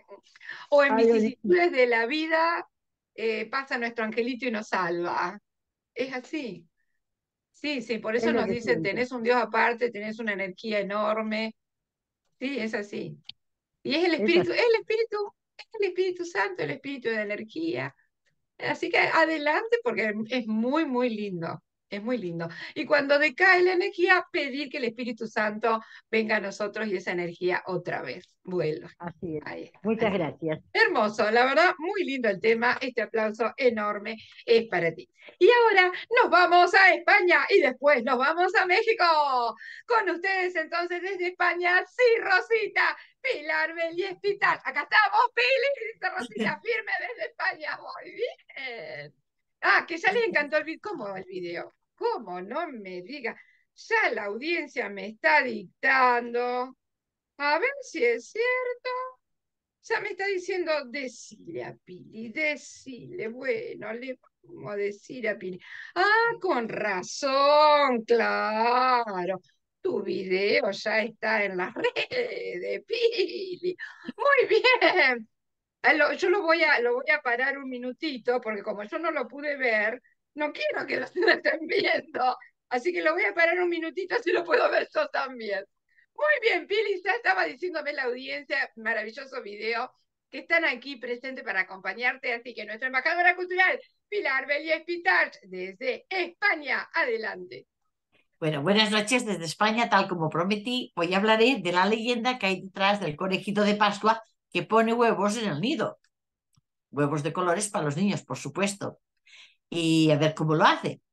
o en algo de- vicisitudes de la vida, eh, pasa nuestro angelito y nos salva. Es así. Sí, sí, por es eso lo nos que dicen, siento. tenés un Dios aparte, tenés una energía enorme. Sí, es así. Y es el Es Espíritu, así. es el Espíritu, es el Espíritu Santo, el Espíritu de energía. Así que adelante porque es muy, muy lindo. Es muy lindo. Y cuando decae la energía, pedir que el Espíritu Santo venga a nosotros y esa energía otra vez vuelva. Así es. Ahí está. Muchas Así. gracias. Hermoso, la verdad, muy lindo el tema. Este aplauso enorme es para ti. Y ahora nos vamos a España y después nos vamos a México. Con ustedes entonces desde España, sí, Rosita, Pilar Belies Pital. Acá estamos, Pili, dice Rosita, firme desde España. Muy bien. Ah, que ya les encantó el video. ¿Cómo el video? ¿Cómo? No me diga. Ya la audiencia me está dictando. A ver si es cierto. Ya me está diciendo, decile a Pili, decile, bueno, le vamos a decir a Pili. Ah, con razón, claro. Tu video ya está en las redes, Pili. Muy bien. Ah, lo- Yo lo voy a, lo voy a parar un minutito, porque como yo no lo pude ver, no quiero que lo estén viendo. Así que lo voy a parar un minutito, así lo puedo ver yo también. Muy bien, Pili, ya estaba diciéndome la audiencia, maravilloso video, que están aquí presentes para acompañarte, así que nuestra embajadora cultural, Pilar Belies Pitarch, desde España, adelante. Bueno, buenas noches desde España, tal como prometí, hoy hablaré de la leyenda que hay detrás del conejito de Pascua que pone huevos en el nido. Huevos de colores para los niños, por supuesto. Y a ver cómo lo hace.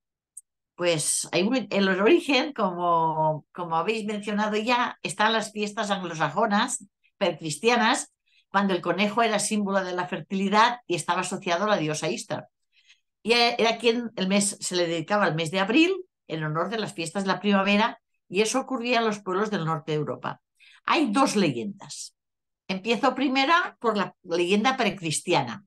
Pues hay un, el origen, como, como habéis mencionado ya, están las fiestas anglosajonas, precristianas, cuando el conejo era símbolo de la fertilidad y estaba asociado a la diosa Ishtar. Y era quien el mes, se le dedicaba al mes de abril en honor de las fiestas de la primavera, y eso ocurría en los pueblos del norte de Europa. Hay dos leyendas. Empiezo primera por la leyenda precristiana.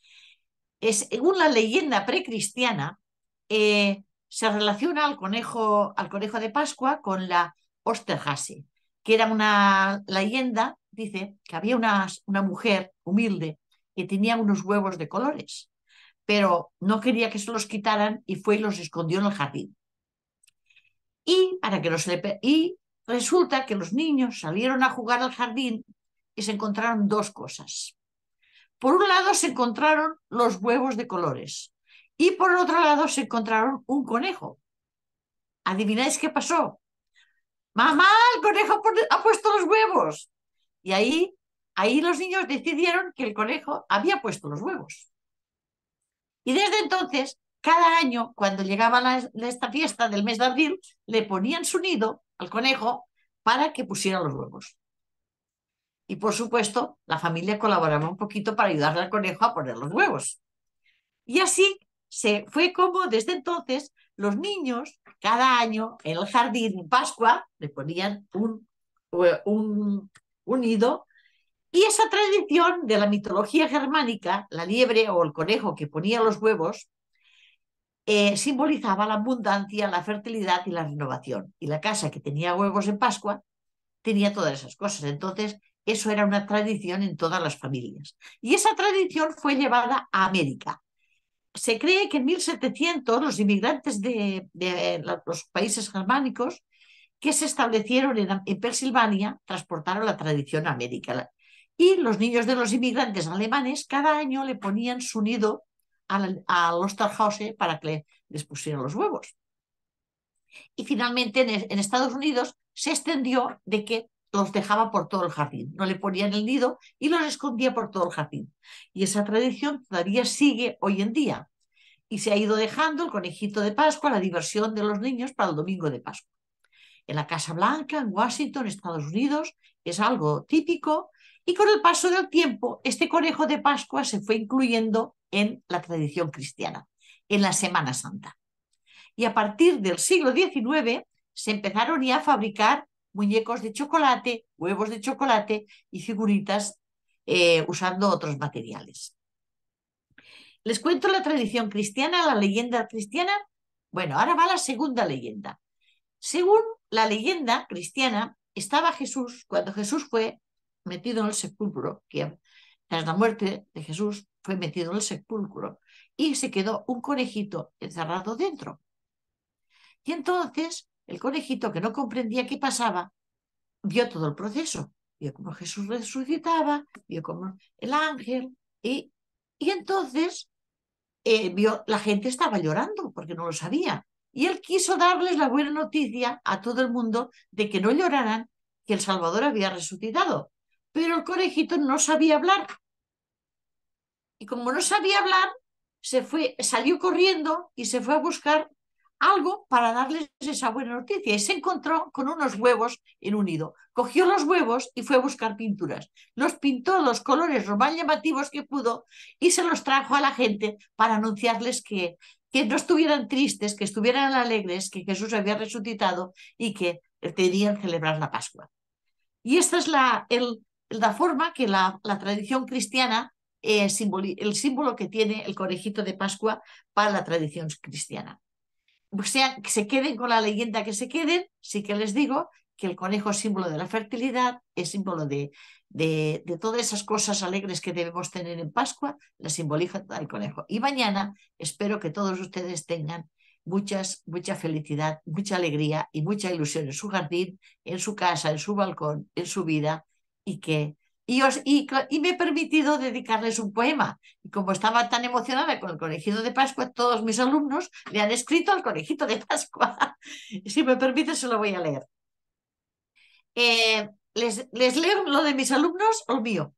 Es, según la leyenda precristiana, eh, se relaciona al conejo, al conejo de Pascua con la Osterhase, que era una leyenda, dice, que había una, una mujer humilde que tenía unos huevos de colores, pero no quería que se los quitaran y fue y los escondió en el jardín. Y, para que no se le... y resulta que los niños salieron a jugar al jardín y se encontraron dos cosas. Por un lado se encontraron los huevos de colores y por otro lado se encontraron un conejo. ¿Adivináis qué pasó? ¡Mamá, el conejo ha puesto los huevos! Y ahí, ahí los niños decidieron que el conejo había puesto los huevos. Y desde entonces, cada año, cuando llegaba la, esta fiesta del mes de abril, le ponían su nido al conejo para que pusiera los huevos. Y por supuesto, la familia colaboraba un poquito para ayudarle al conejo a poner los huevos. Y así se fue como desde entonces los niños cada año en el jardín en Pascua le ponían un, un, un nido Y esa tradición de la mitología germánica, la liebre o el conejo que ponía los huevos, eh, simbolizaba la abundancia, la fertilidad y la renovación. Y la casa que tenía huevos en Pascua tenía todas esas cosas. Entonces, eso era una tradición en todas las familias. Y esa tradición fue llevada a América. Se cree que en mil setecientos los inmigrantes de, de los países germánicos que se establecieron en, en Pensilvania transportaron la tradición a América. Y los niños de los inmigrantes alemanes cada año le ponían su nido al, al Osterhause para que les pusieran los huevos. Y finalmente en, en Estados Unidos se extendió de que los dejaba por todo el jardín, no le ponían el nido y los escondía por todo el jardín. Y esa tradición todavía sigue hoy en día. Y se ha ido dejando el conejito de Pascua, la diversión de los niños para el domingo de Pascua. En la Casa Blanca, en Washington, Estados Unidos, es algo típico. Y con el paso del tiempo, este conejo de Pascua se fue incluyendo en la tradición cristiana, en la Semana Santa. Y a partir del siglo diecinueve se empezaron ya a fabricar muñecos de chocolate, huevos de chocolate y figuritas eh, usando otros materiales. ¿Les cuento la tradición cristiana, la leyenda cristiana? Bueno, ahora va la segunda leyenda. Según la leyenda cristiana, estaba Jesús, cuando Jesús fue metido en el sepulcro, que tras la muerte de Jesús fue metido en el sepulcro, y se quedó un conejito encerrado dentro. Y entonces el conejito, que no comprendía qué pasaba, vio todo el proceso. Vio cómo Jesús resucitaba, vio cómo el ángel, y, y entonces eh, vio, la gente estaba llorando porque no lo sabía. Y él quiso darles la buena noticia a todo el mundo de que no lloraran, que el Salvador había resucitado. Pero el conejito no sabía hablar. Y como no sabía hablar, se fue, salió corriendo y se fue a buscar algo para darles esa buena noticia. Y se encontró con unos huevos en un nido. Cogió los huevos y fue a buscar pinturas. Los pintó los colores lo más llamativos que pudo y se los trajo a la gente para anunciarles que, que no estuvieran tristes, que estuvieran alegres, que Jesús había resucitado y que querían celebrar la Pascua. Y esta es la, el, la forma que la, la tradición cristiana, eh, simboli, el símbolo que tiene el conejito de Pascua para la tradición cristiana. O sea, que se queden con la leyenda que se queden, sí que les digo que el conejo es símbolo de la fertilidad, es símbolo de, de, de todas esas cosas alegres que debemos tener en Pascua, la simboliza el conejo. Y mañana espero que todos ustedes tengan muchas, mucha felicidad, mucha alegría y mucha ilusión en su jardín, en su casa, en su balcón, en su vida, y que Y, os, y, y me he permitido dedicarles un poema. Y como estaba tan emocionada con el conejito de Pascua, todos mis alumnos le han escrito al conejito de Pascua. Si me permite, se lo voy a leer. Eh, ¿les, ¿Les leo lo de mis alumnos o el mío?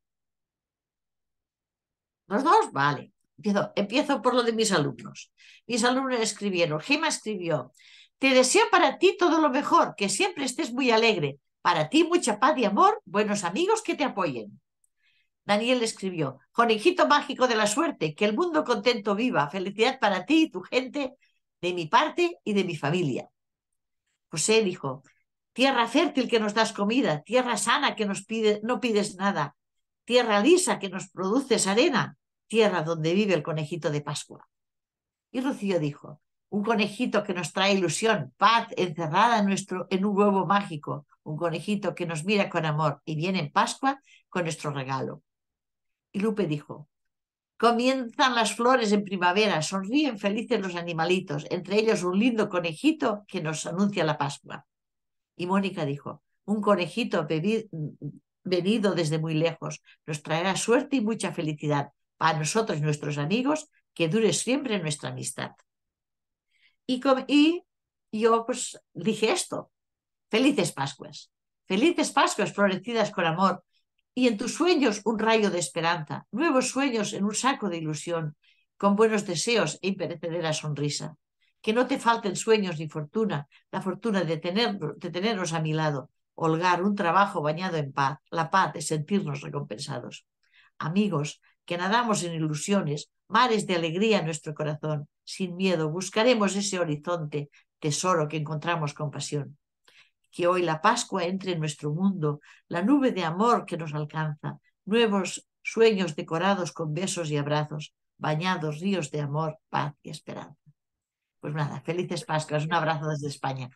¿Los dos? Vale. Empiezo, empiezo por lo de mis alumnos. Mis alumnos escribieron, Gema escribió, te deseo para ti todo lo mejor, que siempre estés muy alegre. Para ti mucha paz y amor, buenos amigos que te apoyen. Daniel escribió, conejito mágico de la suerte, que el mundo contento viva, felicidad para ti y tu gente, de mi parte y de mi familia. José dijo, tierra fértil que nos das comida, tierra sana que nos pide, no pides nada, tierra lisa que nos produces arena, tierra donde vive el conejito de Pascua. Y Rocío dijo, un conejito que nos trae ilusión, paz encerrada en, nuestro, en un huevo mágico, un conejito que nos mira con amor y viene en Pascua con nuestro regalo. Y Lupe dijo, comienzan las flores en primavera, sonríen felices los animalitos, entre ellos un lindo conejito que nos anuncia la Pascua. Y Mónica dijo, un conejito bebido, venido desde muy lejos, nos traerá suerte y mucha felicidad para nosotros y nuestros amigos, que dure siempre nuestra amistad. Y, y yo pues dije esto, felices Pascuas, felices Pascuas florecidas con amor, y en tus sueños un rayo de esperanza, nuevos sueños en un saco de ilusión, con buenos deseos e imperecedera sonrisa. Que no te falten sueños ni fortuna, la fortuna de, tener, de tenernos a mi lado, holgar, un trabajo bañado en paz, la paz de sentirnos recompensados. Amigos, que nadamos en ilusiones, mares de alegría en nuestro corazón, sin miedo, buscaremos ese horizonte, tesoro que encontramos con pasión. Que hoy la Pascua entre en nuestro mundo, la nube de amor que nos alcanza, nuevos sueños decorados con besos y abrazos, bañados ríos de amor, paz y esperanza. Pues nada, felices Pascuas, un abrazo desde España.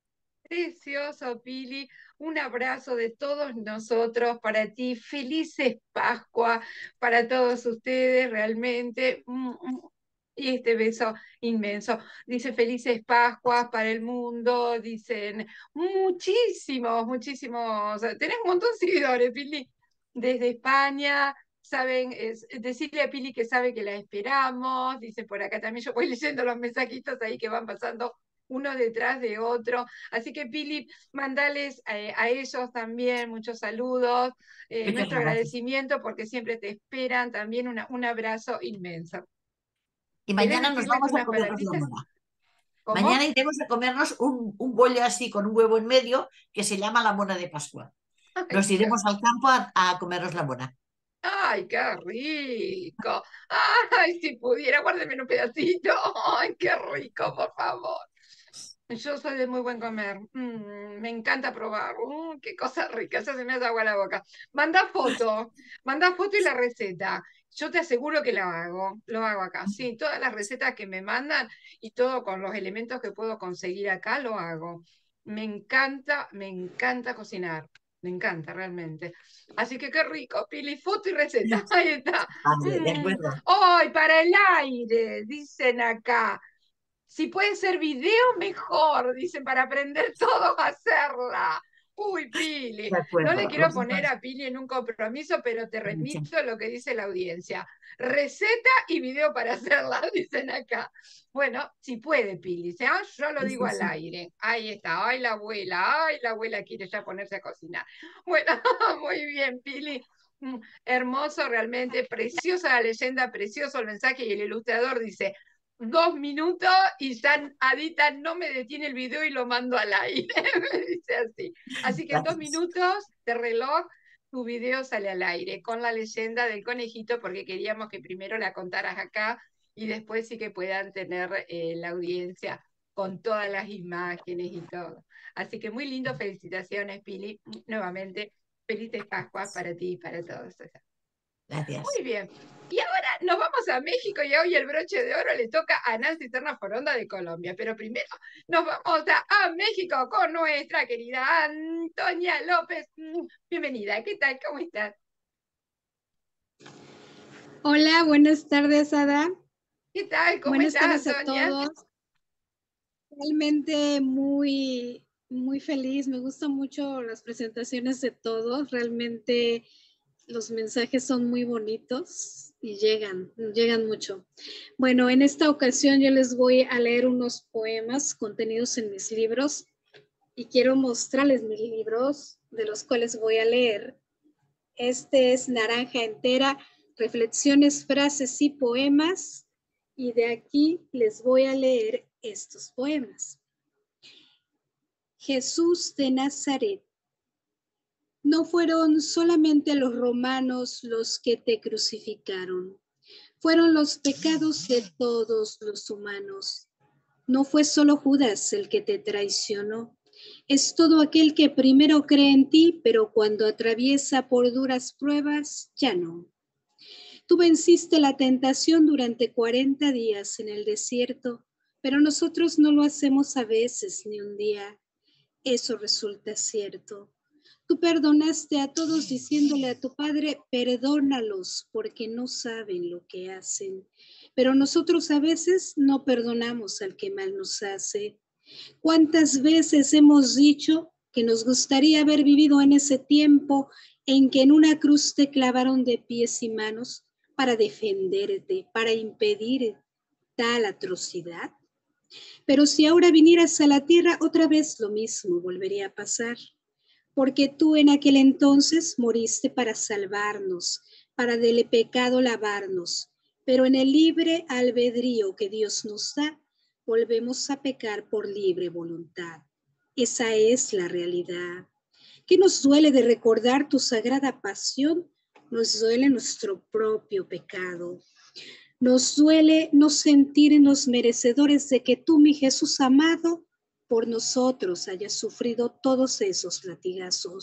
Precioso, Pili. Un abrazo de todos nosotros para ti. Felices Pascua para todos ustedes, realmente. Y este beso inmenso. Dice felices Pascuas para el mundo. Dicen muchísimos, muchísimos. Tenés un montón de seguidores, Pili. Desde España. Saben, es, decirle a Pili que sabe que la esperamos. Dice por acá también. Yo voy leyendo los mensajitos ahí que van pasando uno detrás de otro. Así que, Pili, mandales eh, a ellos también muchos saludos, eh, nuestro gracias. agradecimiento porque siempre te esperan, también una, un abrazo inmenso. Y mañana nos vamos a comernos la mona. Mañana iremos a comernos un, un bollo así con un huevo en medio que se llama la mona de Pascua. Ay, nos iremos qué... al campo a, a comernos la mona. ¡Ay, qué rico! ¡Ay, si pudiera, guárdeme un pedacito! ¡Ay, qué rico, por favor! Yo soy de muy buen comer. Mm, me encanta probar. Uh, qué cosa rica. Ya se me hace agua a la boca. Manda foto. Manda foto y la receta. Yo te aseguro que lo hago. Lo hago acá. Sí, todas las recetas que me mandan y todo con los elementos que puedo conseguir acá, lo hago. Me encanta, me encanta cocinar. Me encanta realmente. Así que qué rico. Pili, foto y receta. Ahí está. Vale, de acuerdo. ¡Ay, para el aire! Dicen acá. Si puede ser video, mejor, dicen, para aprender todos a hacerla. Uy, Pili, no le quiero poner a Pili en un compromiso, pero te remito lo que dice la audiencia. Receta y video para hacerla, dicen acá. Bueno, si puede, Pili, ¿sí? Yo lo digo al aire. Ahí está, ay, la abuela, ay, la abuela quiere ya ponerse a cocinar. Bueno, muy bien, Pili. Hermoso, realmente, preciosa la leyenda, precioso el mensaje, y el ilustrador dice... Dos minutos y San Adita no me detiene el video y lo mando al aire. Me dice así. Así que en dos minutos de reloj tu video sale al aire con la leyenda del conejito, porque queríamos que primero la contaras acá y después sí que puedan tener eh, la audiencia con todas las imágenes y todo. Así que muy lindo, felicitaciones, Pili. Nuevamente, felices Pascuas para ti y para todos. Gracias. Muy bien. Y ahora nos vamos a México y hoy el broche de oro le toca a Nancy Terna Foronda de Colombia. Pero primero nos vamos a, a México con nuestra querida Antonia López. Bienvenida, ¿qué tal? ¿Cómo estás? Hola, buenas tardes, Ada. ¿Qué tal? ¿Cómo buenas estás, tardes Antonia? a todos. Realmente muy, muy feliz. Me gustan mucho las presentaciones de todos. Realmente los mensajes son muy bonitos y llegan, llegan mucho. Bueno, en esta ocasión yo les voy a leer unos poemas contenidos en mis libros y quiero mostrarles mis libros de los cuales voy a leer. Este es Naranja Entera, reflexiones, frases y poemas, y de aquí les voy a leer estos poemas. Jesús de Nazaret. No fueron solamente los romanos los que te crucificaron, fueron los pecados de todos los humanos. No fue solo Judas el que te traicionó, es todo aquel que primero cree en ti, pero cuando atraviesa por duras pruebas, ya no. Tú venciste la tentación durante cuarenta días en el desierto, pero nosotros no lo hacemos a veces ni un día. Eso resulta cierto. Tú perdonaste a todos diciéndole a tu Padre, perdónalos porque no saben lo que hacen. Pero nosotros a veces no perdonamos al que mal nos hace. ¿Cuántas veces hemos dicho que nos gustaría haber vivido en ese tiempo en que en una cruz te clavaron de pies y manos para defenderte, para impedir tal atrocidad? Pero si ahora vinieras a la tierra, otra vez lo mismo volvería a pasar. Porque tú en aquel entonces moriste para salvarnos, para del pecado lavarnos, pero en el libre albedrío que Dios nos da, volvemos a pecar por libre voluntad. Esa es la realidad. ¿Qué nos duele de recordar tu sagrada pasión? Nos duele nuestro propio pecado. Nos duele no sentirnos merecedores de que tú, mi Jesús amado, por nosotros hayas sufrido todos esos latigazos.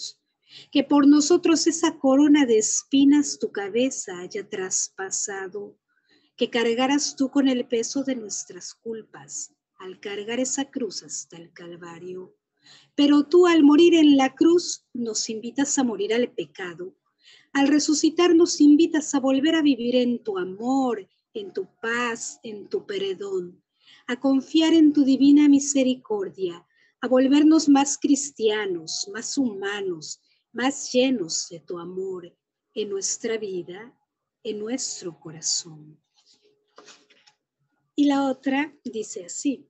que por nosotros esa corona de espinas tu cabeza haya traspasado, que cargaras tú con el peso de nuestras culpas, al cargar esa cruz hasta el Calvario. Pero tú al morir en la cruz nos invitas a morir al pecado. Al resucitar nos invitas a volver a vivir en tu amor, en tu paz, en tu perdón, a confiar en tu divina misericordia, a volvernos más cristianos, más humanos, más llenos de tu amor en nuestra vida, en nuestro corazón. Y la otra dice así: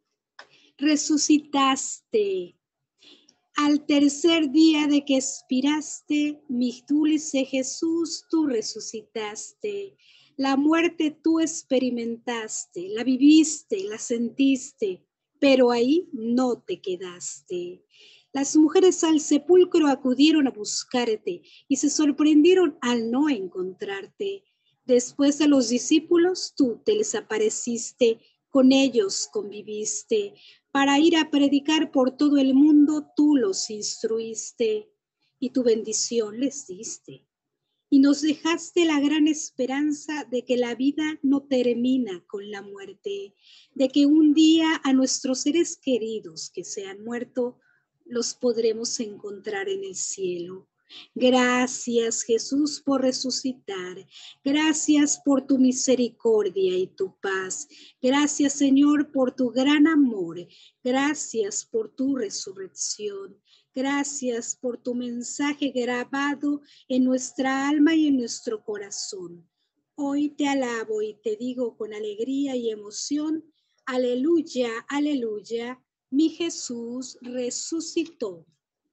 resucitaste. Al tercer día de que expiraste, mi dulce Jesús, tú resucitaste. La muerte tú experimentaste, la viviste, la sentiste, pero ahí no te quedaste. Las mujeres al sepulcro acudieron a buscarte y se sorprendieron al no encontrarte. Después de los discípulos, tú te les apareciste, con ellos conviviste. Para ir a predicar por todo el mundo, tú los instruiste y tu bendición les diste. Y nos dejaste la gran esperanza de que la vida no termina con la muerte, de que un día a nuestros seres queridos que se han muerto, los podremos encontrar en el cielo. Gracias, Jesús, por resucitar. Gracias por tu misericordia y tu paz. Gracias, Señor, por tu gran amor. Gracias por tu resurrección. Gracias por tu mensaje grabado en nuestra alma y en nuestro corazón. Hoy te alabo y te digo con alegría y emoción: aleluya, aleluya, mi Jesús resucitó.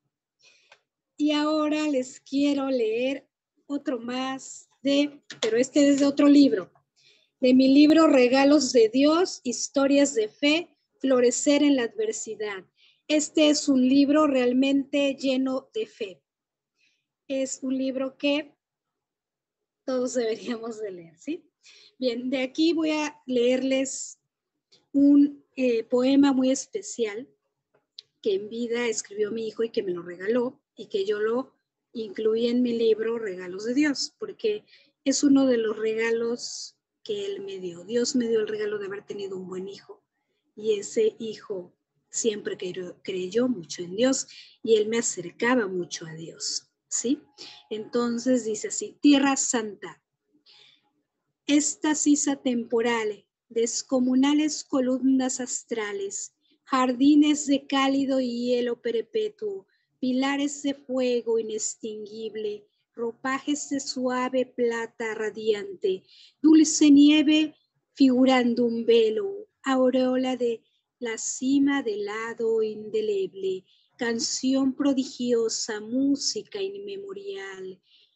Y ahora les quiero leer otro más de, pero este es de otro libro, de mi libro Regalos de Dios, Historias de Fe, Florecer en la Adversidad. Este es un libro realmente lleno de fe. Es un libro que todos deberíamos de leer, ¿sí? Bien, de aquí voy a leerles un eh, poema muy especial que en vida escribió mi hijo y que me lo regaló, y que yo lo incluí en mi libro Regalos de Dios, porque es uno de los regalos que Él me dio. Dios me dio el regalo de haber tenido un buen hijo, y ese hijo siempre creyó, creyó mucho en Dios, y Él me acercaba mucho a Dios, ¿sí? Entonces dice así: Tierra Santa, esta sisa temporal, descomunales columnas astrales, jardines de cálido hielo perpetuo, pilares de fuego inextinguible, ropajes de suave plata radiante, dulce nieve figurando un velo, aureola de la cima del lado indeleble, canción prodigiosa, música inmemorial,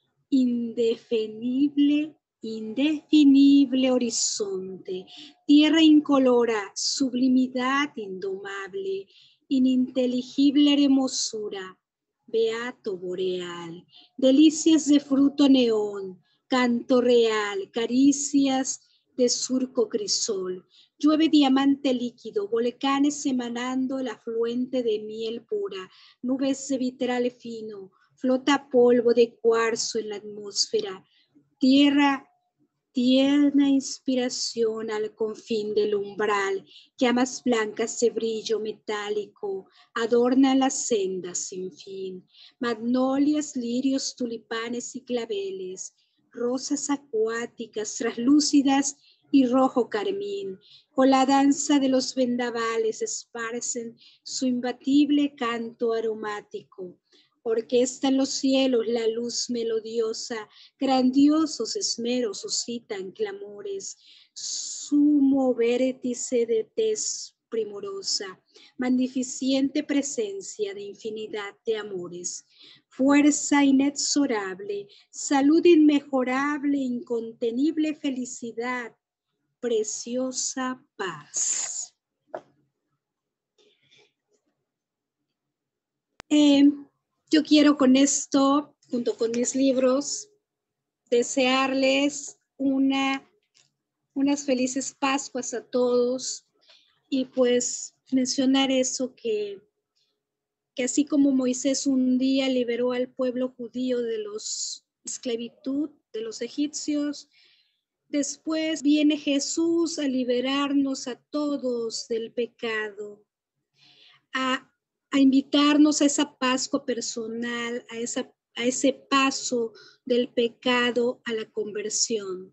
indefinible, indefinible horizonte, tierra incolora, sublimidad indomable, ininteligible hermosura, beato boreal, delicias de fruto neón, canto real, caricias de surco crisol, llueve diamante líquido, volcanes emanando el afluente de miel pura, nubes de vitral fino, flota polvo de cuarzo en la atmósfera, tierra, tierna inspiración al confín del umbral, llamas blancas de brillo metálico adornan las sendas sin fin, magnolias, lirios, tulipanes y claveles, rosas acuáticas, traslúcidas y rojo carmín, con la danza de los vendavales esparcen su imbatible canto aromático. Orquesta en los cielos la luz melodiosa, grandiosos esmeros suscitan clamores, sumo vértice de tez primorosa, magnificente presencia de infinidad de amores, fuerza inexorable, salud inmejorable, incontenible felicidad, preciosa paz. Eh, Yo quiero con esto, junto con mis libros, desearles una, unas felices Pascuas a todos y pues mencionar eso que que así como Moisés un día liberó al pueblo judío de los esclavitud de los egipcios, después viene Jesús a liberarnos a todos del pecado, a, a invitarnos a esa Pascua personal, a, esa, a ese paso del pecado a la conversión.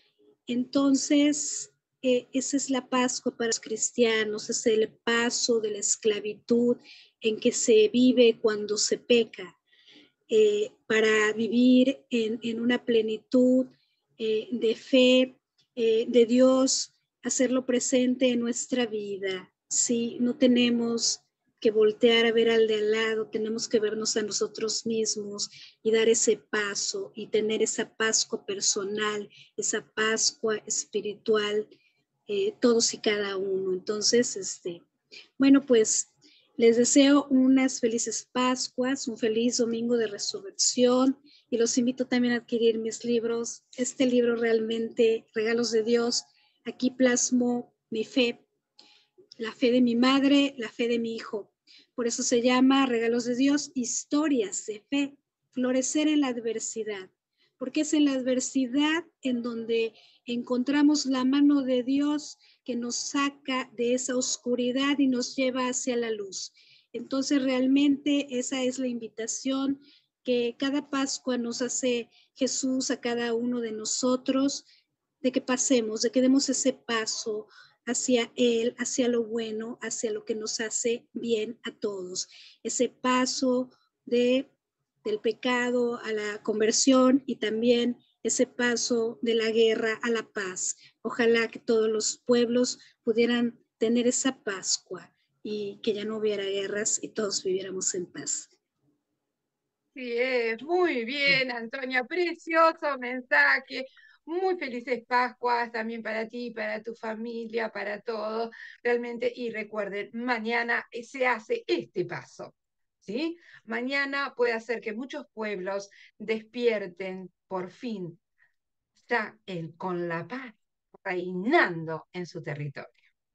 Entonces, eh, esa es la Pascua para los cristianos, es el paso de la esclavitud en que se vive cuando se peca, eh, para vivir en, en una plenitud eh, de fe, eh, de Dios, hacerlo presente en nuestra vida. Sí, no tenemos que voltear a ver al de al lado, tenemos que vernos a nosotros mismos y dar ese paso y tener esa Pascua personal, esa Pascua espiritual, eh, todos y cada uno. Entonces, este, bueno, pues les deseo unas felices Pascuas, un feliz domingo de resurrección y los invito también a adquirir mis libros. Este libro realmente, Regalos de Dios, aquí plasmo mi fe, la fe de mi madre, la fe de mi hijo. Por eso se llama Regalos de Dios, historias de fe, florecer en la adversidad, porque es en la adversidad en donde encontramos la mano de Dios que nos saca de esa oscuridad y nos lleva hacia la luz. Entonces realmente esa es la invitación que cada Pascua nos hace Jesús a cada uno de nosotros, de que pasemos, de que demos ese paso hacia Él, hacia lo bueno, hacia lo que nos hace bien a todos. Ese paso de, del pecado a la conversión y también ese paso de la guerra a la paz. Ojalá que todos los pueblos pudieran tener esa Pascua y que ya no hubiera guerras y todos viviéramos en paz. Sí, es muy bien, Antonia, precioso mensaje. Muy felices Pascuas también para ti, para tu familia, para todos, realmente. Y recuerden, mañana se hace este paso, ¿sí? Mañana puede hacer que muchos pueblos despierten por fin, ya en, con la paz reinando en su territorio.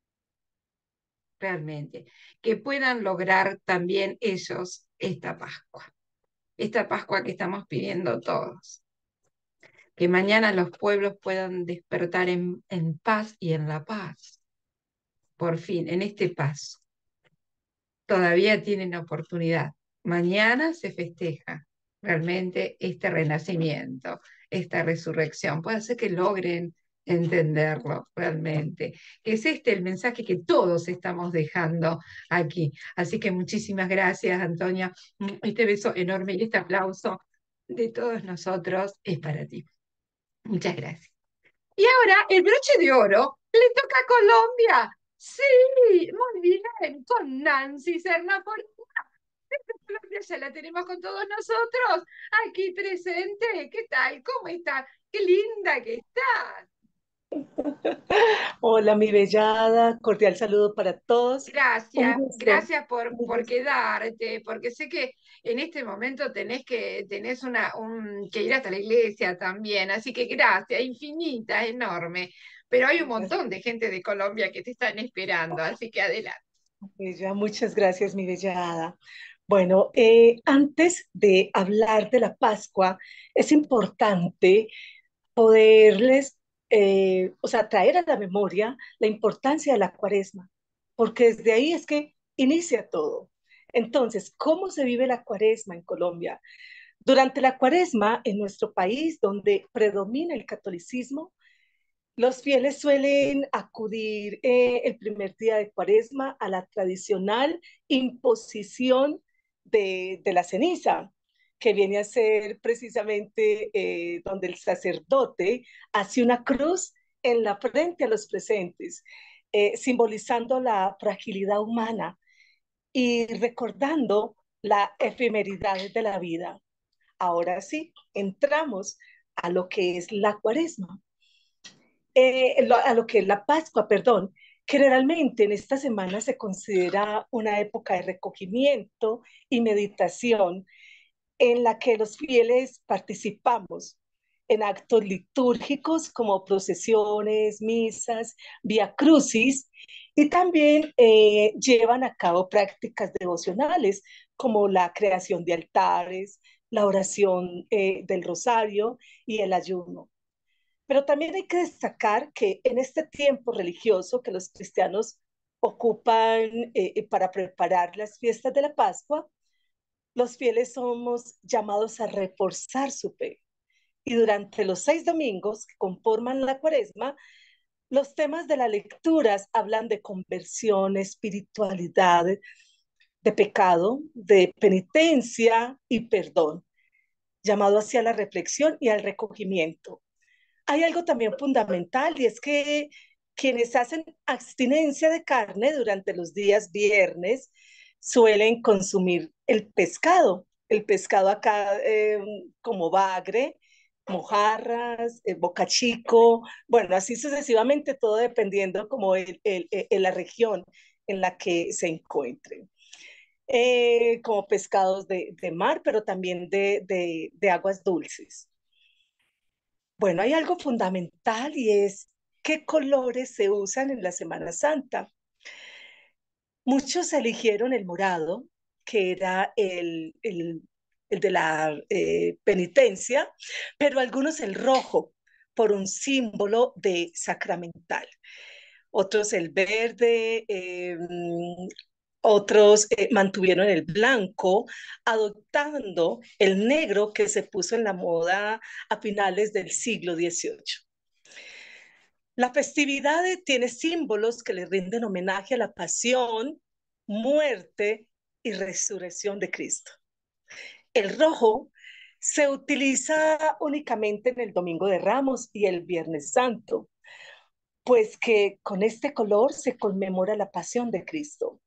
Realmente, que puedan lograr también ellos esta Pascua, esta Pascua que estamos pidiendo todos. Que mañana los pueblos puedan despertar en, en paz y en la paz. Por fin, en este paso. Todavía tienen oportunidad. Mañana se festeja realmente este renacimiento, esta resurrección. Puede ser que logren entenderlo realmente. Que es este el mensaje que todos estamos dejando aquí. Así que muchísimas gracias, Antonia. Este beso enorme y este aplauso de todos nosotros es para ti. Muchas gracias. Y ahora el broche de oro le toca a Colombia. Sí, muy bien, con Nancy Sernapolitana. Colombia ya la tenemos con todos nosotros aquí presente. ¿Qué tal? ¿Cómo está? Qué linda que estás. Hola, mi bellada, cordial saludo para todos. Un Gracias, gusto. gracias por, Un por gusto. quedarte, porque sé que en este momento tenés que, tenés una, un, que ir hasta la iglesia también, así que gracias, infinita, enorme. Pero hay un montón de gente de Colombia que te están esperando, así que adelante. Bella, muchas gracias, mi bellada. Bueno, eh, antes de hablar de la Pascua, es importante poderles, eh, o sea, traer a la memoria la importancia de la Cuaresma, porque desde ahí es que inicia todo. Entonces, ¿cómo se vive la Cuaresma en Colombia? Durante la Cuaresma, en nuestro país, donde predomina el catolicismo, los fieles suelen acudir eh, el primer día de Cuaresma a la tradicional imposición de, de la ceniza, que viene a ser precisamente eh, donde el sacerdote hace una cruz en la frente a los presentes, eh, simbolizando la fragilidad humana y recordando la efemeridad de la vida. Ahora sí, entramos a lo que es la Cuaresma. Eh, lo, a lo que es la Pascua, perdón. Generalmente en esta semana se considera una época de recogimiento y meditación en la que los fieles participamos en actos litúrgicos como procesiones, misas, vía crucis, y también eh, llevan a cabo prácticas devocionales como la creación de altares, la oración eh, del rosario y el ayuno. Pero también hay que destacar que en este tiempo religioso que los cristianos ocupan eh, para preparar las fiestas de la Pascua, los fieles somos llamados a reforzar su fe. Y durante los seis domingos que conforman la cuaresma, los temas de las lecturas hablan de conversión, espiritualidad, de pecado, de penitencia y perdón, llamado hacia la reflexión y al recogimiento. Hay algo también fundamental y es que quienes hacen abstinencia de carne durante los días viernes suelen consumir el pescado. El pescado acá eh, como bagre, mojarras, eh, bocachico, bueno, así sucesivamente, todo dependiendo como el, el, el, la región en la que se encuentren. Eh, como pescados de, de mar, pero también de, de, de aguas dulces. Bueno, hay algo fundamental y es qué colores se usan en la Semana Santa. Muchos eligieron el morado, que era el, el, el de la eh, penitencia, pero algunos el rojo, por un símbolo de sacramental. Otros el verde, eh, otros eh, mantuvieron el blanco, adoptando el negro que se puso en la moda a finales del siglo dieciocho. La festividad tiene símbolos que le rinden homenaje a la pasión, muerte y resurrección de Cristo. El rojo se utiliza únicamente en el Domingo de Ramos y el Viernes Santo, pues que con este color se conmemora la pasión de Cristo,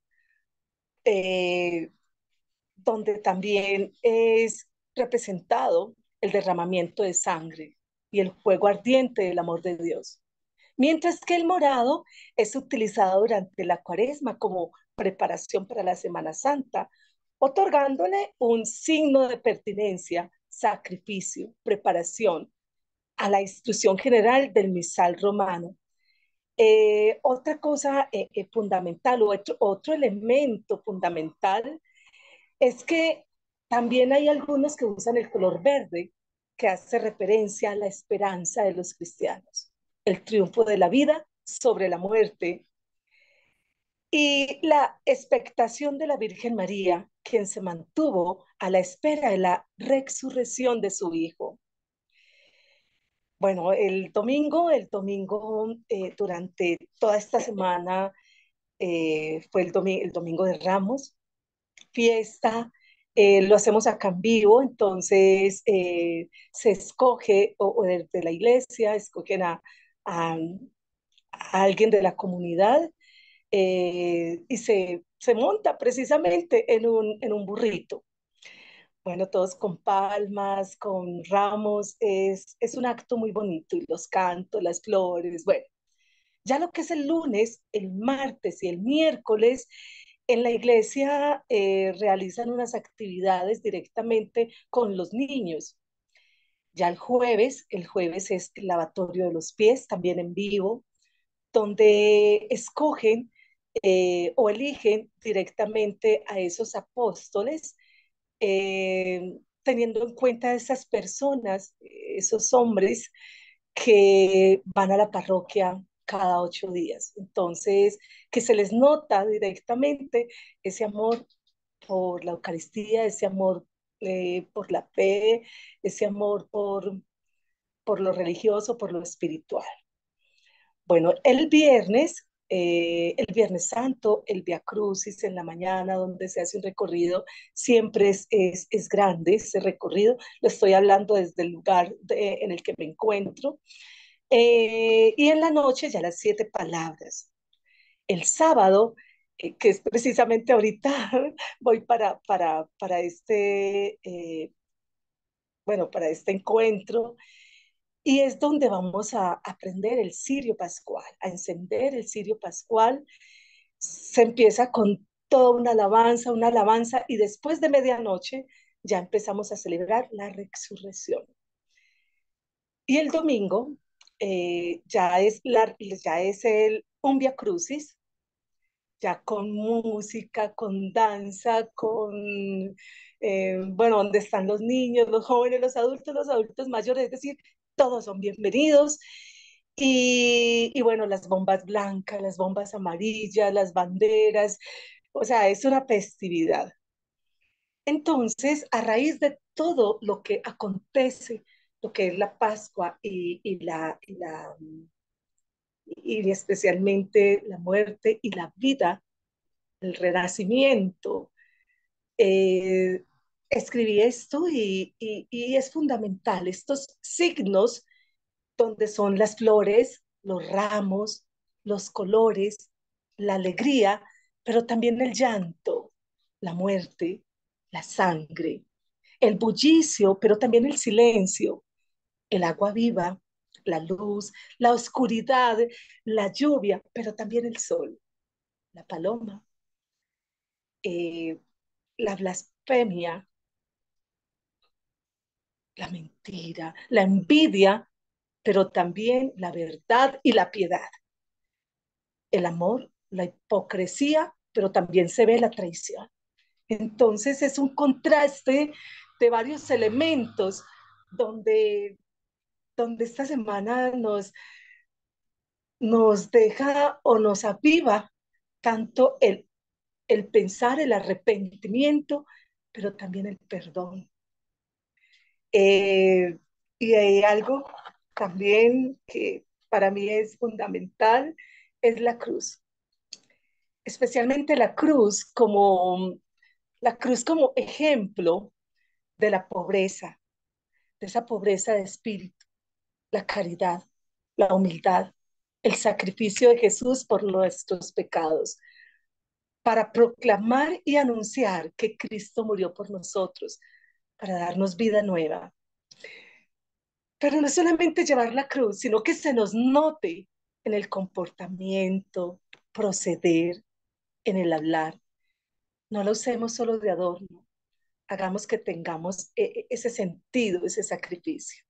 eh, donde también es representado el derramamiento de sangre y el fuego ardiente del amor de Dios. Mientras que el morado es utilizado durante la cuaresma como preparación para la Semana Santa, otorgándole un signo de pertinencia, sacrificio, preparación a la instrucción general del misal romano. Eh, otra cosa eh, eh, fundamental, o otro, otro elemento fundamental, es que también hay algunos que usan el color verde, que hace referencia a la esperanza de los cristianos, el triunfo de la vida sobre la muerte y la expectación de la Virgen María, quien se mantuvo a la espera de la resurrección de su Hijo. Bueno, el domingo, el domingo eh, durante toda esta semana eh, fue el, domi el domingo de Ramos, fiesta, eh, lo hacemos acá en vivo, entonces eh, se escoge, o, o desde la iglesia, escogen a, a, a alguien de la comunidad eh, y se, se monta precisamente en un, en un burrito. Bueno, todos con palmas, con ramos, es, es un acto muy bonito y los cantos, las flores, bueno. Ya lo que es el lunes, el martes y el miércoles, en la iglesia eh, realizan unas actividades directamente con los niños. Ya el jueves, el jueves es el lavatorio de los pies, también en vivo, donde escogen eh, o eligen directamente a esos apóstoles, eh, teniendo en cuenta esas personas, esos hombres que van a la parroquia cada ocho días. Entonces, que se les nota directamente ese amor por la Eucaristía, ese amor eh, por la fe, ese amor por, por lo religioso, por lo espiritual. Bueno, el viernes, eh, el Viernes Santo, el Via Crucis en la mañana, donde se hace un recorrido, siempre es, es, es grande ese recorrido. Lo estoy hablando desde el lugar de, en el que me encuentro. Eh, y en la noche ya las siete palabras. El sábado, eh, que es precisamente ahorita, voy para, para, para, este, eh, bueno, para este encuentro, y es donde vamos a aprender el cirio pascual, a encender el cirio pascual. Se empieza con toda una alabanza, una alabanza, y después de medianoche ya empezamos a celebrar la resurrección. Y el domingo eh, ya, es la, ya es el un Via Crucis, ya con música, con danza, con, eh, bueno, donde están los niños, los jóvenes, los adultos, los adultos mayores, es decir, todos son bienvenidos. Y, y bueno, las bombas blancas, las bombas amarillas, las banderas, o sea, es una festividad. Entonces, a raíz de todo lo que acontece, lo que es la Pascua y, y la, y la y especialmente la muerte y la vida, el renacimiento. Eh, escribí esto y, y, y es fundamental, estos signos donde son las flores, los ramos, los colores, la alegría, pero también el llanto, la muerte, la sangre, el bullicio, pero también el silencio, el agua viva, la luz, la oscuridad, la lluvia, pero también el sol, la paloma, eh, la blasfemia, la mentira, la envidia, pero también la verdad y la piedad, el amor, la hipocresía, pero también se ve la traición. Entonces es un contraste de varios elementos donde, donde esta semana nos, nos deja o nos aviva tanto el, el pensar, el arrepentimiento, pero también el perdón. Eh, y hay algo también que para mí es fundamental, es la cruz. Especialmente la cruz como, la cruz como ejemplo de la pobreza, de esa pobreza de espíritu, la caridad, la humildad, el sacrificio de Jesús por nuestros pecados, para proclamar y anunciar que Cristo murió por nosotros, para darnos vida nueva. Pero no solamente llevar la cruz, sino que se nos note en el comportamiento, proceder, en el hablar. No lo usemos solo de adorno, hagamos que tengamos ese sentido, ese sacrificio.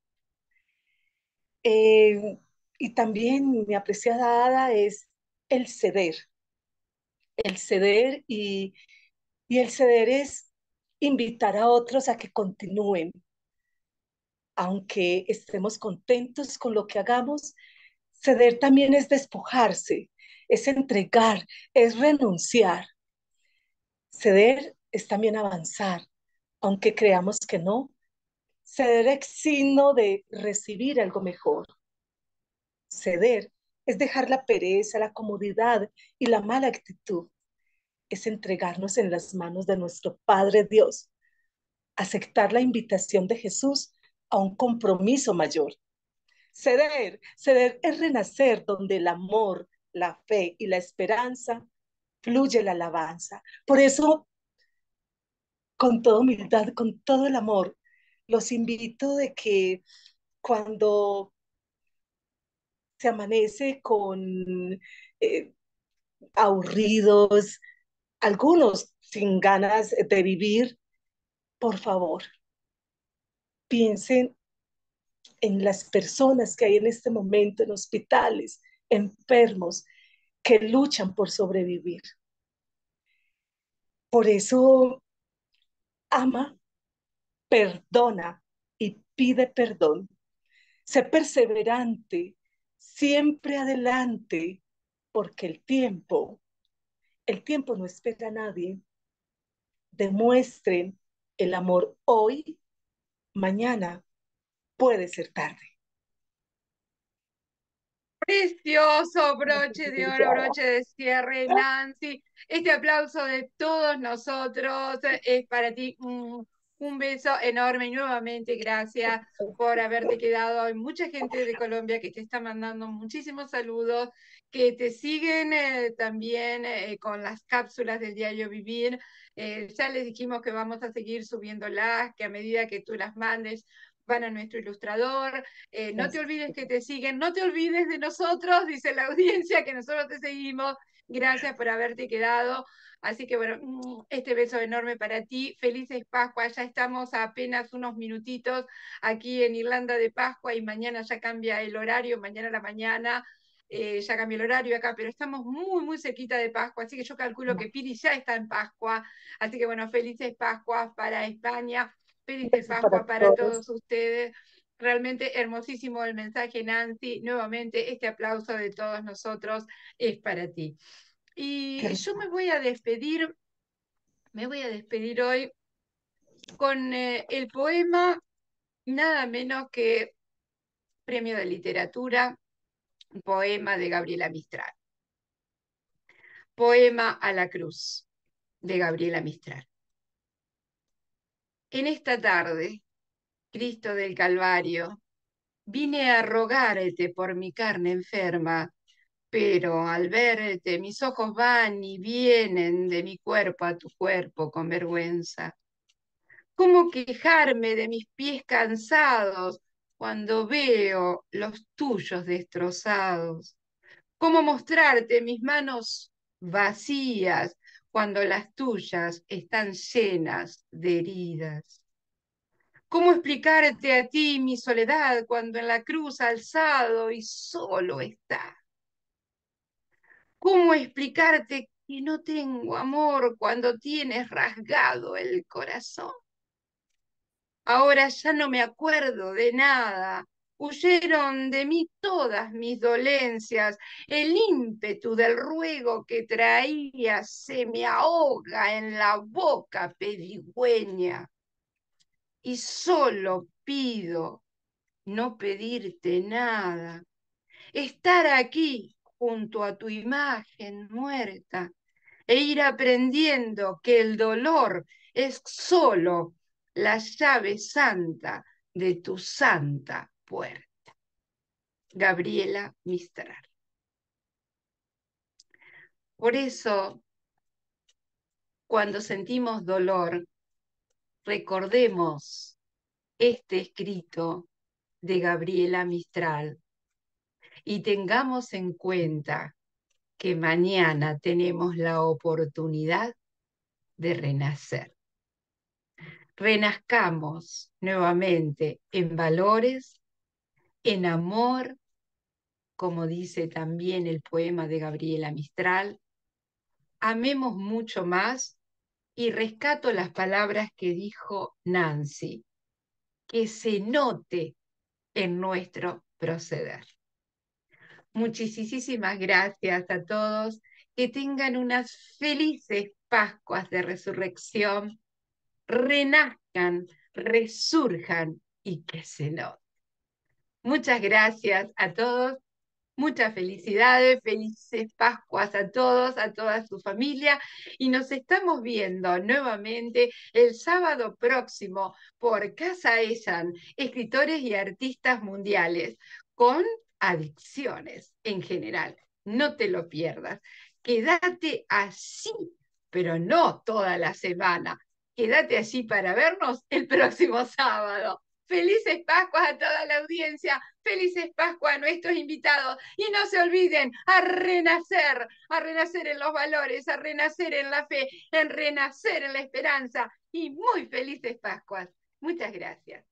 Eh, y también mi apreciada Ada es el ceder, el ceder y, y el ceder es invitar a otros a que continúen, aunque estemos contentos con lo que hagamos. Ceder también es despojarse, es entregar, es renunciar. Ceder es también avanzar, aunque creamos que no. Ceder es signo de recibir algo mejor. Ceder es dejar la pereza, la comodidad y la mala actitud. Es entregarnos en las manos de nuestro Padre Dios. Aceptar la invitación de Jesús a un compromiso mayor. Ceder, ceder es renacer donde el amor, la fe y la esperanza fluye la alabanza. Por eso, con toda humildad, con todo el amor, los invito de que cuando se amanece con eh, aburridos, algunos sin ganas de vivir, por favor, piensen en las personas que hay en este momento en hospitales, enfermos, que luchan por sobrevivir. Por eso, ama, perdona y pide perdón. Sé perseverante, siempre adelante, porque el tiempo, el tiempo no espera a nadie. Demuestren el amor hoy, mañana puede ser tarde. Precioso broche de oro, broche de cierre, Nancy. Este aplauso de todos nosotros es para ti. Un, un beso enorme y nuevamente gracias por haberte quedado. Hay mucha gente de Colombia que te está mandando muchísimos saludos, que te siguen eh, también eh, con las cápsulas del diario Vivir. Eh, ya les dijimos que vamos a seguir subiéndolas, que a medida que tú las mandes van a nuestro ilustrador. Eh, no te olvides que te siguen, no te olvides de nosotros, dice la audiencia, que nosotros te seguimos. Gracias por haberte quedado. Así que bueno, este beso enorme para ti. Felices Pascua. Ya estamos a apenas unos minutitos aquí en Irlanda de Pascua y mañana ya cambia el horario, mañana a la mañana. eh, ya cambió el horario acá, pero estamos muy, muy cerquita de Pascua, así que yo calculo que Piri ya está en Pascua, así que bueno, felices Pascuas para España, felices Besos para Pascua para todos. todos ustedes. Realmente hermosísimo el mensaje, Nancy. Nuevamente, este aplauso de todos nosotros es para ti. Y Qué yo me voy a despedir, me voy a despedir hoy con eh, el poema nada menos que Premio de Literatura, un poema de Gabriela Mistral. Poema a la cruz, de Gabriela Mistral. En esta tarde, Cristo del Calvario, vine a rogarte por mi carne enferma, pero al verte mis ojos van y vienen de mi cuerpo a tu cuerpo con vergüenza. ¿Cómo quejarme de mis pies cansados cuando veo los tuyos destrozados? ¿Cómo mostrarte mis manos vacías cuando las tuyas están llenas de heridas? ¿Cómo explicarte a ti mi soledad cuando en la cruz alzado y solo está? ¿Cómo explicarte que no tengo amor cuando tienes rasgado el corazón? Ahora ya no me acuerdo de nada. Huyeron de mí todas mis dolencias. El ímpetu del ruego que traía se me ahoga en la boca pedigüeña. Y solo pido no pedirte nada. Estar aquí junto a tu imagen muerta e ir aprendiendo que el dolor es solo la llave santa de tu santa puerta. Gabriela Mistral. Por eso, cuando sentimos dolor, recordemos este escrito de Gabriela Mistral y tengamos en cuenta que mañana tenemos la oportunidad de renacer. Renazcamos nuevamente en valores, en amor, como dice también el poema de Gabriela Mistral. Amemos mucho más y rescato las palabras que dijo Nancy, que se note en nuestro proceder. Muchísimas gracias a todos, que tengan unas felices Pascuas de Resurrección, renazcan, resurjan y que se note. Muchas gracias a todos, muchas felicidades, felices Pascuas a todos, a toda su familia, y nos estamos viendo nuevamente el sábado próximo por Casa Ellan, escritores y artistas mundiales, con adicciones en general. No te lo pierdas. Quédate así, pero no toda la semana. Quédate allí para vernos el próximo sábado. Felices Pascuas a toda la audiencia, felices Pascuas a nuestros invitados, y no se olviden a renacer, a renacer en los valores, a renacer en la fe, en renacer en la esperanza, y muy felices Pascuas. Muchas gracias.